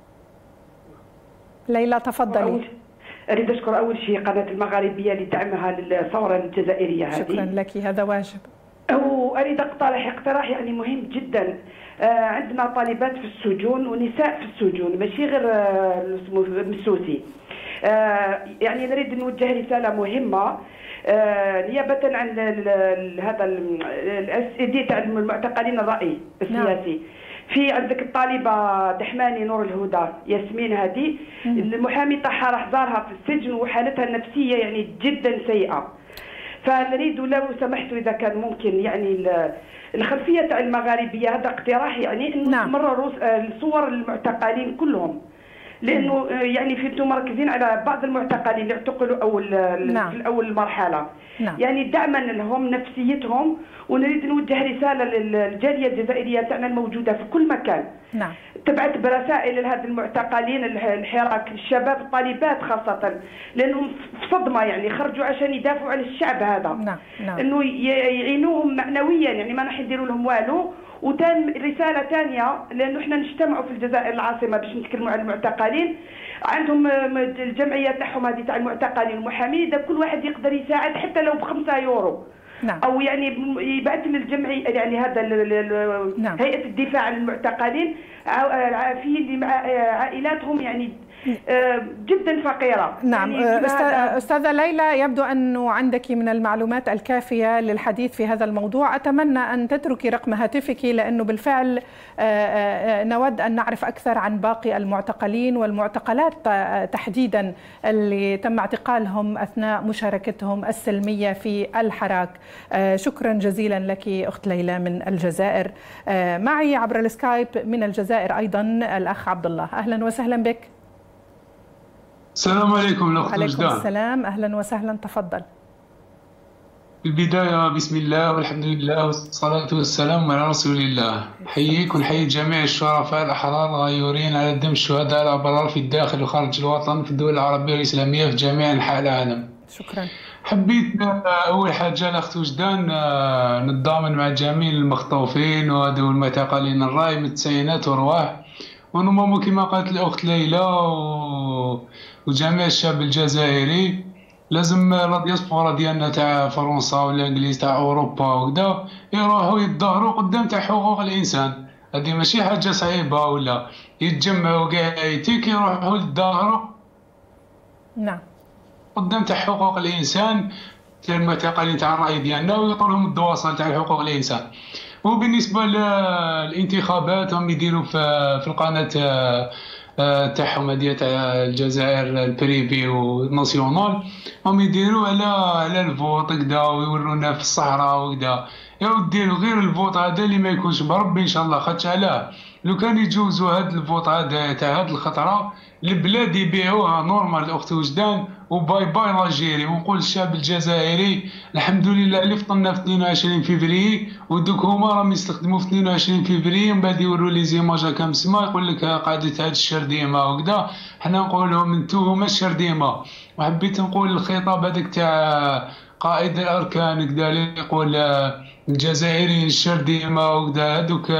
ليلى تفضلي. أريد أشكر أول شيء قناة المغاربية لدعمها للثورة الجزائرية هذه. شكرا لك، هذا واجب. وأريد أقترح اقتراح يعني مهم جدا. عندنا طالبات في السجون ونساء في السجون، ماشي غير مسوسي. يعني نريد نوجه رسالة مهمة نيابة عن هذا الأسئلة تاع المعتقلين الرأي السياسي. في عندك الطالبة دحماني نور الهدى ياسمين، هذه المحامي تاعها راح زارها في السجن وحالتها النفسية يعني جدا سيئة. فنريد لو سمحتوا إذا كان ممكن يعني الخلفية تاع المغاربية، هذا اقتراح يعني انه تمرروا صور المعتقلين كلهم، لانه يعني فيتوا مركزين على بعض المعتقلين اللي اعتقلوا في الاول مرحله. يعني دعما لهم نفسيتهم. ونريد نوجه رساله للجاليه الجزائريه تاعنا الموجوده في كل مكان. تبعت برسائل لهذا المعتقلين الحراك، الشباب الطالبات خاصه، لانهم في صدمه، يعني خرجوا عشان يدافعوا عن الشعب هذا. انه يعينوهم معنويا، يعني ما راح نديروا لهم والو. وتان رساله ثانيه، لانه احنا نجتمعوا في الجزائر العاصمه باش نتكلموا عن المعتقلين، عندهم الجمعيه تاعهم هذه تاع المعتقلين المحامين، اذا كل واحد يقدر يساعد حتى لو ب5 يورو. او يعني يبعث للجمعيه، يعني هذا هيئه الدفاع عن المعتقلين، في عائلاتهم يعني جدا فقيرة. نعم. يعني أستاذة ليلى، يبدو أنه عندك من المعلومات الكافية للحديث في هذا الموضوع. أتمنى أن تتركي رقم هاتفك، لأنه بالفعل نود أن نعرف أكثر عن باقي المعتقلين والمعتقلات تحديدا اللي تم اعتقالهم أثناء مشاركتهم السلمية في الحراك. شكرا جزيلا لك أخت ليلى من الجزائر. معي عبر السكايب من الجزائر أيضا الأخ عبد الله. أهلا وسهلا بك. السلام عليكم الأخت وجدان. عليكم السلام، أهلا وسهلا، تفضل. في البداية بسم الله والحمد لله والصلاة والسلام على رسول الله. حييك ونحيي جميع الشرفاء الأحرار الغيورين على دم الشهداء الأبرار في الداخل وخارج الوطن، في الدول العربية والإسلامية في جميع أنحاء العالم. شكرا. حبيت أول حاجة الأخت وجدان نتضامن مع جميع المخطوفين وذوي المعتقلين الرأي من التسعينات ورواح، ونمو كما قالت الأخت ليلى وجميع الشعب الجزائري. لازم لا دياسبورا ديالنا تاع فرنسا ولا انجليز تاع اوروبا وكذا يروحوا يتظاهروا قدام تاع حقوق الانسان. هذه ماشي حاجه صعيبه، ولا يتجمعوا كاع يتيك يروحوا يتظاهروا قدام تاع حقوق الانسان تاع المعتقلين تاع الراي ديالنا، ويعطوا لهم الدواصل تاع حقوق الانسان. وبالنسبه للانتخابات هم يديروا في القناه تاعهم هذه تاع الجزائر البريفي والناسيونال، هم يديروا على الفوت كدا ويورونا في الصحراء وكدا. يا ودي غير الفوت هذا اللي ما يكونش بربي ان شاء الله، خاطش علاه لو كان يجوزوا هذا الفوت هذا تاع هذه الخطره البلاد يبيعوها نورمال الاخت وجدان، وباي باي لاجيري. ونقول الشعب الجزائري الحمد لله اللي فطنا في 22 فيفري، ودوك هما راهم يستخدموا في 22 فيفري، من بعد يوروا لي زيماج هكا مسما يقول لك قاعده هاد الشرديمه وكذا. حنا نقول لهم انتو هما الشرديمه. وحبيت نقول الخطاب هذاك تاع قائد الاركان كذا اللي يقول الجزائريين الشرديمه وكذا، هذوك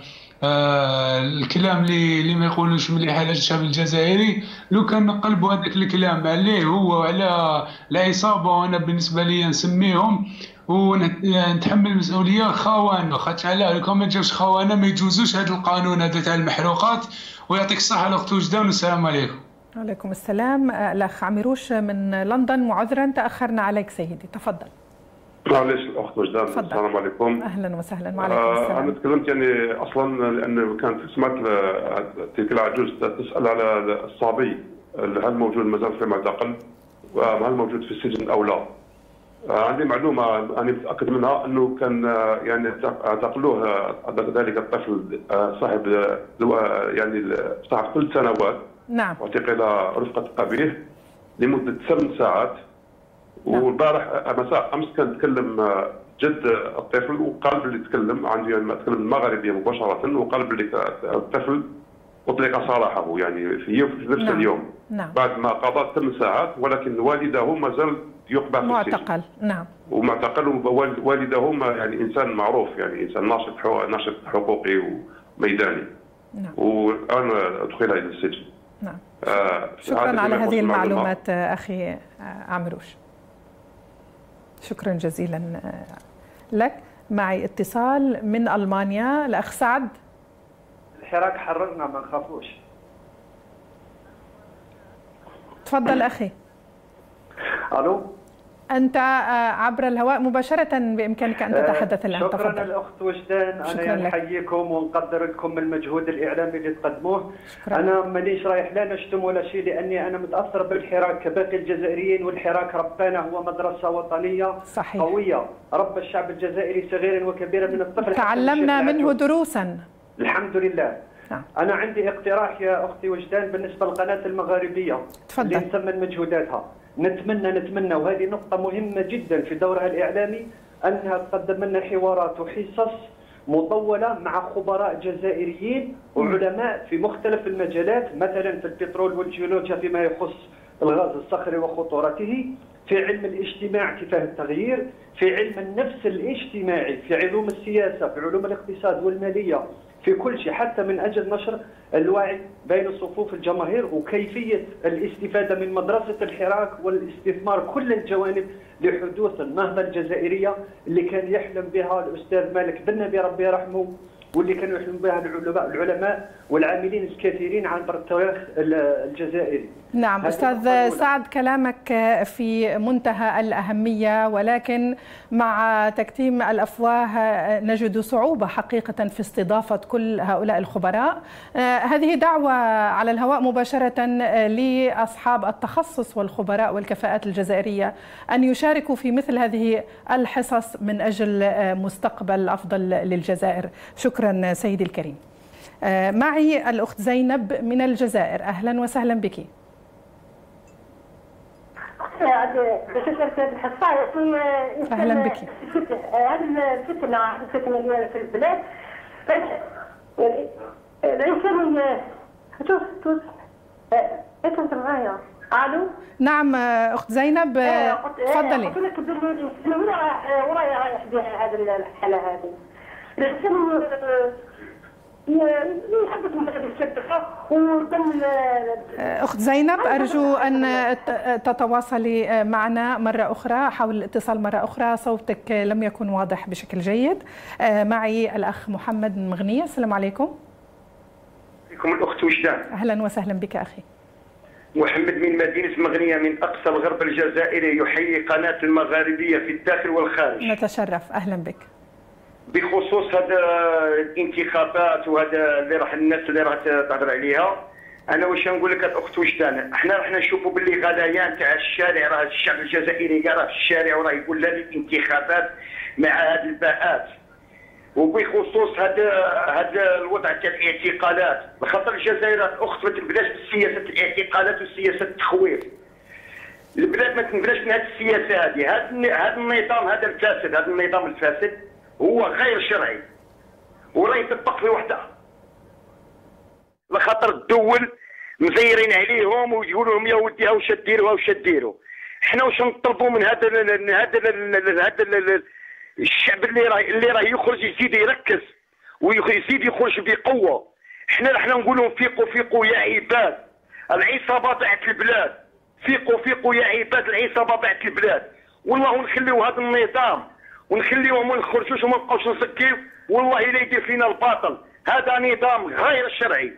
الكلام اللي ما يقولوش مليح على الشعب الجزائري. لو كان نقلبوا هذاك الكلام عليه هو وعلى العصابه، وانا بالنسبه لي نسميهم ونتحمل المسؤوليه خوانه، خاطر علاه لو كان ما جاوش خوانه ما يجوزوش هذا القانون هذا تاع المحروقات. ويعطيك الصحه الاخت وجدان، والسلام عليكم. وعليكم السلام. الاخ عميروش من لندن، معذرا تاخرنا عليك سيدي، تفضل. معليش الاخت وجدان. السلام عليكم. اهلا وسهلا. وعليكم السلام. انا تكلمت يعني اصلا لانه كانت سمعت تلك العجوز تسال على الصبي هل موجود مازال في المعتقل وهل موجود في السجن او لا. عندي معلومه انا متاكد منها انه كان يعني اعتقلوه ذلك الطفل صاحب يعني صاحب 3 سنوات. نعم. واعتقل رفقه ابيه لمده 8 ساعات. والبارح مساء امس كان تكلم جد الطفل وقال باللي تكلم عندي يعني تكلم المغربيه مباشره، وقال باللي الطفل قلت لك صراحه هو يعني في نفس اليوم بعد ما قضى 8 ساعات، ولكن والده ما زال يقبع في معتقل. نعم. ومعتقل، والده يعني انسان معروف، يعني انسان ناشط حقوقي وميداني. نعم. والان ادخل الى السجن. نعم. شكرا على هذه المعلومات اخي عمروش. شكرا جزيلا لك. معي اتصال من المانيا، الاخ سعد. الحراك حررنا، ما نخافوش. تفضل اخي. الو. انت عبر الهواء مباشره، بامكانك ان تتحدث الان. شكرا الاخت وجدان، انا نحييكم ونقدر لكم المجهود الاعلامي اللي تقدموه. انا مانيش رايح لا نشتم ولا شيء، لاني انا متاثر بالحراك كباقي الجزائريين، والحراك ربنا هو مدرسه وطنيه صحيح. قويه، رب الشعب الجزائري صغيرا وكبيرا من الطفل تعلمنا منه دروسا الحمد لله. نعم. انا عندي اقتراح يا اختي وجدان بالنسبه للقناه المغاربيه. تفضل. اللي نثمن مجهوداتها. نتمنى وهذه نقطة مهمة جدا في دورها الإعلامي، أنها تقدم لنا حوارات وحصص مطولة مع خبراء جزائريين وعلماء في مختلف المجالات، مثلا في البترول والجيولوجيا فيما يخص الغاز الصخري وخطورته، في علم الاجتماع كيفاه التغيير، في علم النفس الاجتماعي، في علوم السياسة، في علوم الاقتصاد والمالية، في كل شيء، حتى من أجل نشر الوعي بين صفوف الجماهير وكيفية الاستفادة من مدرسة الحراك والاستثمار كل الجوانب لحدوث النهضة الجزائرية اللي كان يحلم بها الأستاذ مالك بن نبي ربي يرحمه، واللي كانوا يحلم بها العلماء والعاملين الكثيرين عبر التاريخ الجزائري. نعم أستاذ سعد، كلامك في منتهى الأهمية، ولكن مع تكتيم الأفواه نجد صعوبة حقيقة في استضافة كل هؤلاء الخبراء. هذه دعوة على الهواء مباشرة لأصحاب التخصص والخبراء والكفاءات الجزائرية أن يشاركوا في مثل هذه الحصص من أجل مستقبل أفضل للجزائر. شكرا سيدي الكريم. معي الأخت زينب من الجزائر، أهلا وسهلا بك. أهلا بك. هذه الفتنة اللي في البلاد، الإنسان توصل معايا. ألو. نعم أخت زينب، تفضلي. قلت لك الإنسان ورايا رايح بها هذه الحالة هذه. الإنسان أخت زينب، أرجو أن تتواصلي معنا مرة أخرى، حاول الاتصال مرة أخرى، صوتك لم يكن واضح بشكل جيد. معي الأخ محمد من مغنية، السلام عليكم. عليكم الأخت وجدان. أهلا وسهلا بك أخي. محمد من مدينة مغنية من أقصى الغرب الجزائري، يحيي قناة المغاربية في الداخل والخارج. نتشرف، أهلا بك. بخصوص هذا الانتخابات وهذا اللي راح الناس اللي راح تهضر عليها، انا واش نقول لك الاخت وجدان، احنا راح نشوفوا باللي غليان تاع الشارع، راه الشعب الجزائري كاع راه في الشارع وراه يقول لا للانتخابات مع هذه الباءات. وبخصوص هذا الوضع تاع الاعتقالات، خاطر الجزائر الاخت ما تبداش بسياسه الاعتقالات وسياسه التخويف. البلاد ما تنبلاش من هذه السياسه هذه، هذا النظام هذا الفاسد، هذا النظام الفاسد هو غير شرعي وراه يطبق في وحده، لخاطر الدول مزيرين عليهم ويقولوا لهم يا ودي واش ديروا واش ديروا. احنا واش نطلبوا من هذا الشعب اللي راه يخرج يزيد يركز ويزيد يخرج بقوه. احنا نقول لهم فيقوا يا عباد، العصابه ضاعت البلاد، فيقوا يا عباد، العصابه ضاعت البلاد. والله نخليو هذا النظام ونخليوهم ما نخرجوش وما نبقاوش نسكيو، والله الا يدير فينا الباطل. هذا نظام غير شرعي،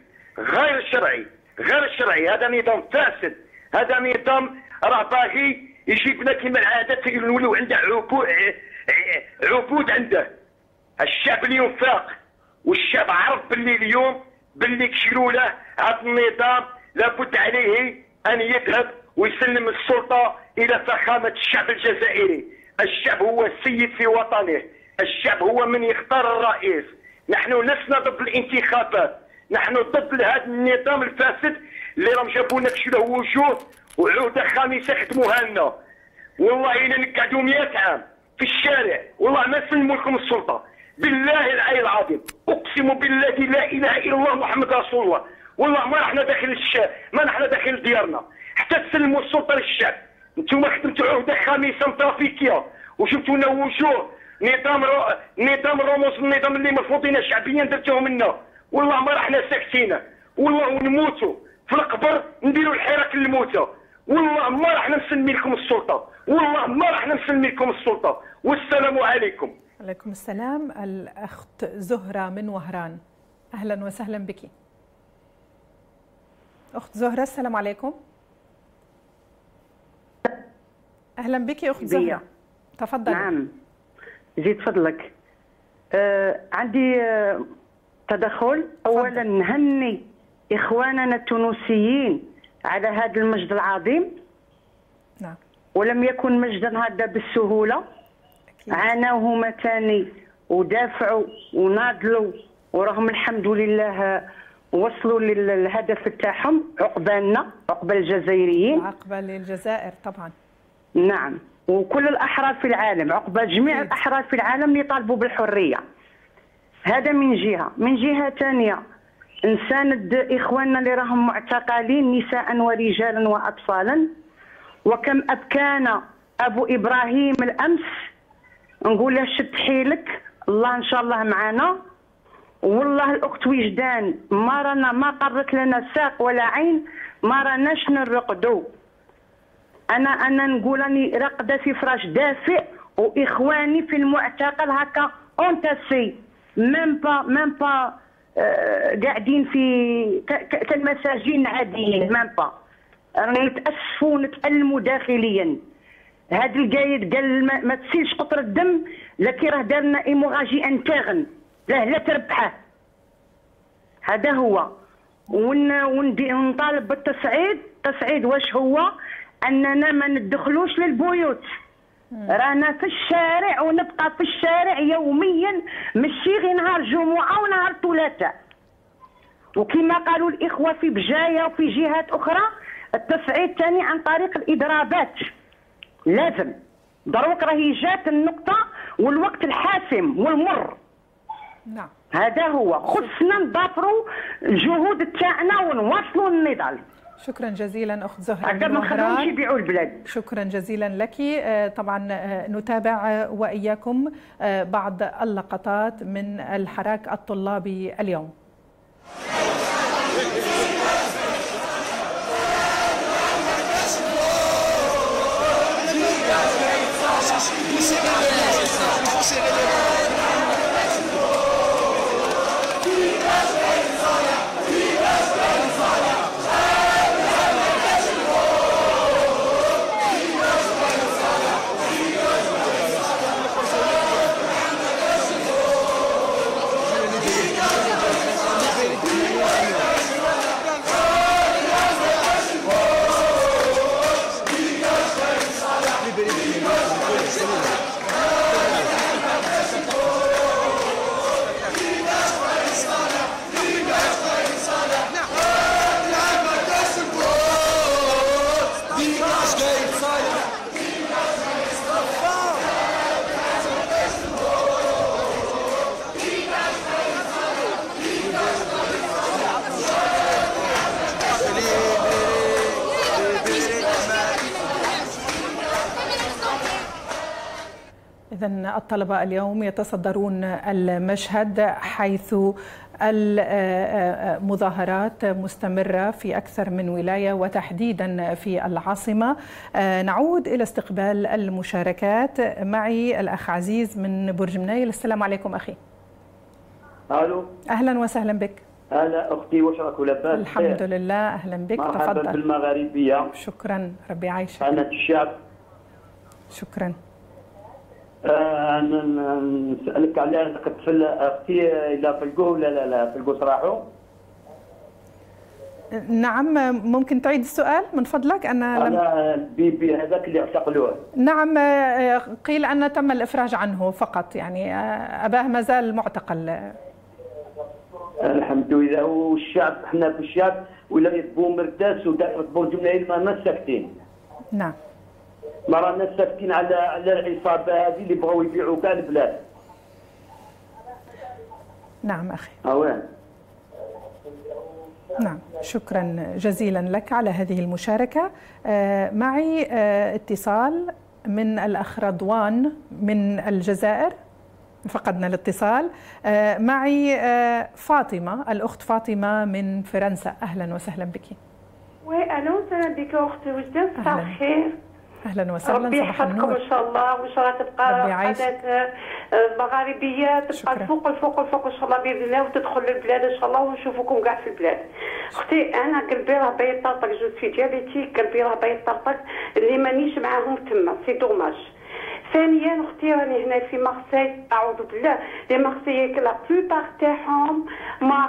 هذا نظام فاسد، هذا نظام راه باغي يجيبنا كيما العادات نوليو عنده عبود عنده. الشعب اليوم فاق، والشعب عرف باللي اليوم باللي كشلوا له هذا النظام لابد عليه ان يذهب ويسلم السلطه الى فخامه الشعب الجزائري. الشعب هو السيد في وطنه، الشعب هو من يختار الرئيس. نحن لسنا ضد الانتخابات، نحن ضد هذا النظام الفاسد اللي راهم جابوا لنا كشلوا وجوه وعوده خامسه خدموها لنا. والله الا نقعدوا 100 عام في الشارع والله ما سلموا لكم السلطه. بالله العلي العظيم اقسم بالله لا اله الا الله محمد رسول الله، والله ما رحنا داخل ما رحنا داخل ديارنا حتى تسلموا السلطه للشعب. انتم خدمتوا عهده خميسه مترافيكيه وشفتوا لنا وجوه نظام الرموز، النظام اللي مرفوضين شعبيا درتوه منا. والله ما رحنا ساكتين، والله ونموتوا في القبر نديروا الحراك للموتى. والله ما رحنا نسلمي لكم السلطه، والله ما رحنا نسلمي لكم السلطه. والسلام عليكم. عليكم السلام. الأخت زهرة من وهران، أهلا وسهلا بك. أخت زهرة السلام عليكم. أهلا بك أخت زهرة، تفضلي. نعم زيد فضلك. عندي تدخل. أولا نهني إخواننا التونسيين على هذا المجد العظيم. نعم. ولم يكن مجدا هذا بالسهولة. عانوا هما تاني ودافعوا وناضلوا وراهم الحمد لله وصلوا للهدف تاعهم عقبالنا، عقبال الجزائريين، عقبال الجزائر طبعا. نعم، وكل الأحرار في العالم، عقبال جميع الأحرار في العالم اللي يطالبوا بالحرية. هذا من جهة. من جهة ثانية نساند إخواننا اللي راهم معتقلين نساء ورجالا وأطفالا. وكم أبكانا أبو إبراهيم الأمس، نقول له شد حيلك، الله إن شاء الله معنا. والله الأخت وجدان ما رانا ما قرت لنا ساق ولا عين، ما راناش نرقدوا. أنا نقول راني راقدة في فراش دافئ وإخواني في المعتقل هكا أونتاسي، ميم با قاعدين في كالمساجين عاديين، ميم با. راني نتأسفوا ونتألموا داخليا. هذا القايد قال ما تسيلش قطر الدم، لكن راه دارنا ايموغاجي انترن، لا تربحه. هذا هو. ونطالب بالتصعيد. التصعيد واش هو؟ اننا ما ندخلوش للبيوت، رانا في الشارع ونبقى في الشارع يوميا، ماشي غير نهار جمعه ونهار ثلاثاء. وكما قالوا الاخوه في بجايه وفي جهات اخرى، التصعيد ثاني عن طريق الاضرابات. لازم دروك راهي جات النقطة والوقت الحاسم والمر. نعم. هذا هو. خصنا نضافروا الجهود تاعنا ونواصلوا النضال. شكرا جزيلا أخت زهرة هكذا من ما نخليهمش وهران. يبيعوا البلاد. شكرا جزيلا لك. طبعا نتابع وإياكم بعض اللقطات من الحراك الطلابي اليوم. إذن الطلبة اليوم يتصدرون المشهد، حيث المظاهرات مستمرة في أكثر من ولاية وتحديدا في العاصمة. نعود إلى استقبال المشاركات. معي الأخ عزيز من برج منايل. السلام عليكم أخي. الو. أهلا وسهلا بك. هلا أختي، واش راكم لاباس؟ الحمد لله، أهلا بك. مرحبا تفضل. بالمغاربية. شكرا، ربي يعيشك. قناة الشعب. شكرا. أنا نسألك على أختي، إلا فلقوه ولا لا فلقوا صراحو؟ نعم، ممكن تعيد السؤال من فضلك؟ أنا البيبي هذاك اللي اعتقلوه. نعم، قيل أن تم الإفراج عنه فقط، يعني أباه ما زال معتقل. الحمد لله. والشعب، احنا في الشعب ولاية بومرداس ودائرة برج منايل ما ساكتين. نعم. ما رانا ساكتين على العصابة هذه اللي بغاو يبيعوا كاع البلاد. نعم أخي. أوان. نعم، شكرا جزيلا لك على هذه المشاركة. معي اتصال من الأخ رضوان من الجزائر، فقدنا الاتصال. معي فاطمة، الأخت فاطمة من فرنسا. أهلا وسهلا بك. أهلا وسهلا بك أختي وجدان، صباح الخير. أهلا وسهلا، ربي يحفظكم إن شاء الله، وإن شاء الله تبقى قناة المغاربية تبقى الفوق الفوق الفوق إن شاء الله بإذن الله، وتدخل للبلاد إن شاء الله ونشوفكم كاع في البلاد. أختي أنا قلبي راه باغي يطرطق، جو سي ديابيتيك، قلبي راه باغي يطرطق اللي مانيش معاهم تما، سي دوماج. ثانيا اختي راني هنا في مارسي، اعوذ بالله، لي مارسيي لا بلوبار تاعهم ما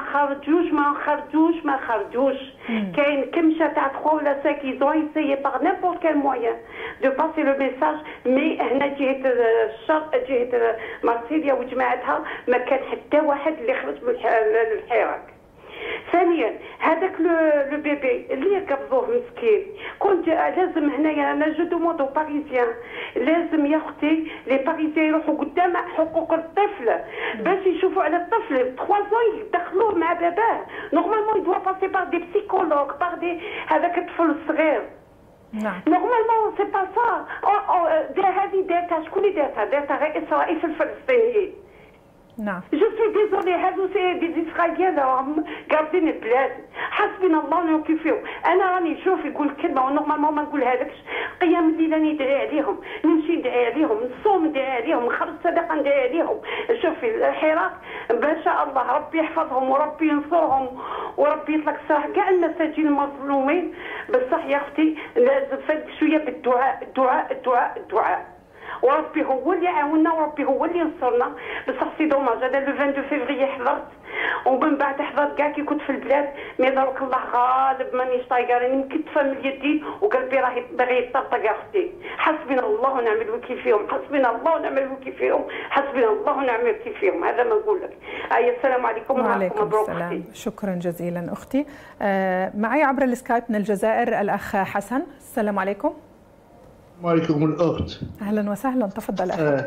خرجوش كاين كمشه تاع 3 ولا 5 ايزون يسيي باغ نيمبورت كال موين دو باسي لو ميساج، مي هنا جهه الشرق جهه مارسيليا وجماعتها ما كان حتى واحد اللي خرج من الحراك. ثانيا هذاك لو بيبي اللي قبضوه مسكين، كنت لازم هنايا انا جو دوموندو باريزيان، لازم يا اختي لي باريزيان يروحوا قدام حقوق الطفل باش يشوفوا على الطفل 3 ans يدخلوه مع باباه. نورمالمون يدوا باسي بار دي بسيكولوج، بار دي هذاك الطفل الصغير. نعم نورمالمون سي با سا. هذه دارتها شكون اللي دارتها؟ دارتها غير اسرائيل في الفلسطينيين. نعم جو سوي ديزولي، هادو سي دي اسرائيليين راهم قابضين البلاد، حسبنا الله ونعم فيهم. انا راني نشوف يقول كلمه ونورمالمون ما نقولهالكش، قيام الليل راني ندعي عليهم، نمشي ندعي عليهم، نصوم ندعي عليهم، نخرج صدقه ندعي عليهم. شوفي الحراك ما شاء الله ربي يحفظهم وربي ينصرهم وربي يطلق السراح كاع المساجين المظلومين. بصح يا اختي لازم فد شويه بالدعاء، الدعاء الدعاء الدعاء، وربي هو اللي عاوننا وربي هو اللي نصرنا. بصح سي دوماج انا لو 22 فيفري حضرت، ومن بعد حضرت كاع كي كنت في البلاد، مي دروك الله غالب مانيش طايقه، راني مكتفه من اليدين وقلبي راه باغي يطرطق يا اختي. حسبنا الله ونعم الوكيل فيهم، حسبنا الله ونعم الوكيل فيهم، حسبنا الله ونعم الوكيل فيهم، هذا ما نقول لك. السلام عليكم وعليكم السلام. شكرا جزيلا اختي. معي عبر السكايب من الجزائر الاخ حسن. السلام عليكم. وعليكم الأخت. أهلا وسهلا، تفضل أخي.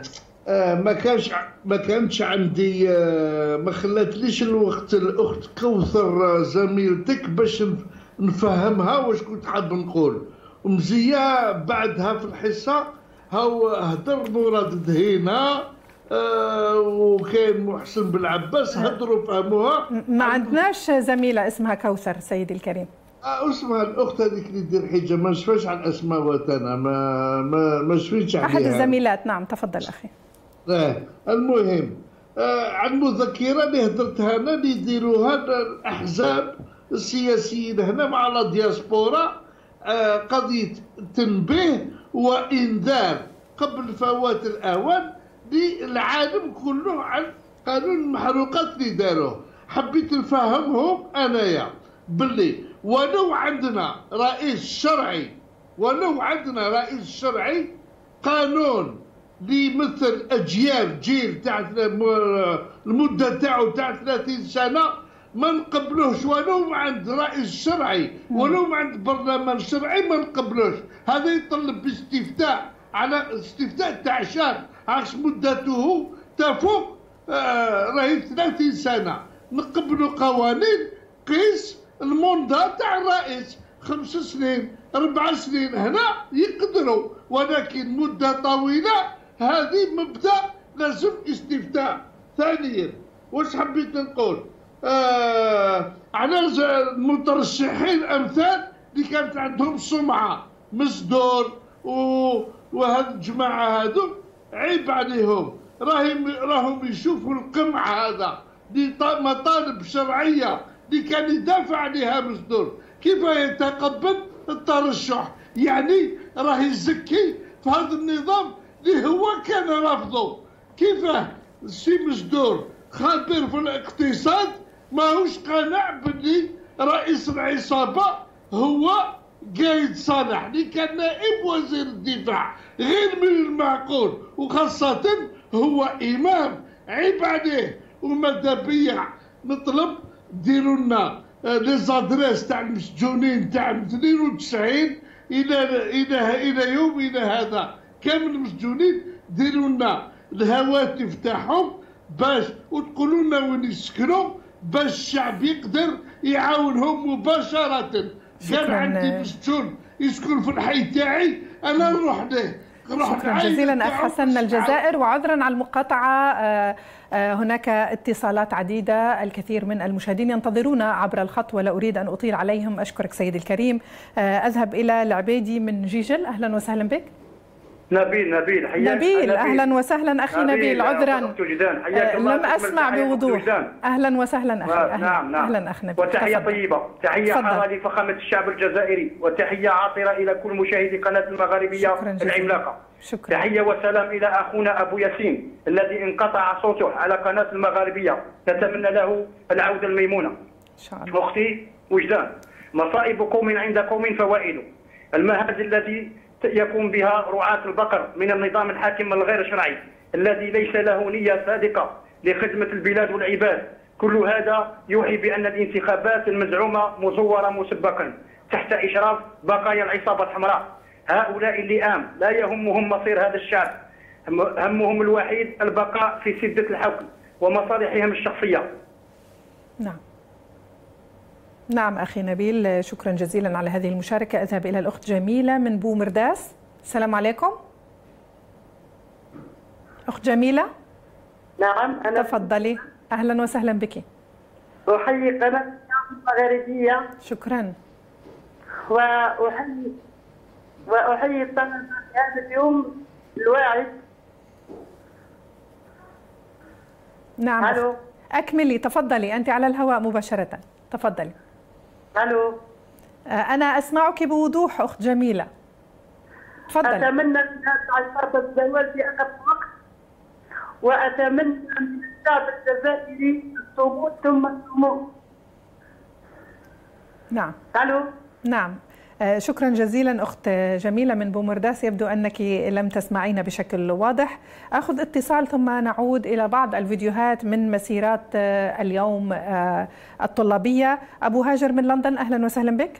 ما كانش عندي ما خلاتليش الوقت الأخت كوثر زميلتك باش نفهمها واش كنت حاب نقول، ومزية بعدها في الحصة هاو هدر مراد دهينا وكاين محسن بالعباس هدروا فهموها. ما عندناش زميلة اسمها كوثر سيدي الكريم. اسمها الاخت هذيك اللي دير حجه، ما نشفاش على الاسماء انا ما شفيتش عليها. احد الزميلات. نعم تفضل اخي. المهم على المذكره اللي هدرتها انا اللي يديروها الاحزاب السياسيين هنا مع لا دياسبورا، قضيه تنبيه وانذار قبل فوات الاوان للعالم كله عن قانون المحروقات اللي داروه. حبيت نفهمهم انايا باللي ولو عندنا رئيس شرعي قانون اللي يمثل اجيال جيل تاع المده تاعو تاع 30 سنه ما نقبلوش، ولو عند رئيس شرعي ولو عند برلمان شرعي ما نقبلوش. هذا يطلب باستفتاء على استفتاء تاع شاب عكس مدته تفوق راهي 30 سنه. نقبلوا قوانين قيس الموندا تاع الرئيس 5 سنين 4 سنين هنا يقدروا، ولكن مدة طويلة هذه مبدأ لازم استفتاء. ثانيا واش حبيت نقول على المترشحين الأمثال اللي كانت عندهم سمعة مصدور وهاد الجماعة هادو عيب عليهم، راهم يشوفوا القمع هذا مطالب شرعية اللي كان يدافع عليها مصدور، كيف يتقبل الترشح؟ يعني راه يزكي في هذا النظام اللي هو كان رافضه. كيفاه السي مصدور خبير في الاقتصاد ماهوش قانع باللي رئيس العصابة هو قايد صالح اللي كان نائب وزير الدفاع؟ غير من المعقول، وخاصة هو إمام، عيب عليه. وماذا بيا نطلب ديروا لنا لي زادريس تاع المسجونين تاع 92 الى يومنا هذا، كامل المسجونين ديروا لنا الهواتف تاعهم باش وتقولوا لنا وين يسكنوا باش الشعب يقدر يعاونهم مباشره. كان عندي مسجون يسكن في الحي تاعي انا نروح له. شكرا جزيلا اخ حسن من الجزائر، وعذرا على المقاطعه. هناك اتصالات عديده، الكثير من المشاهدين ينتظرونا عبر الخط ولا اريد ان اطيل عليهم. اشكرك سيدي الكريم. اذهب الى العبيدي من جيجل. اهلا وسهلا بك. نبيل حياك. نبيل اهلا وسهلا اخي نبيل. عذرا لم اسمع بوضوح. اهلا وسهلا اخي. نعم اهلا اخ نبيل. وتحيه طيبه، تحيه حاره لفخامه الشعب الجزائري، وتحيه عاطره الى كل مشاهدي قناه المغاربيه العملاقه. شكرا. تحيه وسلام الى اخونا ابو ياسين الذي انقطع صوته على قناه المغاربيه، نتمنى له العوده الميمونه. ان شاء الله. اختي وجدان، مصائب قوم عند قوم فوائد. المهازل التي يقوم بها رعاة البقر من النظام الحاكم الغير شرعي الذي ليس له نية صادقة لخدمة البلاد والعباد، كل هذا يوحي بأن الانتخابات المزعومة مزورة مسبقا تحت إشراف بقايا العصابة الحمراء. هؤلاء اللئام لا يهمهم مصير هذا الشعب، همهم الوحيد البقاء في سدة الحكم ومصالحهم الشخصية. نعم أخي نبيل، شكرا جزيلا على هذه المشاركة. أذهب إلى الأخت جميلة من بومرداس. السلام عليكم أخت جميلة. نعم أنا تفضلي. أهلا وسهلا بك. أحيي قناة المغاربية. شكرا. وأحيي الطلبة في هذا اليوم الواعد. نعم. ألو. أكملي تفضلي، أنت على الهواء مباشرة، تفضلي. الو. انا اسمعك بوضوح اخت جميله. تفضلي. اتمنى من فرصه الزواج في اقرب وقت، واتمنى من الشعب الجزائري الصمود ثم الصمود. نعم. الو. نعم. شكرا جزيلا أخت جميلة من بومرداس، يبدو أنك لم تسمعينا بشكل واضح. أخذ اتصال ثم نعود إلى بعض الفيديوهات من مسيرات اليوم الطلابية. أبو هاجر من لندن، أهلا وسهلا بك.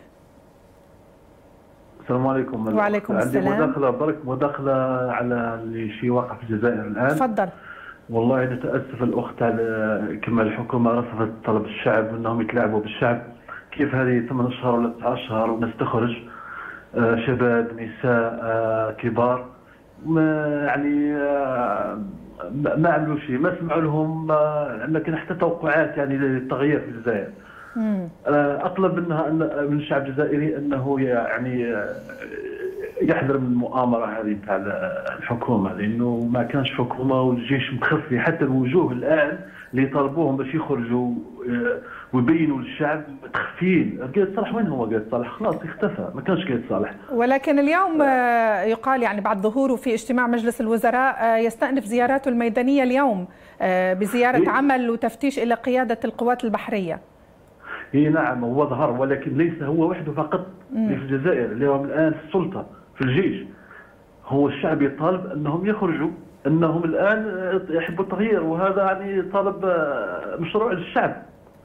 السلام عليكم. وعليكم السلام. عندي مداخلة على اللي شيء واقع في الجزائر الآن. تفضل. والله نتأسف الأخت على كما الحكومة رفضت طلب الشعب أنهم يتلاعبوا بالشعب. كيف هذه 8 أشهر ولا 9 أشهر وناس تخرج، شباب نساء كبار، يعني ما عملوا شيء، ما سمعوا لهم، لكن حتى توقعات يعني للتغيير في الجزائر. أطلب من الشعب الجزائري أنه يعني يحذر من المؤامرة هذه بتاع الحكومة، لأنه ما كانش حكومة والجيش متخفي. حتى الوجوه الآن اللي طالبوهم باش يخرجوا ويبينوا للشعب متخفيين. قايد صالح وين هو؟ قايد صالح خلاص اختفى، ما كانش قايد صالح. ولكن اليوم يقال يعني بعد ظهوره في اجتماع مجلس الوزراء يستأنف زياراته الميدانية اليوم بزيارة عمل وتفتيش إلى قيادة القوات البحرية. اي نعم هو ظهر، ولكن ليس هو وحده فقط اللي في الجزائر، اليوم الآن في السلطة في الجيش. هو الشعب يطالب أنهم يخرجوا، أنهم الآن يحبوا التغيير، وهذا يعني طلب مشروع للشعب.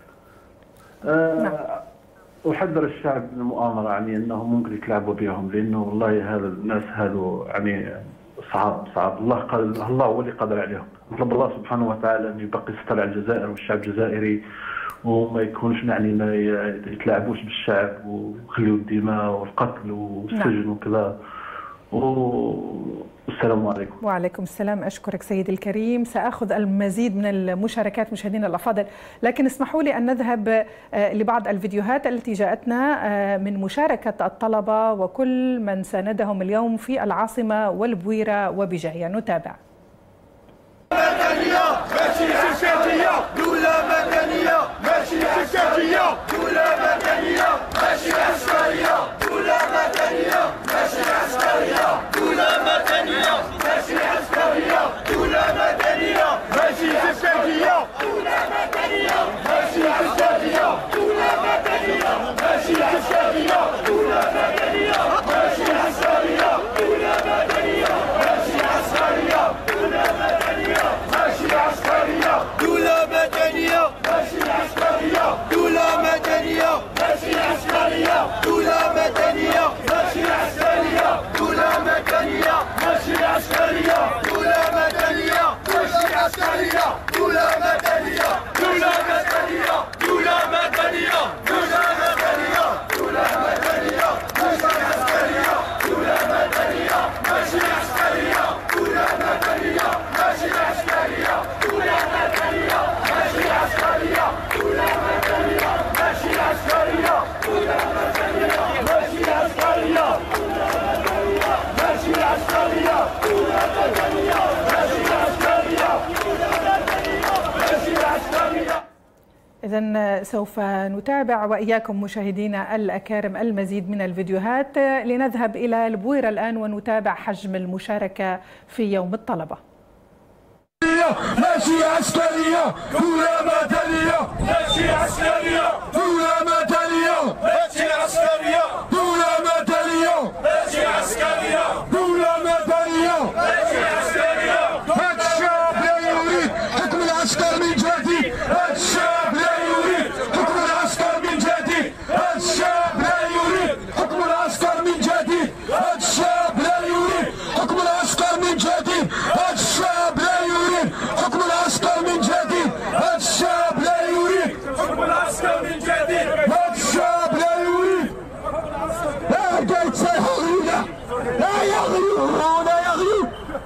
أحذر الشعب من المؤامرة، يعني أنهم ممكن يتلاعبوا بهم، لأنه والله هذا الناس هذو يعني صعب. الله هو اللي قادر عليهم. نطلب الله سبحانه وتعالى أن يبقي يستر على الجزائر والشعب الجزائري، وما يكونش يعني ما يتلاعبوش بالشعب ويخليوا الدماء والقتل والسجن وكذا. والسلام عليكم. وعليكم السلام. أشكرك سيدي الكريم. سأخذ المزيد من المشاركات مشاهدينا الأفاضل، لكن اسمحوا لي أن نذهب لبعض الفيديوهات التي جاءتنا من مشاركة الطلبة وكل من ساندهم اليوم في العاصمة والبويرة وبجاية. نتابع. مدنية ماشي شيشاتية، دولة مدنية ماشي شيشاتية، دولة مدنية ماشي عسكرية، دولة مدنية ماشي عسكرية، دولة مدنية ماشي عسكرية، دولة مدنية ماشي شيشاتية، دولة مدنية ماشي شيشاتية، دولة مدنية ماشي عسكرية، دولة مدنية ماشي عسكرية، دولة مدنية ماشي عسكرية، دولة مدنية ماشي عسكرية، دولة مدنية ماشي عسكرية، دولة مدنية إذن سوف نتابع وإياكم مشاهدينا الأكارم المزيد من الفيديوهات. لنذهب إلى البويرة الآن ونتابع حجم المشاركة في يوم الطلبة. ماشي عسكرية دولة مدنية، ماشي عسكرية دولة مدنية، ماشي عسكرية دولة مدنية، ماشي عسكرية دولة مدنية، ماشي عسكرية. هاد الشعب لا يريد حكم العسكر من جديد، هاد الشعب لا يريد حكم العسكر من جديد، هاد الشعب لا يريد حكم العسكر من جديد، هاد الشعب لا يريد حكم العسكر من جديد، هاد الشعب لا يريد حكم العسكر من جديد، هاد الشعب لا يريد حكم العسكر من جديد، هاد الشعب لا يريد. لا قاعد تسيحونا، لا يغلون لا يغلون.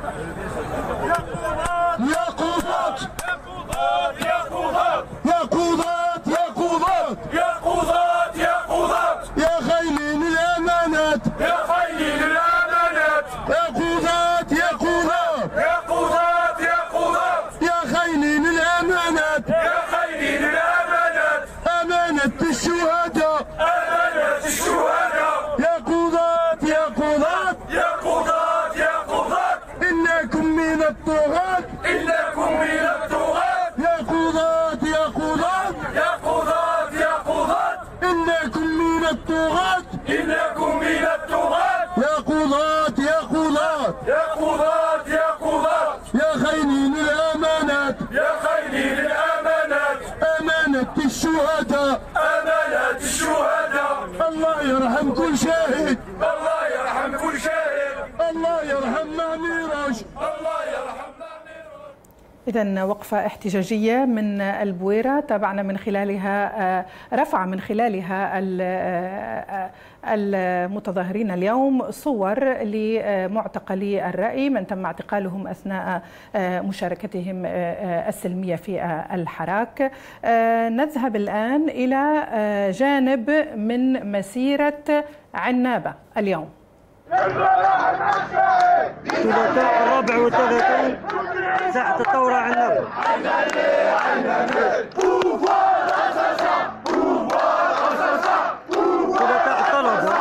يا قضاة يا قضاة يا قضاة يا قضاة يا قضاة يا قضاة يا خاينين الأمانات، يا خاينين الأمانات، يا قضاة يا قضاة يا قضاة يا قضاة يا خاينين الأمانات، يا خاينين الأمانات، أمانة الشهداء، أمانة الشهداء. يا قضاة يا قضاة يا قضاة يا قضاة إنكم من الطغاة، إنكم من الطغاة. يا قضاة يا قضاة يا قضاة يا قضاة إنكم من الطغاة، إنكم من الطغاة. يا قضاة يا قضاة يا قضاة يا قضاة يا خاينين الأمانات، يا خاينين الأمانات، أمانة الشهداء، أمانة الشهداء. الله يرحم كل شهيد، الله يرحم كل شهيد، الله يرحم ميراج، الله يرحم. إذن وقفة احتجاجية من البويرة تابعنا من خلالها رفع من خلالها المتظاهرين اليوم صور لمعتقلي الرأي من تم اعتقالهم أثناء مشاركتهم السلمية في الحراك. نذهب الآن إلى جانب من مسيرة عنابة اليوم. ثلاثاء 34 ساحة الثورة عنابة. ثلاثاء الطلبة.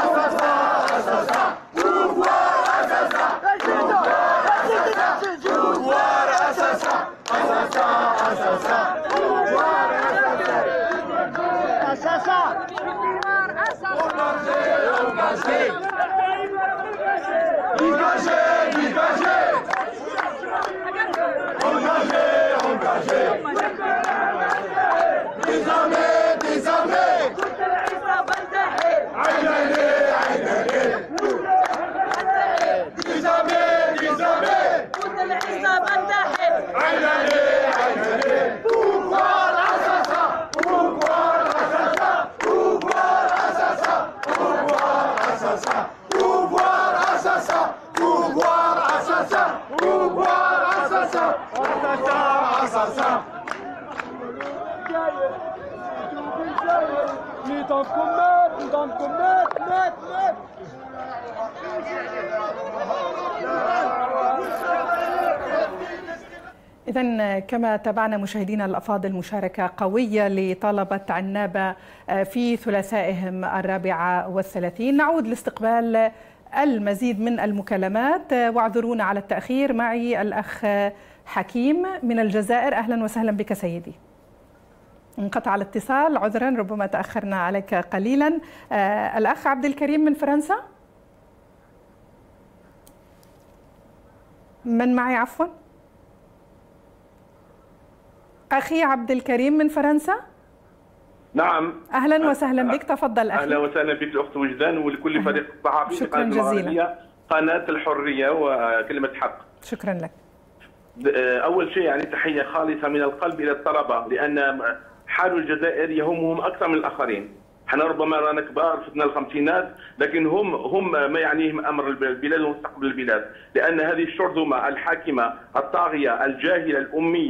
إذن كما تابعنا مشاهدينا الأفاضل مشاركة قوية لطلبة عنابة في ثلاثائهم 34. نعود لاستقبال المزيد من المكالمات، واعذرونا على التأخير. معي الأخ حكيم من الجزائر. أهلا وسهلا بك سيدي. انقطع الاتصال عذرا، ربما تأخرنا عليك قليلا. الأخ عبد الكريم من فرنسا. من معي عفوا؟ أخي عبد الكريم من فرنسا. نعم أهلا وسهلا بك، تفضل أخي. أهلا وسهلا بك الأخت وجدان ولكل فريق الصحافي. شكرا جزيلا. قناة الحرية وكلمة حق. شكرا لك. أول شيء يعني تحية خالصة من القلب إلى الطلبة، لأن حال الجزائر يهمهم أكثر من الآخرين. احنا ربما رانا كبار فتنا الخمسينات، لكن هم ما يعنيهم امر البلاد ومستقبل البلاد، لان هذه الشرذمه الحاكمه الطاغيه الجاهله الاميه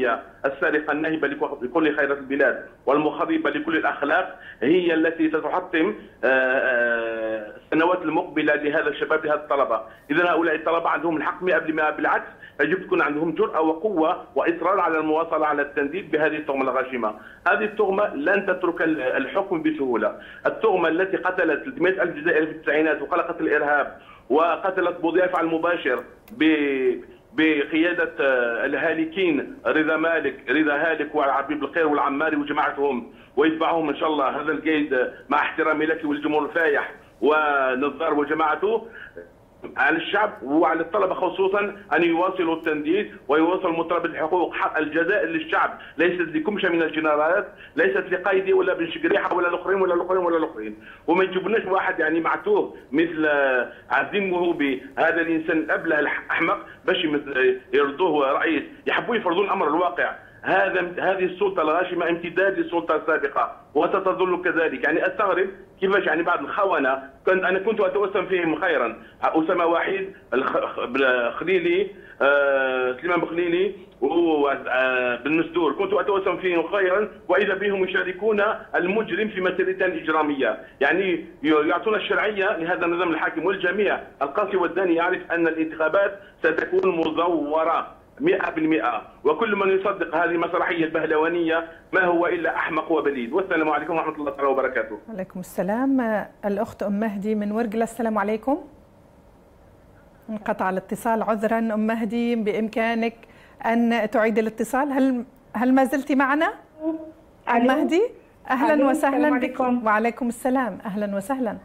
السارقة الناهبة لكل خيرات البلاد والمخربة لكل الأخلاق هي التي ستحطم السنوات المقبلة لهذا الشباب لهذا الطلبة. إذا هؤلاء الطلبة عندهم الحق 100%، بالعكس يجب تكون عندهم جرأة وقوة وإصرار على المواصلة على التنديد بهذه التهمة الغاشمة. هذه التهمة لن تترك الحكم بسهولة. التهمة التي قتلت 100,000 جزائري في التسعينات وخلقت الإرهاب وقتلت بوضياف على المباشر بقيادة الهالكين رضا هالك وعبيب القير والعماري وجماعتهم، ويتبعهم إن شاء الله هذا القيد مع احترامي لك والجمهور الفايح ونظار وجماعته. على الشعب وعلى الطلبة خصوصا أن يواصلوا التنديد ويواصلوا مطالبة الحقوق. حق الجزائر للشعب، ليست لكمشة من الجنرالات، ليست لقايدي ولا بن شقريحة ولا الآخرين ولا الآخرين ولا الآخرين. وما يجيبوناش واحد يعني معتوه مثل عزيم موهوبي، هذا الإنسان الأبله الأحمق باش يرضوه رئيس، يحبوا يفرضون أمر الواقع. هذه السلطة الغاشمة امتداد للسلطة السابقة وستظل كذلك. يعني استغرب كيفاش يعني بعض الخونة أنا كنت أتوسم فيهم خيرا، أسامة وحيد، خليلي، سليمان بخليلي وبن مسدور، كنت أتوسم فيهم خيرا، وإذا بهم يشاركون المجرم في مسيرته الإجرامية. يعني يعطون الشرعية لهذا النظام الحاكم، والجميع القاسي والداني يعرف أن الانتخابات ستكون مزورة 100%، وكل من يصدق هذه المسرحية البهلوانية ما هو إلا أحمق وبليد. والسلام عليكم ورحمة الله تعالى وبركاته. وعليكم السلام. الأخت أم مهدي من ورقلة، السلام عليكم. انقطع الاتصال عذرا. أم مهدي بإمكانك أن تعيد الاتصال. هل ما زلت معنا؟ أم مهدي أهلا وسهلا بك. وعليكم السلام، أهلا وسهلا.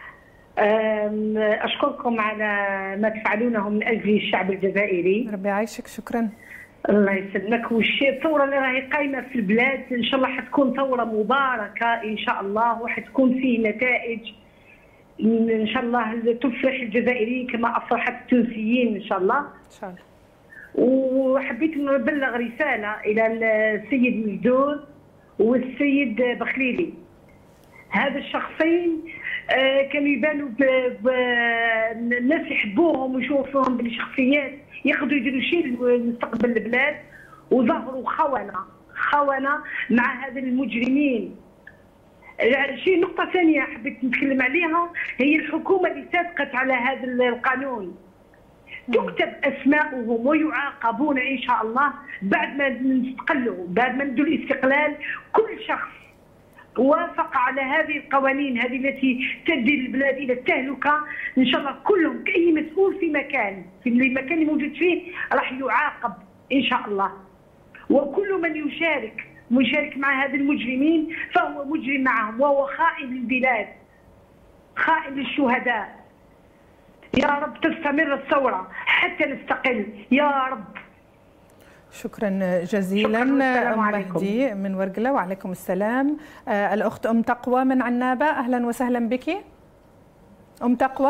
أشكركم على ما تفعلونه من أجل الشعب الجزائري. ربي يعيشك، شكرا. الله يسلمك. الثورة اللي راهي قايمة في البلاد إن شاء الله حتكون ثورة مباركة إن شاء الله، وحتكون فيه نتائج إن شاء الله تفرح الجزائريين كما أفرحت التونسيين إن شاء الله. إن شاء الله. وحبيت نبلغ رسالة إلى السيد مجدور والسيد بخليلي. هذا الشخصين كانوا يبانوا الناس يحبوهم ويشوفوهم بالشخصيات يقدروا يديروا شيء لمستقبل البلاد، وظهروا خونة مع هذا المجرمين. شيء نقطة ثانية حبيت نتكلم عليها هي الحكومة اللي صادقت على هذا القانون. تكتب أسماءهم ويعاقبون إن شاء الله بعد ما نستقلوا، بعد ما ندوا الاستقلال. كل شخص وافق على هذه القوانين هذه التي تدي البلاد الى التهلكه ان شاء الله كلهم، كاي مسؤول في المكان اللي موجود فيه راح يعاقب ان شاء الله. وكل من مشارك مع هذه المجرمين فهو مجرم معهم، وهو خائن للبلاد، خائن للشهداء. يا رب تستمر الثوره حتى نستقل يا رب. شكرا جزيلا. أم مهدي من ورقلة. وعليكم السلام. الأخت أم تقوى من عنابة، أهلا وسهلا بك. أم تقوى.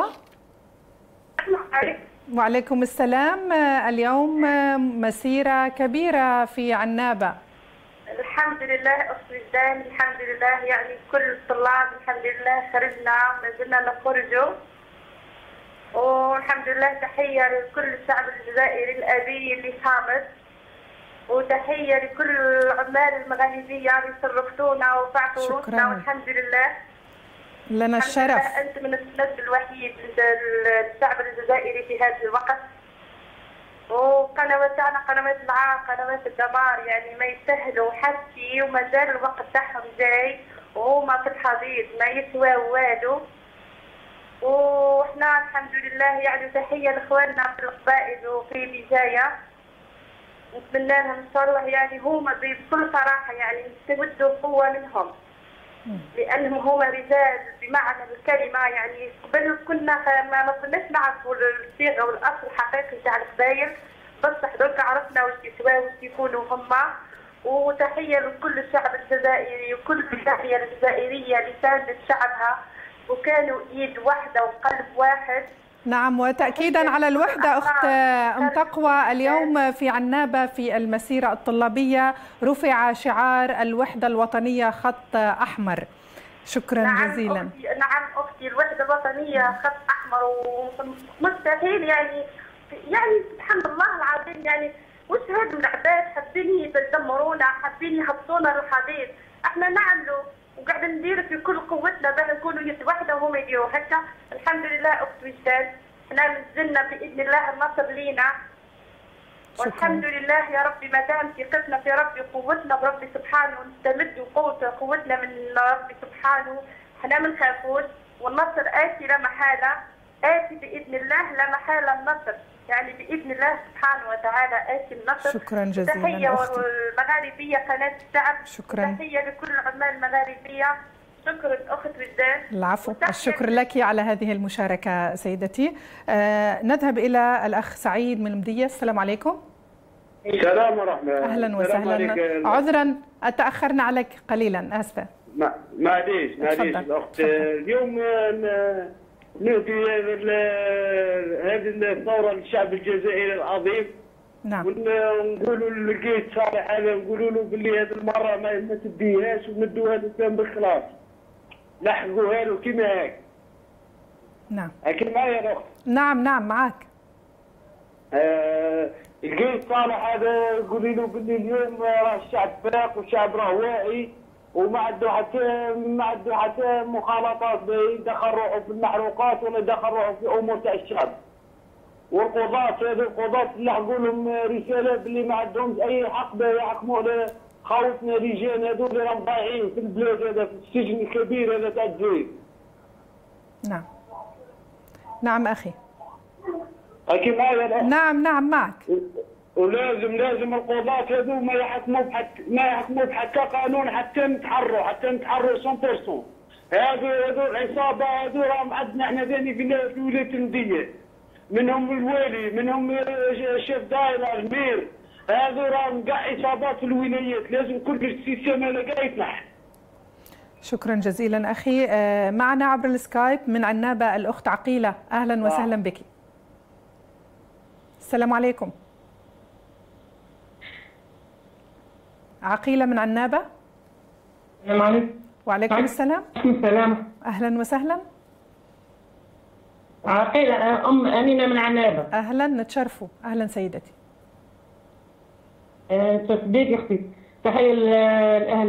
وعليكم السلام. اليوم مسيرة كبيرة في عنابة. الحمد لله أخت وجدان، الحمد لله. يعني كل الطلاب الحمد لله خرجنا وما زلنا نخرجوا، والحمد لله. تحية لكل الشعب الجزائري الأبي اللي صامت، وتحية لكل العمال المغاربية اللي شرفتونا وفعتوا روحنا، والحمد لله. لنا الشرف. أنت من السند الوحيد للشعب الجزائري في هذا الوقت. وقنواتنا قنوات العار، قنوات الدمار، يعني ما يسهلوا حتى وما زال الوقت تاعهم جاي وهما في الحضيض ما يسواو والو. وإحنا الحمد لله يعني تحية لإخواننا في القبائل وفي بجاية، نتمنى لهم ان شاء الله يعني هما بكل صراحه يعني نستمدوا قوه منهم، لانهم هما رجال بمعنى الكلمه. يعني قبل كنا ما كناش نعرفوا الصيغه والاصل الحقيقي تاع القبائل، بصح درك عرفنا واش يسواو واش يكونوا هما. وتحيه لكل الشعب الجزائري وكل التحيه الجزائريه اللي ساندت شعبها وكانوا ايد واحده وقلب واحد. نعم، وتأكيدا على الوحدة أخت أم تقوى، اليوم في عنابة في المسيرة الطلابية رفع شعار الوحدة الوطنية خط أحمر. شكرا جزيلا. نعم أختي، الوحدة الوطنية خط أحمر، ومستحيل يعني سبحان الله العظيم. يعني وش هاد العباد حابين يدمرونا، حابين يهبطونا للحضيض. احنا نعملوا وقاعدين نديروا في كل قوتنا باش نكونوا يد واحده وهم يديروا هكا. الحمد لله اخت وجدان، احنا نزلنا باذن الله النصر لينا. والحمد لله يا ربي، ما دام ثقتنا في ربي وقوتنا بربي سبحانه، ونستمد قوتنا من ربي سبحانه، احنا ما نخافوش، والنصر آتي لا محالة، آتي بإذن الله لا محالة النصر، يعني بإذن الله سبحانه وتعالى آتي النصر. شكرا جزيلا تحية أختي. المغاربية قناة الشعب، شكرا. تحية لكل العمال المغاربية. شكرا أخت وجدان. العفو، الشكر لك على هذه المشاركة سيدتي. نذهب إلى الأخ سعيد من المدية. السلام عليكم. السلام ورحمة الله. أهلا وسهلا. عذرا تأخرنا عليك قليلا، آسفة. معليش الأخت. اليوم نهدي هذه الثورة للشعب الجزائري العظيم. نعم. ونقولوا لقيت صالح هذا، نقولوا له باللي هذه المرة ما تديهاش وندوها له كان بالخلاص. لحقوها له كيما هيك. نعم. هاكي معايا يا أخت؟ نعم معك. لقيت صالح هذا، قولي له باللي اليوم راه الشعب فاق والشعب راه واعي وما عنده حتى مخالطات يدخل روحه في المحروقات ولا يدخل روحه في امور تاع الشعب. والقضاة هذو القضاة نلحقوا لهم رساله باللي ما عندهمش اي حق باش يحكموا على خوتنا رجال هذو اللي راهم ضايعين في البلاد هذا، في السجن الكبير هذا تاع الجزائر. نعم أخي. هاكي معايا؟ نعم معك. ولازم القضاة هذو ما يحكموا بحتى قانون حتى نتحروا 100%. هذو العصابة هذو راهم عندنا احنا ثاني في ولاية المدية، منهم الوالي، منهم شيف دايرة، المير، هذو راهم كاع عصابات في الولايات، لازم كل السيستم هذا كاع يتنحى. شكرا جزيلا أخي. معنا عبر السكايب من عنابة الأخت عقيلة. أهلا وسهلا بك. السلام عليكم. عقيلة من عنابة. السلام عليكم. وعليكم السلام. السلام. أهلا وسهلا. عقيلة أم أمينة من عنابة. أهلا، نتشرفوا. أهلا سيدتي. تصديق أختي، تحية الأهل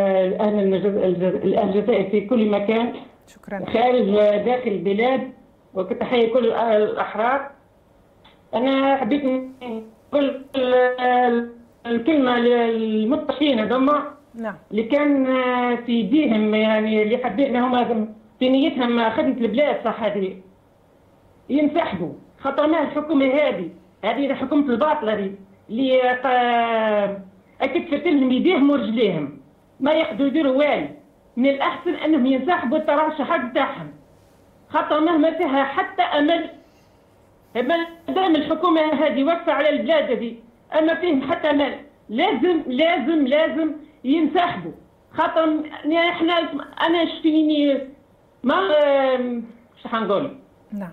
الجزائر في كل مكان. شكرا. خارج وداخل البلاد، وتحية كل الأحرار. أنا حبيت نقول الكلمة للمتصلين هذوما. نعم. اللي كان في يديهم، يعني اللي حبينا هما في نيتهم خدمة البلاد، صح، هذه ينسحبوا، خاطر ما الحكومة هذه حكومة الباطلة اللي أكتفت لهم يديهم ورجليهم، ما يقدروا يديروا والي. من الأحسن أنهم ينسحبوا الترشحات بتاعهم، خاطر مهما فيها حتى أمل، ما دام الحكومة هذه واقفة على البلاد هذه، أما فيهم حتى أمل، لازم ينسحبوا، خاطر احنا أنا شفيني ما شو حنقول. نعم.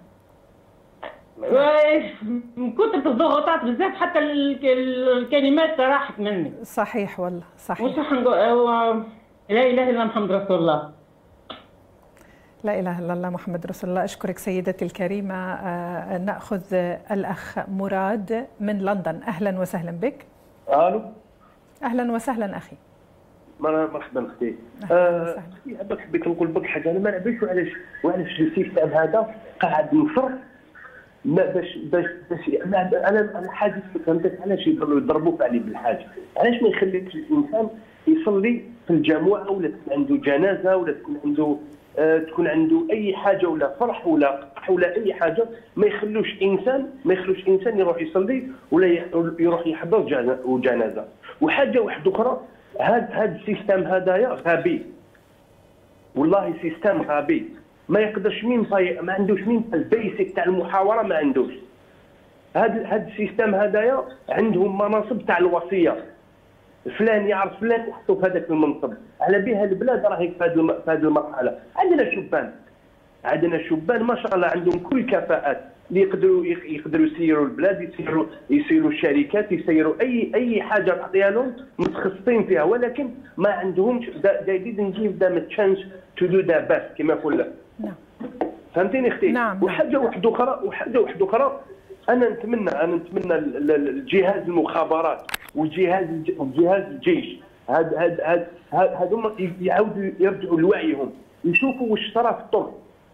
من كثرة الضغوطات بزاف حتى الكلمات راحت مني. صحيح والله، صحيح. وش حنقول؟ لا إله إلا محمد رسول الله. لا إله إلا الله محمد رسول الله. أشكرك سيدتي الكريمة. نأخذ الأخ مراد من لندن. أهلا وسهلا بك. ألو. أهلا وسهلا أخي. مرحبا أختي. أختي حبيت نقول بك حاجة، أنا ما نعرفش وعلاش السيستم هذا قاعد ينصرف باش أنا حاجة فهمتك علاش يضربوك عليه بالحاجة، علاش ما يخليش الإنسان يصلي في الجامعة ولا تكون عنده جنازة ولا تكون عنده اي حاجه ولا فرح ولا قرح ولا اي حاجه، ما يخلوش انسان يروح يصلي ولا يروح يحضر جنازه. وحاجه واحده اخرى، هذا السيستم هذايا غبي، والله سيستم غبي، ما يقدرش ما عندوش البيسك تاع المحاوره، ما عندوش. هذا السيستم هذايا عندهم مناصب تاع الوصيه، فلان يعرف فلان يحطوا في هذاك المنصب، على بها البلاد راهي في هذه المرحله. عندنا شبان ما شاء الله عندهم كل كفاءات اللي يقدروا يسيروا البلاد، يسيروا الشركات، يسيروا اي حاجه تعطيها لهم متخصصين فيها، ولكن ما عندهمش they didn't give them a chance to do their best كما يقول. نعم. فهمتيني اختي؟ نعم. وحاجه واحده اخرى، انا نتمنى الجهاز المخابرات وجهاز الجيش هذوما يعاودوا يرجعوا لوعيهم، يشوفوا واش صرا في الترك.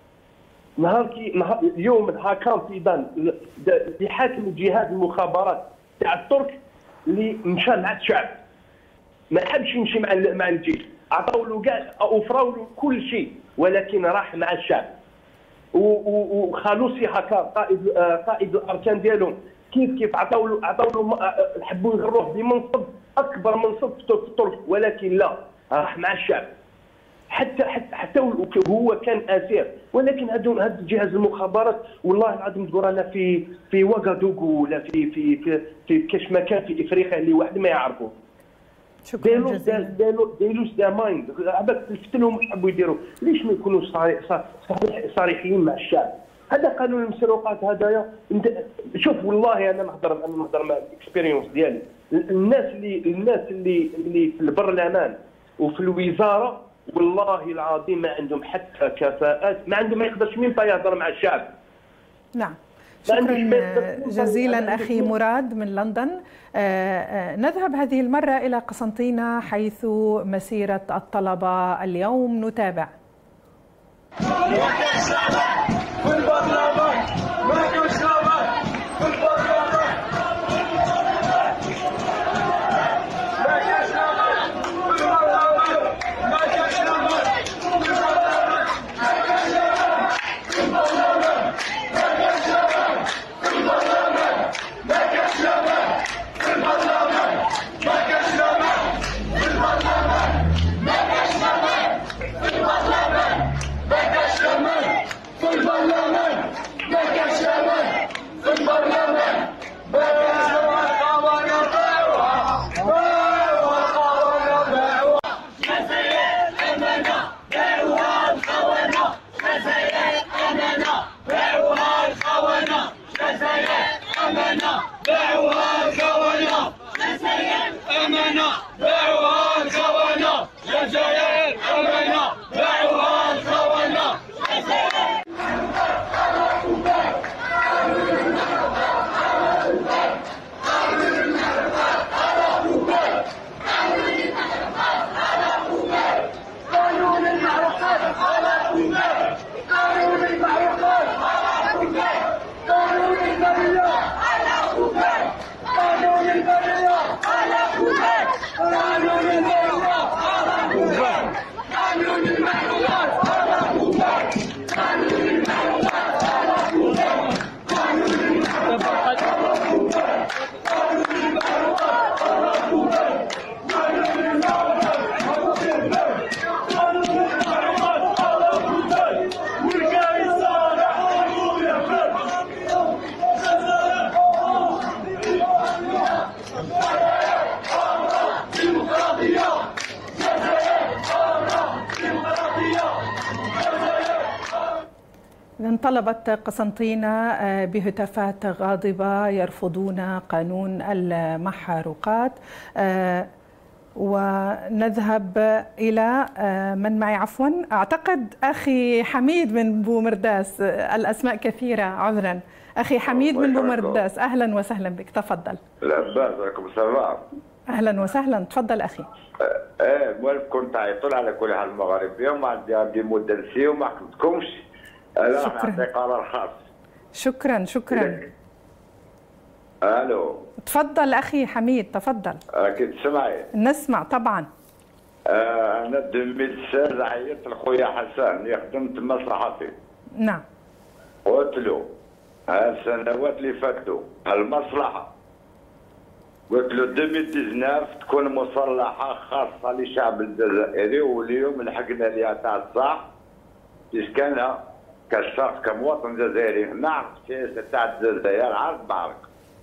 اليوم الهاكان فيدان اللي حاكم جهاز المخابرات تاع الترك اللي مشى مع الشعب، ما حبش يمشي مع الجيش، عطاو له كاع اوفراو له كل شيء، ولكن راح مع الشعب. وخالوسي هاكا قائد الاركان ديالهم كيف عطاو له حبوا يغروه بمنصب اكبر منصب في الترك، ولكن لا، راح مع الشعب. حتى هو كان اسير، ولكن هذا جهاز المخابرات والله العظيم تقول رانا في وغادوغو ولا في كاش مكان في افريقيا اللي واحد ما يعرفوه. شكرا جزيلا. دايلوش دا مايند، عباك تلفت لهم واش حبوا يديروا، ليش ما يكونوش صريحين مع الشعب؟ هذا قانون المسروقات هذايا. شوف والله انا نهضر مع الاكسبيريونس ديالي، الناس اللي في البرلمان وفي الوزاره والله العظيم ما عندهم حتى كفاءات، ما يقدرش مين يهضر مع الشعب. نعم. شكرا جزيلا أخي مراد من لندن. نذهب هذه المرة إلى قسنطينة حيث مسيرة الطلبة اليوم نتابع. طلبت قسنطينة بهتافات غاضبة يرفضون قانون المحروقات. ونذهب إلى من معي عفوا، أعتقد أخي حميد من بومرداس، الأسماء كثيرة عذرا. أخي حميد من بومرداس، أهلا وسهلا بك، تفضل. لا بأس، عليكم السلام. أهلا وسهلا، تفضل أخي. المهم كنت عيطول على كل حال المغاربية وما عندي مدة نسيه وما حكمتكمش. لا نعطي قرار خاص. شكرا. الو تفضل اخي حميد، تفضل. اكيد تسمعي؟ نسمع طبعا. انا 2016 عيطت لخويا حسن يخدم في مصلحتي. نعم. قلت له السنوات اللي فاتوا المصلحه، قلت له 2019 تكون مصلحه خاصه للشعب الجزائري، واليوم لحقنا ليها تاع الصح اسكانها كشخص كمواطن جزائري نعرف السياسه تاع الجزائر عارف بعرك.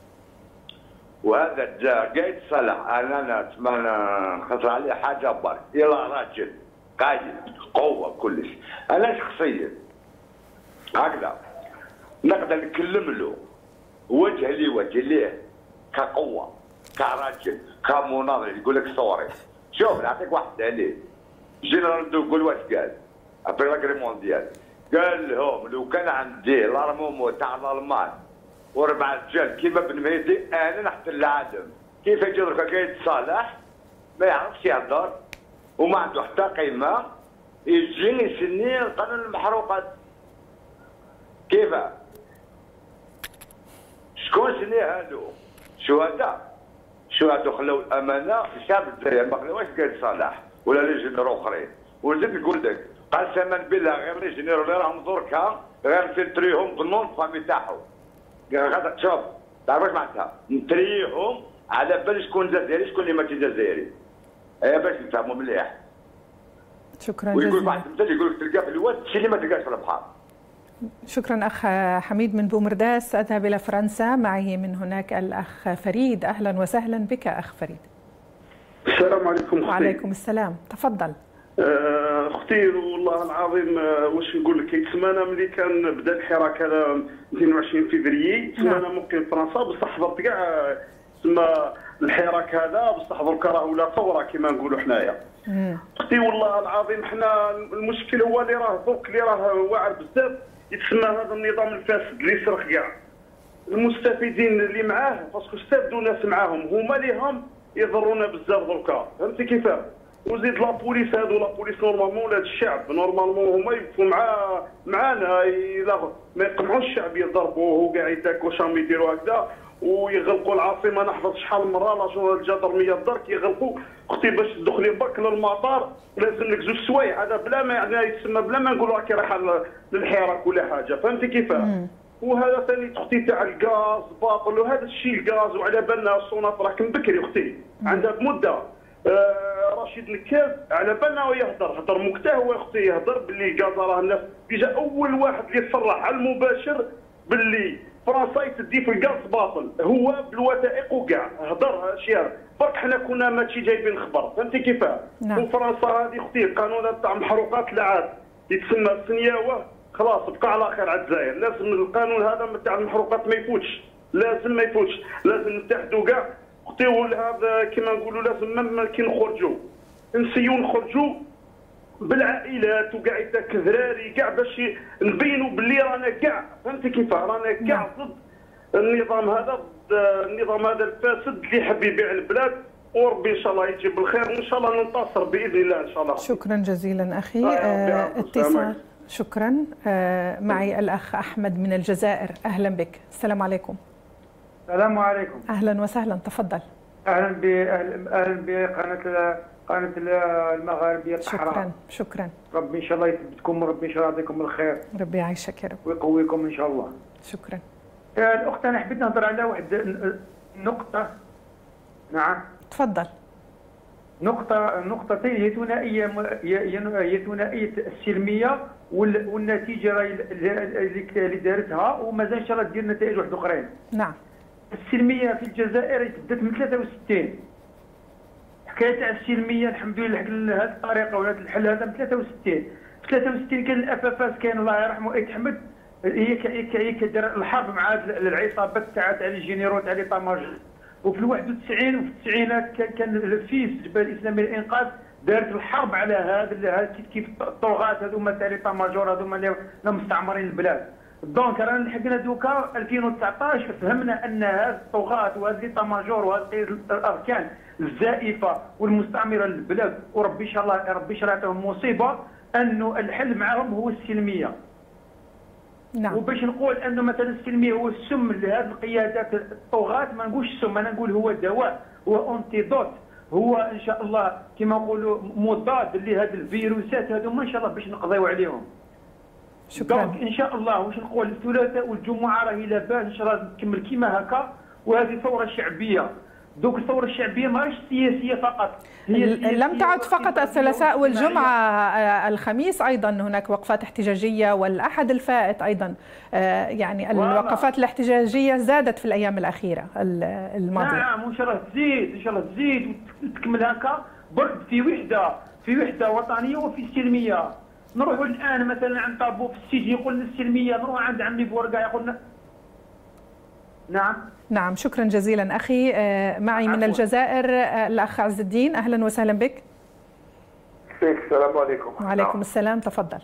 وهذا جا يتصلح، انا نتمنى نخسر عليه حاجه برك، يلا راجل قايد قوه كلش. انا شخصيا هكذا نقدر نكلم له وجه لوجه ليه كقوه كراجل كمناضل، يقول لك صوري. شوف نعطيك واحد دليل. جنرال دو قول واش قال ابري لا غري مونديال، قال لهم لو كان عندي الارمومو تاع الالمان وربع رجال كيما بن مهدي انا نحتل العالم. كيف يجي دركا كيتصالح ما يعرفش يهضر وما عنده حتى قيمه، يجي يسني قانون المحروقات. كيف؟ شكون سني هادو؟ شهداء خلاو الامانه شعب الجزائر، ما خلاوهاش كيتصالح ولا ليجينير اخرين. ولزمت نقول لك قسما بالله غير ليجينير اللي راهم دركا غير نفلتريهم بالنون فامي تاعهم. شوف تعرف واش معناتها؟ نتريهم على بال شكون جزائري شكون اللي ماشي جزائري. باش نفهموا مليح. شكرا جزيلا. ويقول واحد مثال يقول لك تلقاه في الواد شي اللي ما تلقاش في البحر. شكرا أخ حميد من بومرداس. أذهب إلى فرنسا، معي من هناك الأخ فريد. أهلا وسهلا بك أخ فريد. السلام عليكم أختي. وعليكم السلام، تفضل. اختي والله العظيم واش نقول لك، يتسمى ملي كان بدا الحراك هذا 22 فبراير تسمى انا مقيم في فرنسا، بصح حضرت كاع تسمى الحراك هذا، بصح دركا راه ولا ثوره كما نقولوا حنايا. اختي والله العظيم حنا المشكل هو اللي راه درك اللي راه واعر بزاف، يتسمى هذا النظام الفاسد اللي سرق كاع المستفيدين اللي معاه، باسكو استافدوا ناس معاهم هما اللي هم يضرونا بزاف دركا، فهمتي كيفاه؟ وزيد لابوليس هادو لابوليس نورمالمون ولاد الشعب نورمالمون هما يوقفوا معانا ما يقمعوش الشعب يضربوه وكاع يتاكوا شام يديروا هكذا ويغلقوا العاصمه. انا حفظت شحال من مره لاجون الجدرميه الدرك يغلقوا. اختي باش تدخلي برك للمطار لازم لك زوج سوايع، هذا بلا ما يعني يتسمى بلا ما نقولوا راكي رايحه للحراك ولا حاجه، فهمتي كيفاه؟ وهذا ثاني اختي تاع الغاز باطل وهذا الشيء الغاز، وعلى بالنا الصونات راك من بكري اختي عندها بمده. رشيد نكاز على بالنا هو هضر مكتاه هو اختي يهضر باللي الغاز راه الناس ديجا اول واحد اللي صرح على المباشر باللي فرنسا تدي في الغاز باطل هو بالوثائق وكاع هضر اشياء برك حنا كنا ماشي جايبين الخبر، فهمتي كيفاه؟ وفرنسا هذه اختي القانون تاع محروقات العاد يتسمى السنياوه خلاص بقى على خير على الجزائر. لازم القانون هذا تاع المحروقات ما يفوتش، لازم نتحدوا كاع اختي. هذا كما نقولوا لازم مما كي نسيو نخرجوا بالعائلات وكاع يداك ذراري كاع باش نبينوا باللي رانا كاع، فهمتي كيف رانا كاع ضد النظام هذا، النظام هذا الفاسد اللي يحب يبيع البلاد، وربي ان شاء الله يجيب الخير وان شاء الله ننتصر باذن الله ان شاء الله. شكرا جزيلا اخي. اتصال. شكرا. معي الاخ احمد من الجزائر. اهلا بك. السلام عليكم. السلام عليكم. اهلا وسهلا، تفضل. اهلا بقناه المغاربيه الأحرار. شكرا. ربي ان شاء الله يثبتكم وربي ان شاء الله يعطيكم الخير. ربي يعيشك يا رب. ويقويكم ان شاء الله. شكرا. الاخت انا حبيت نهضر على واحد نقطه. نعم. تفضل. نقطتين هي ثنائيه السلميه والنتيجه اللي دارتها ومازال ان شاء الله دير نتائج واحد اخرين. نعم. السلميه في الجزائر بدات من 63. حكايه تاع السلميه الحمد لله هذه الطريقه ولا الحل هذا من 63. في 63 كان الافافاس كان الله يرحمه ايت حمد هي كدار الحرب مع العصابات تاع الجينيرو تاع لي طاماجور. وفي 91 وفي التسعينات كان الفيس الجبهه الاسلاميه للانقاذ دارت الحرب على هذا كيف الطغاة هذوما تاع لي طاماجور هذوما اللي مستعمرين البلاد. دونك رانا لحقنا دوكا 2019 فهمنا ان هذه الطغاة وهذه لي طاماجور وهذه الاركان الزائفه والمستعمره للبلاد وربي ان شاء الله يعطيهم مصيبه انه الحل معهم هو السلميه. نعم. وباش نقول انه مثلا السلميه هو السم لهذه القيادات الطغاة، ما نقولش سم، انا نقول هو دواء، هو انتيدوت، هو ان شاء الله كما نقولوا مضاد لهذه الفيروسات هذوما ان شاء الله باش نقضيو عليهم. شكرا. دونك ان شاء الله واش نقول الثلاثاء والجمعه راهي لاباس ان شاء الله تكمل كيما هكا، وهذه ثوره شعبيه. دوك الثوره الشعبيه ماهيش سياسيه فقط، هي لم تعد فقط الثلاثاء والجمعه، الخميس ايضا هناك وقفات احتجاجيه والاحد الفائت ايضا، يعني الوقفات الاحتجاجيه زادت في الايام الاخيره الماضيه. نعم وان شاء الله تزيد ان شاء الله تزيد وتكمل هكا برك في وحده وطنيه وفي سلميه. نروحوا الان مثلا عند طابو في السجن يقول لنا السلميه، نروح عند عمي بورقه يقول لنا. نعم شكرا جزيلا أخي. معي من الجزائر الأخ عز الدين. أهلا وسهلا بك. السلام عليكم. وعليكم السلام، تفضل.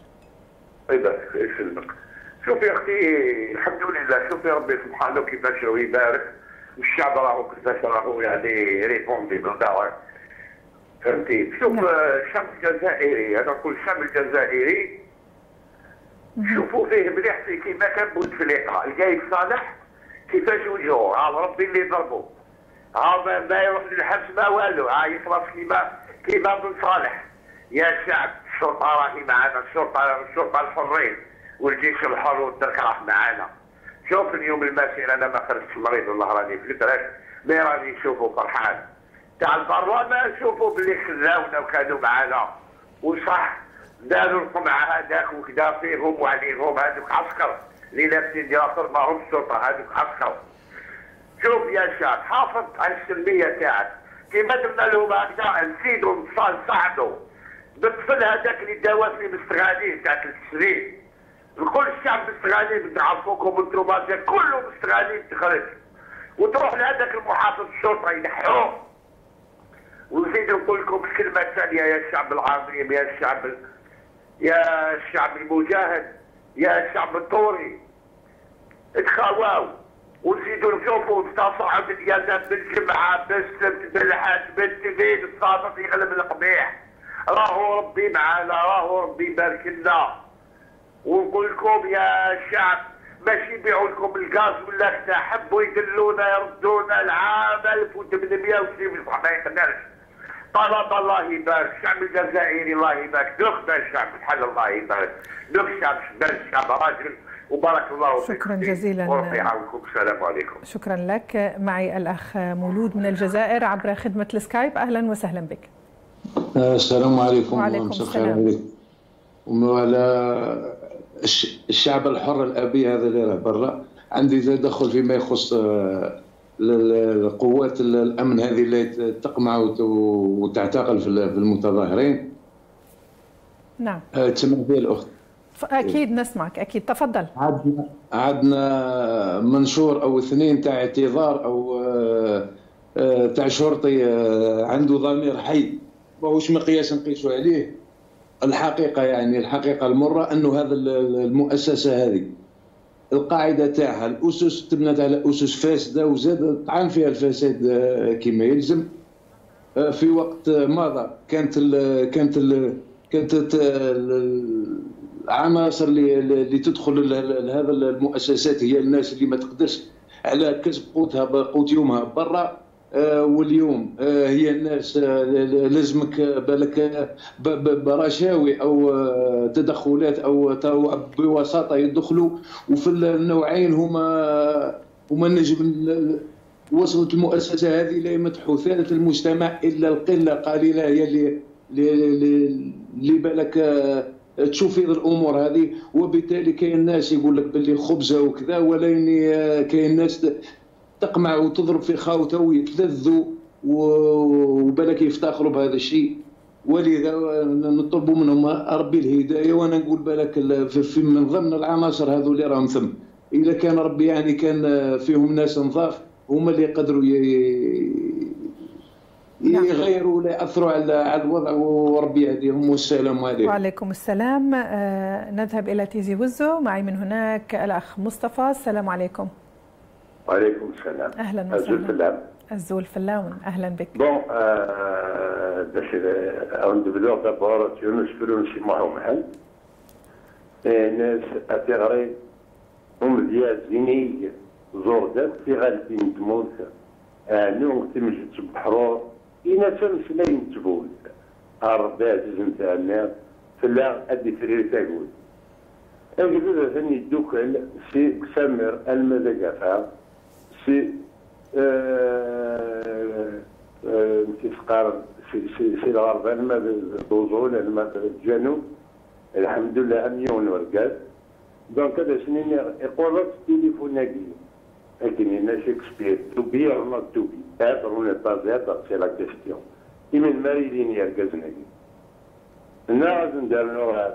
يسلمك. شوفي يا أختي الحمد لله، شوفي ربي سبحانه كيفاش هو يبارك والشعب راهو كيفاش راهو يعني ريبوندي بالدار. فهمتي؟ شوف الشعب الجزائري، انا نقول الشعب الجزائري شوفوا فيه مليح في كيما كان بوتفليقه، القايد صالح كيفاش وجهه، عاد ربي اللي ضربه، عاد ما يروح للحبس ما والو، يخلص كيما بن صالح. يا شعب الشرطه راهي معنا، الشرطه الحرين والجيش الحر والدرك راه معنا. شوف اليوم المسير انا ما خرجتش مريض والله راني في البراد، مي راني نشوفوا فرحان. تاع البرلمان نشوفوا باللي خلاونا وكانوا معنا، وصح داروا القمع هذاك وكذا فيهم وعليهم هذوك عسكر اللي لابسين ياسر ماهم الشرطه هذوك عسكر. شوف يا شعب حافظ على السلميه تاعك، كيما درنا لهم هكذا نزيدوا نصعدوا بالطفل هذاك اللي داوا في مستغانين تاع 3 سنين. نقول الشعب مستغانين نعرفوكم انتم كلهم مستغانين تخرج، وتروح لهذاك المحافظ الشرطه ينحوه. ونزيد نقول لكم الكلمه الثانيه يا الشعب العظيم، يا الشعب المجاهد، يا الشعب الطوري، تخاواو ونزيدوا نشوفوا التصاعد ديالنا بالجمعه بالسبت بالحد بالتبيد الصابط يغلب القبيح. راهو ربي معانا، راهو ربي يبارك لنا. ونقول لكم يا الشعب باش يبيعوا لكم الغاز ولا كذا، حبوا يدلونا يردونا العام 1800 ما يقدرش. طلب الله يبارك الشعب الجزائري، الله يبارك دوك الشعب بحال الله يبارك دوك الشعب راجل وبارك الله فيك. شكرا جزيلا وربي يعاونكم. السلام عليكم. شكرا لك. معي الأخ مولود من الجزائر عبر خدمة السكايب. أهلا وسهلا بك. السلام عليكم. وعليكم السلام. وعلى الشعب الحر الأبي هذا اللي راه برا، عندي تدخل فيما يخص القوات الأمن هذه اللي تقمع وتعتقل في المتظاهرين. نعم. تسمع فيها الأخت؟ أكيد نسمعك، أكيد تفضل. عندنا منشور أو 2 تاع اعتذار أو تاع شرطي عنده ضمير حي، ماهوش مقياس نقيسوا عليه. الحقيقة يعني الحقيقة المرة أنه هذا المؤسسة هذه القاعدة تاعها الأسس تبنت على أسس فاسدة، وزاد طعن فيها الفساد كما يلزم. في وقت مضى كانت العناصر اللي تدخل لهذا المؤسسات هي الناس اللي ما تقدرش على كسب قوتها قوت يومها برا، واليوم هي الناس لازمك بالك برشاوي او تدخلات او بوساطه يدخلوا، وفي النوعين هما نجم وصلت المؤسسه هذه لا يمدحوا ثالث المجتمع الا القله قليله هي اللي بالك تشوف في الامور هذه. وبالتالي كاين الناس يقول لك باللي خبزه وكذا، ولكن كاين الناس تقمع وتضرب في خاوته ويتلذوا وبالك يفتخروا بهذا الشيء. ولذا نطلبوا منهم ربي الهدايه. وانا نقول بالك في من ضمن العناصر هذو اللي راهم ثم، اذا كان ربي يعني كان فيهم ناس نظاف هما اللي يقدروا يغيروا ولا ياثروا على الوضع، وربي يهديهم. والسلام عليكم. وعليكم السلام. نذهب الى تيزي وزو. معي من هناك الاخ مصطفى. السلام عليكم. وعليكم السلام. اهلا وسهلا. الزول فلاون. الزول فلاون، اهلا بك. بون باش ندبدو دابور نشكرو نسمعو محل ناس اتغري هم ديال زيني زوردات في غالبين تموت نو تمشي تبحرو إنا تمس لا ينتبول أربعة نتاع النار فلا أدي فرير تاقول أجل ثاني الدوكل سي سمر المذاقفة سي تسقار في الغرب الماء البوزول الماء الجنوب الحمد لله أميون ورقات دونك هذا سنين يقول تليفون ناقي لكن هنا شكسبير تو بي اور نوت تو بي هذا ولا هذا سي لا كيستيون يمين ماريلين يركزنا الناس نديروا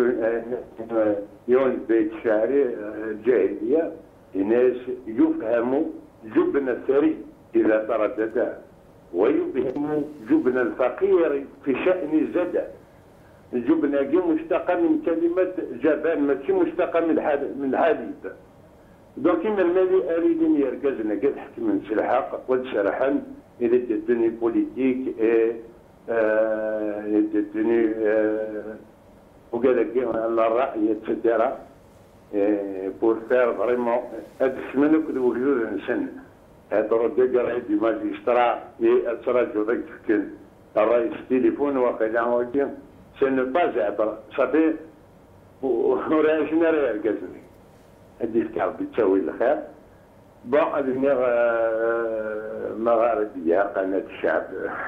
يون بيت شعري الجاهليه الناس يفهموا جبن الثري اذا تردد ويفهموا جبن الفقير في شان الزدى. الجبنه مشتقه من كلمه جبان، ماشي مشتقه من الحديث. دونك كيما المالي اريدين يركزنا قد حكم من سلحق وتسرحن الى الدنيا بوليتيك الدنيا وقال لك الراي يتفدر بور فير فريمون هاد السمانه كنت وجود نسن هاد الرد قال دي ماجسترا التراجع ذاك كان الرئيس تليفون واقيلا ولكن سن با زعبر صافي وراه ركزني هذيك ربي تساوي الخير بون هذه مغاربيه قناه الشعب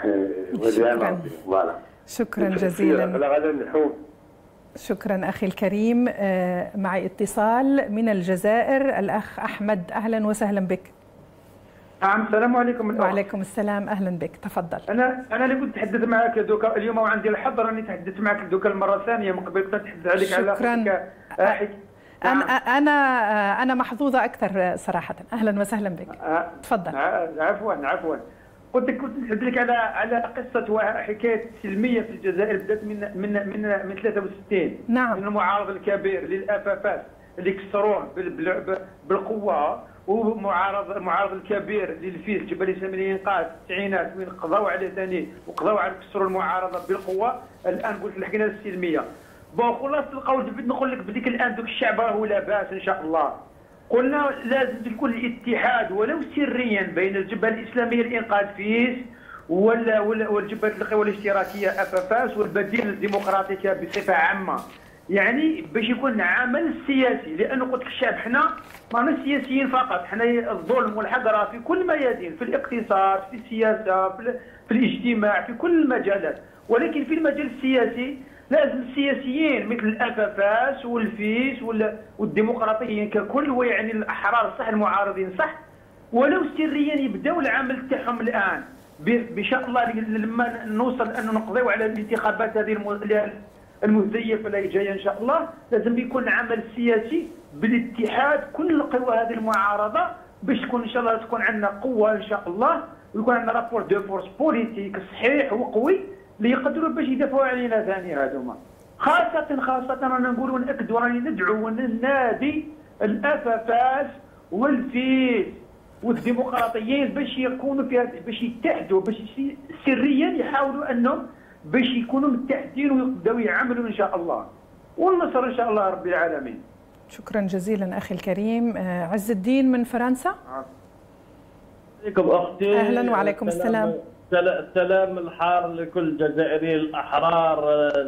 شكرا شكرا جزيلا. شكرا أخي الكريم. معي اتصال من الجزائر، الأخ أحمد، أهلا وسهلا بك. نعم السلام عليكم. وعليكم السلام، أهلا بك، تفضل. أنا اللي كنت أتحدث معك دوكا اليوم وعندي الحظ راني تحدثت معك دوكا المرة الثانية، من قبل كنت أتحدث عليك على أنا محظوظة أكثر صراحة. أهلا وسهلا بك. تفضل. عفوا. كنت نحكي لك على قصة وحكاية سلمية في الجزائر بدات من 63. نعم. من المعارض الكبير للأفافات اللي كسروه بالقوة، المعارض الكبير للفيل جبل الإسلام للإنقاذ في التسعينات وين قضاو عليه ثاني وقضاو على كسروا المعارضة بالقوة. الآن قلت لحقنا السلمية. بون خلاص القول بدي نقول لك بديك الآن دوك الشعب راهو لاباس إن شاء الله. قلنا لازم يكون الاتحاد ولو سريا بين الجبهه الاسلاميه للانقاذ فيس والجبهه القوى الاشتراكيه افافاس والبديل الديمقراطيه بصفه عامه، يعني باش يكون عمل سياسي. لانه قلت لك الشعب حنا ماناش سياسيين فقط، حنا الظلم والحقره في كل الميادين، في الاقتصاد، في السياسه، في الاجتماع، في كل المجالات. ولكن في المجال السياسي لازم السياسيين مثل الافافاس والفيس والديمقراطيين ككل، ويعني الاحرار صح المعارضين صح، ولو سريا يبداو العمل تاعهم الان بان شاء الله لما نوصل انه نقضيو على الانتخابات هذه المزيفه اللي جايه ان شاء الله. لازم يكون عمل سياسي بالاتحاد كل قوى هذه المعارضه باش تكون ان شاء الله تكون عندنا قوه ان شاء الله، ويكون عندنا رابور دو فورس بوليتيك صحيح وقوي اللي يقدروا باش يدافعوا علينا ثاني هذوما. خاصة رانا نقولوا نأكدوا راني ندعو وننادي الأفافاس والفيس والديمقراطيين باش يكونوا فيها، باش يتحدوا، باش سريا يحاولوا انهم باش يكونوا متحدين ويبداو يعملوا ان شاء الله، والنصر ان شاء الله رب العالمين. شكرا جزيلا اخي الكريم. عز الدين من فرنسا. عليكم اختي. اهلا وعليكم السلام. السلام الحار لكل الجزائريين الاحرار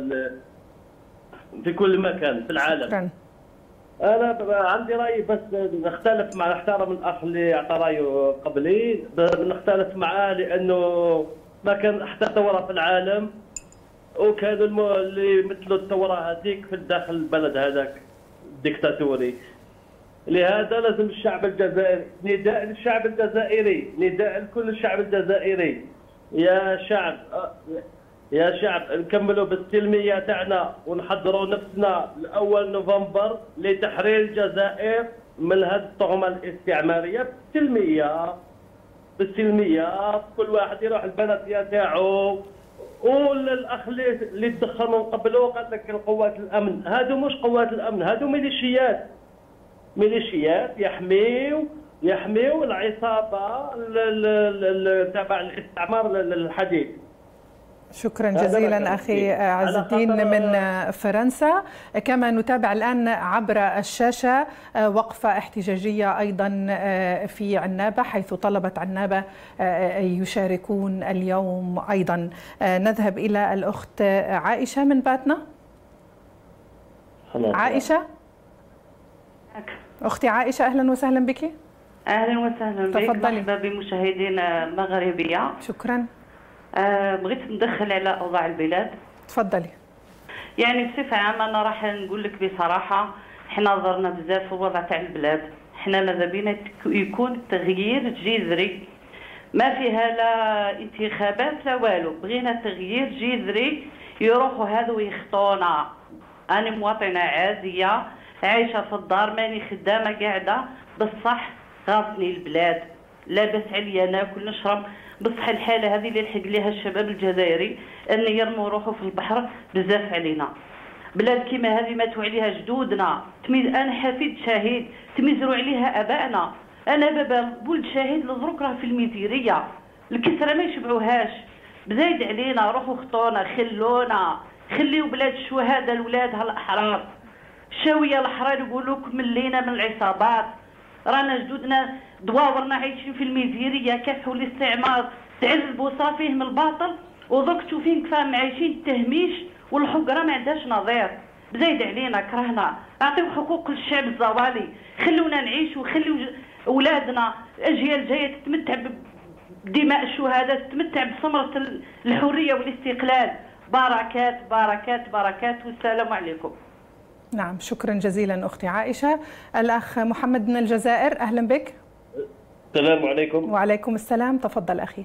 في كل مكان في العالم. شكرا. انا عندي راي بس نختلف مع احترم الاخ اللي اعطى رايه قبلي، نختلف معاه لانه ما كان حتى ثوره في العالم وكانوا اللي مثلوا الثوره هذيك في داخل البلد هذاك ديكتاتوري. لهذا لازم الشعب الجزائري، نداء للشعب الجزائري، نداء لكل الشعب الجزائري، يا شعب نكملوا بالسلميه تاعنا ونحضروا نفسنا ل1 نوفمبر لتحرير الجزائر من هذه الطغمه الاستعماريه بالسلميه. كل واحد يروح البلد تاعو. والاخ اللي تدخل من قبله قال لك القوات الامن، هادو مش قوات الامن، هادو ميليشيات يحميو العصابه تبع الاستعمار الحديث. شكرا جزيلا أخي عز الدين من فرنسا. كما نتابع الآن عبر الشاشة وقفة احتجاجية أيضا في عنابة، حيث طلبت عنابة يشاركون اليوم أيضا. نذهب إلى الأخت عائشة من باتنا. عائشة، أختي عائشة، أهلا وسهلا بك. أهلا وسهلا بك. تفضلي. مرحبا بمشاهدينا المغربية. شكرا. بغيت ندخل على أوضاع البلاد. تفضلي. يعني بصفة عامة أنا راح نقول لك بصراحة، حنا ضرنا بزاف في الوضع تاع البلاد، حنا ماذا بينا يكون تغيير جذري، ما فيها لا انتخابات لا والو، بغينا تغيير جذري. يروحوا هذو يخطونا. أنا مواطنة عادية عايشة في الدار، ماني خدامة قاعدة، بصح غاصني البلاد، لاباس عليا ناكل نشرب، بصح الحاله هذه اللي لحق ليها الشباب الجزائري ان يرموا روحه في البحر بزاف علينا. بلاد كيما هذه ماتوا عليها جدودنا، انا حفيد شهيد تميزروا عليها ابائنا. انا بابا ولد شهيد لزروك راه في الميزيريه، الكسره ما يشبعوهاش. بزايد علينا روحوا خطونا خلونا، خليوا بلاد الشهداء لولادها الاحرار. الشاويه الاحرار يقولوا لكم ملينا من العصابات، رانا جدودنا دواورنا عايشين في الميزيريه كافحوا الاستعمار، تعذبوا صافيهم الباطل، ودرك تشوفين كيف عايشين التهميش والحقره ما عندهاش نظير. بزايد علينا كرهنا، اعطيو حقوق للشعب الزوالي، خلونا نعيش وخليو اولادنا الاجيال الجايه تتمتع بدماء الشهداء، تتمتع بثمره الحريه والاستقلال. بركات بركات بركات، والسلام عليكم. نعم، شكرا جزيلا أختي عائشة. الأخ محمد من الجزائر، أهلا بك. السلام عليكم. وعليكم السلام، تفضل أخي.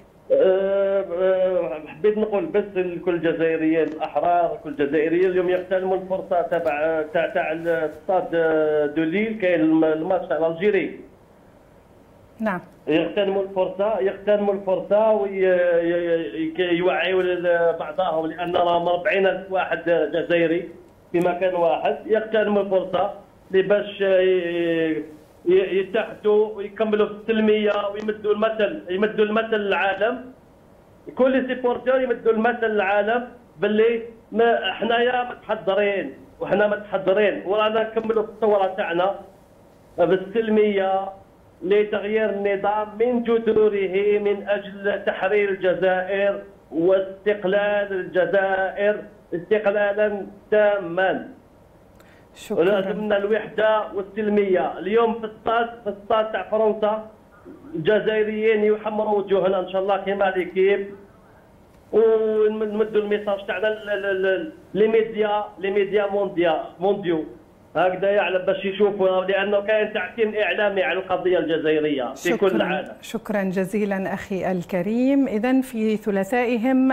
حبيت نقول بس لكل الجزائريين الأحرار، كل الجزائريين اليوم يغتنموا الفرصة تاع الاستاد دوليل، كاين الماتش تاع الجيري. نعم. يغتنموا الفرصة ويوعيوا بعضهم، لأن راهم 40,000 واحد جزائري في مكان واحد. يغتنموا الفرصة باش يتحدوا ويكملوا في السلميه ويمدوا المثل للعالم. كل سيبورتير يمدوا المثل للعالم باللي حنايا متحضرين، وحنا متحضرين ورانا نكملوا في الثوره تاعنا بالسلميه لتغيير النظام من جذوره من اجل تحرير الجزائر واستقلال الجزائر استقلالا تاما. ولازمنا الوحده والسلميه. اليوم في الستاد تاع فرنسا الجزائريين يحمروا وجوهنا ان شاء الله كيما ليكيب، ونمدوا الميساج تاعنا لي ميديا مونديو هكذا يعلم باش يشوفوا، لانه كاين تعتيم اعلامي على القضيه الجزائريه في كل العالم. شكرا جزيلا اخي الكريم. اذا في ثلاثائهم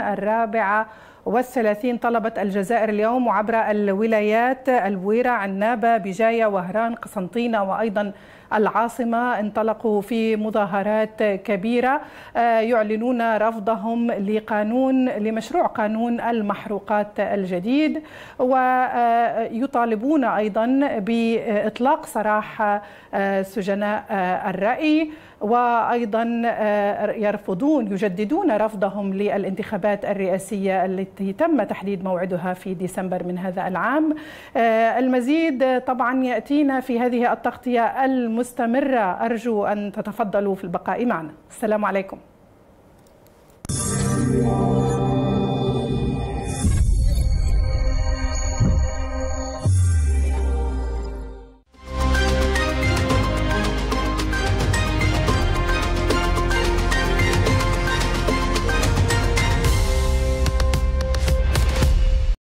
34 طلبت الجزائر اليوم وعبر الولايات البويرة، عنابة، بجاية، وهران، قسنطينة وأيضا العاصمة انطلقوا في مظاهرات كبيرة يعلنون رفضهم لمشروع قانون المحروقات الجديد، ويطالبون أيضا بإطلاق سراح سجناء الرأي، وأيضا يجددون رفضهم للانتخابات الرئاسية التي تم تحديد موعدها في ديسمبر من هذا العام. المزيد طبعا يأتينا في هذه التغطية المستمرة، أرجو أن تتفضلوا في البقاء معنا. السلام عليكم.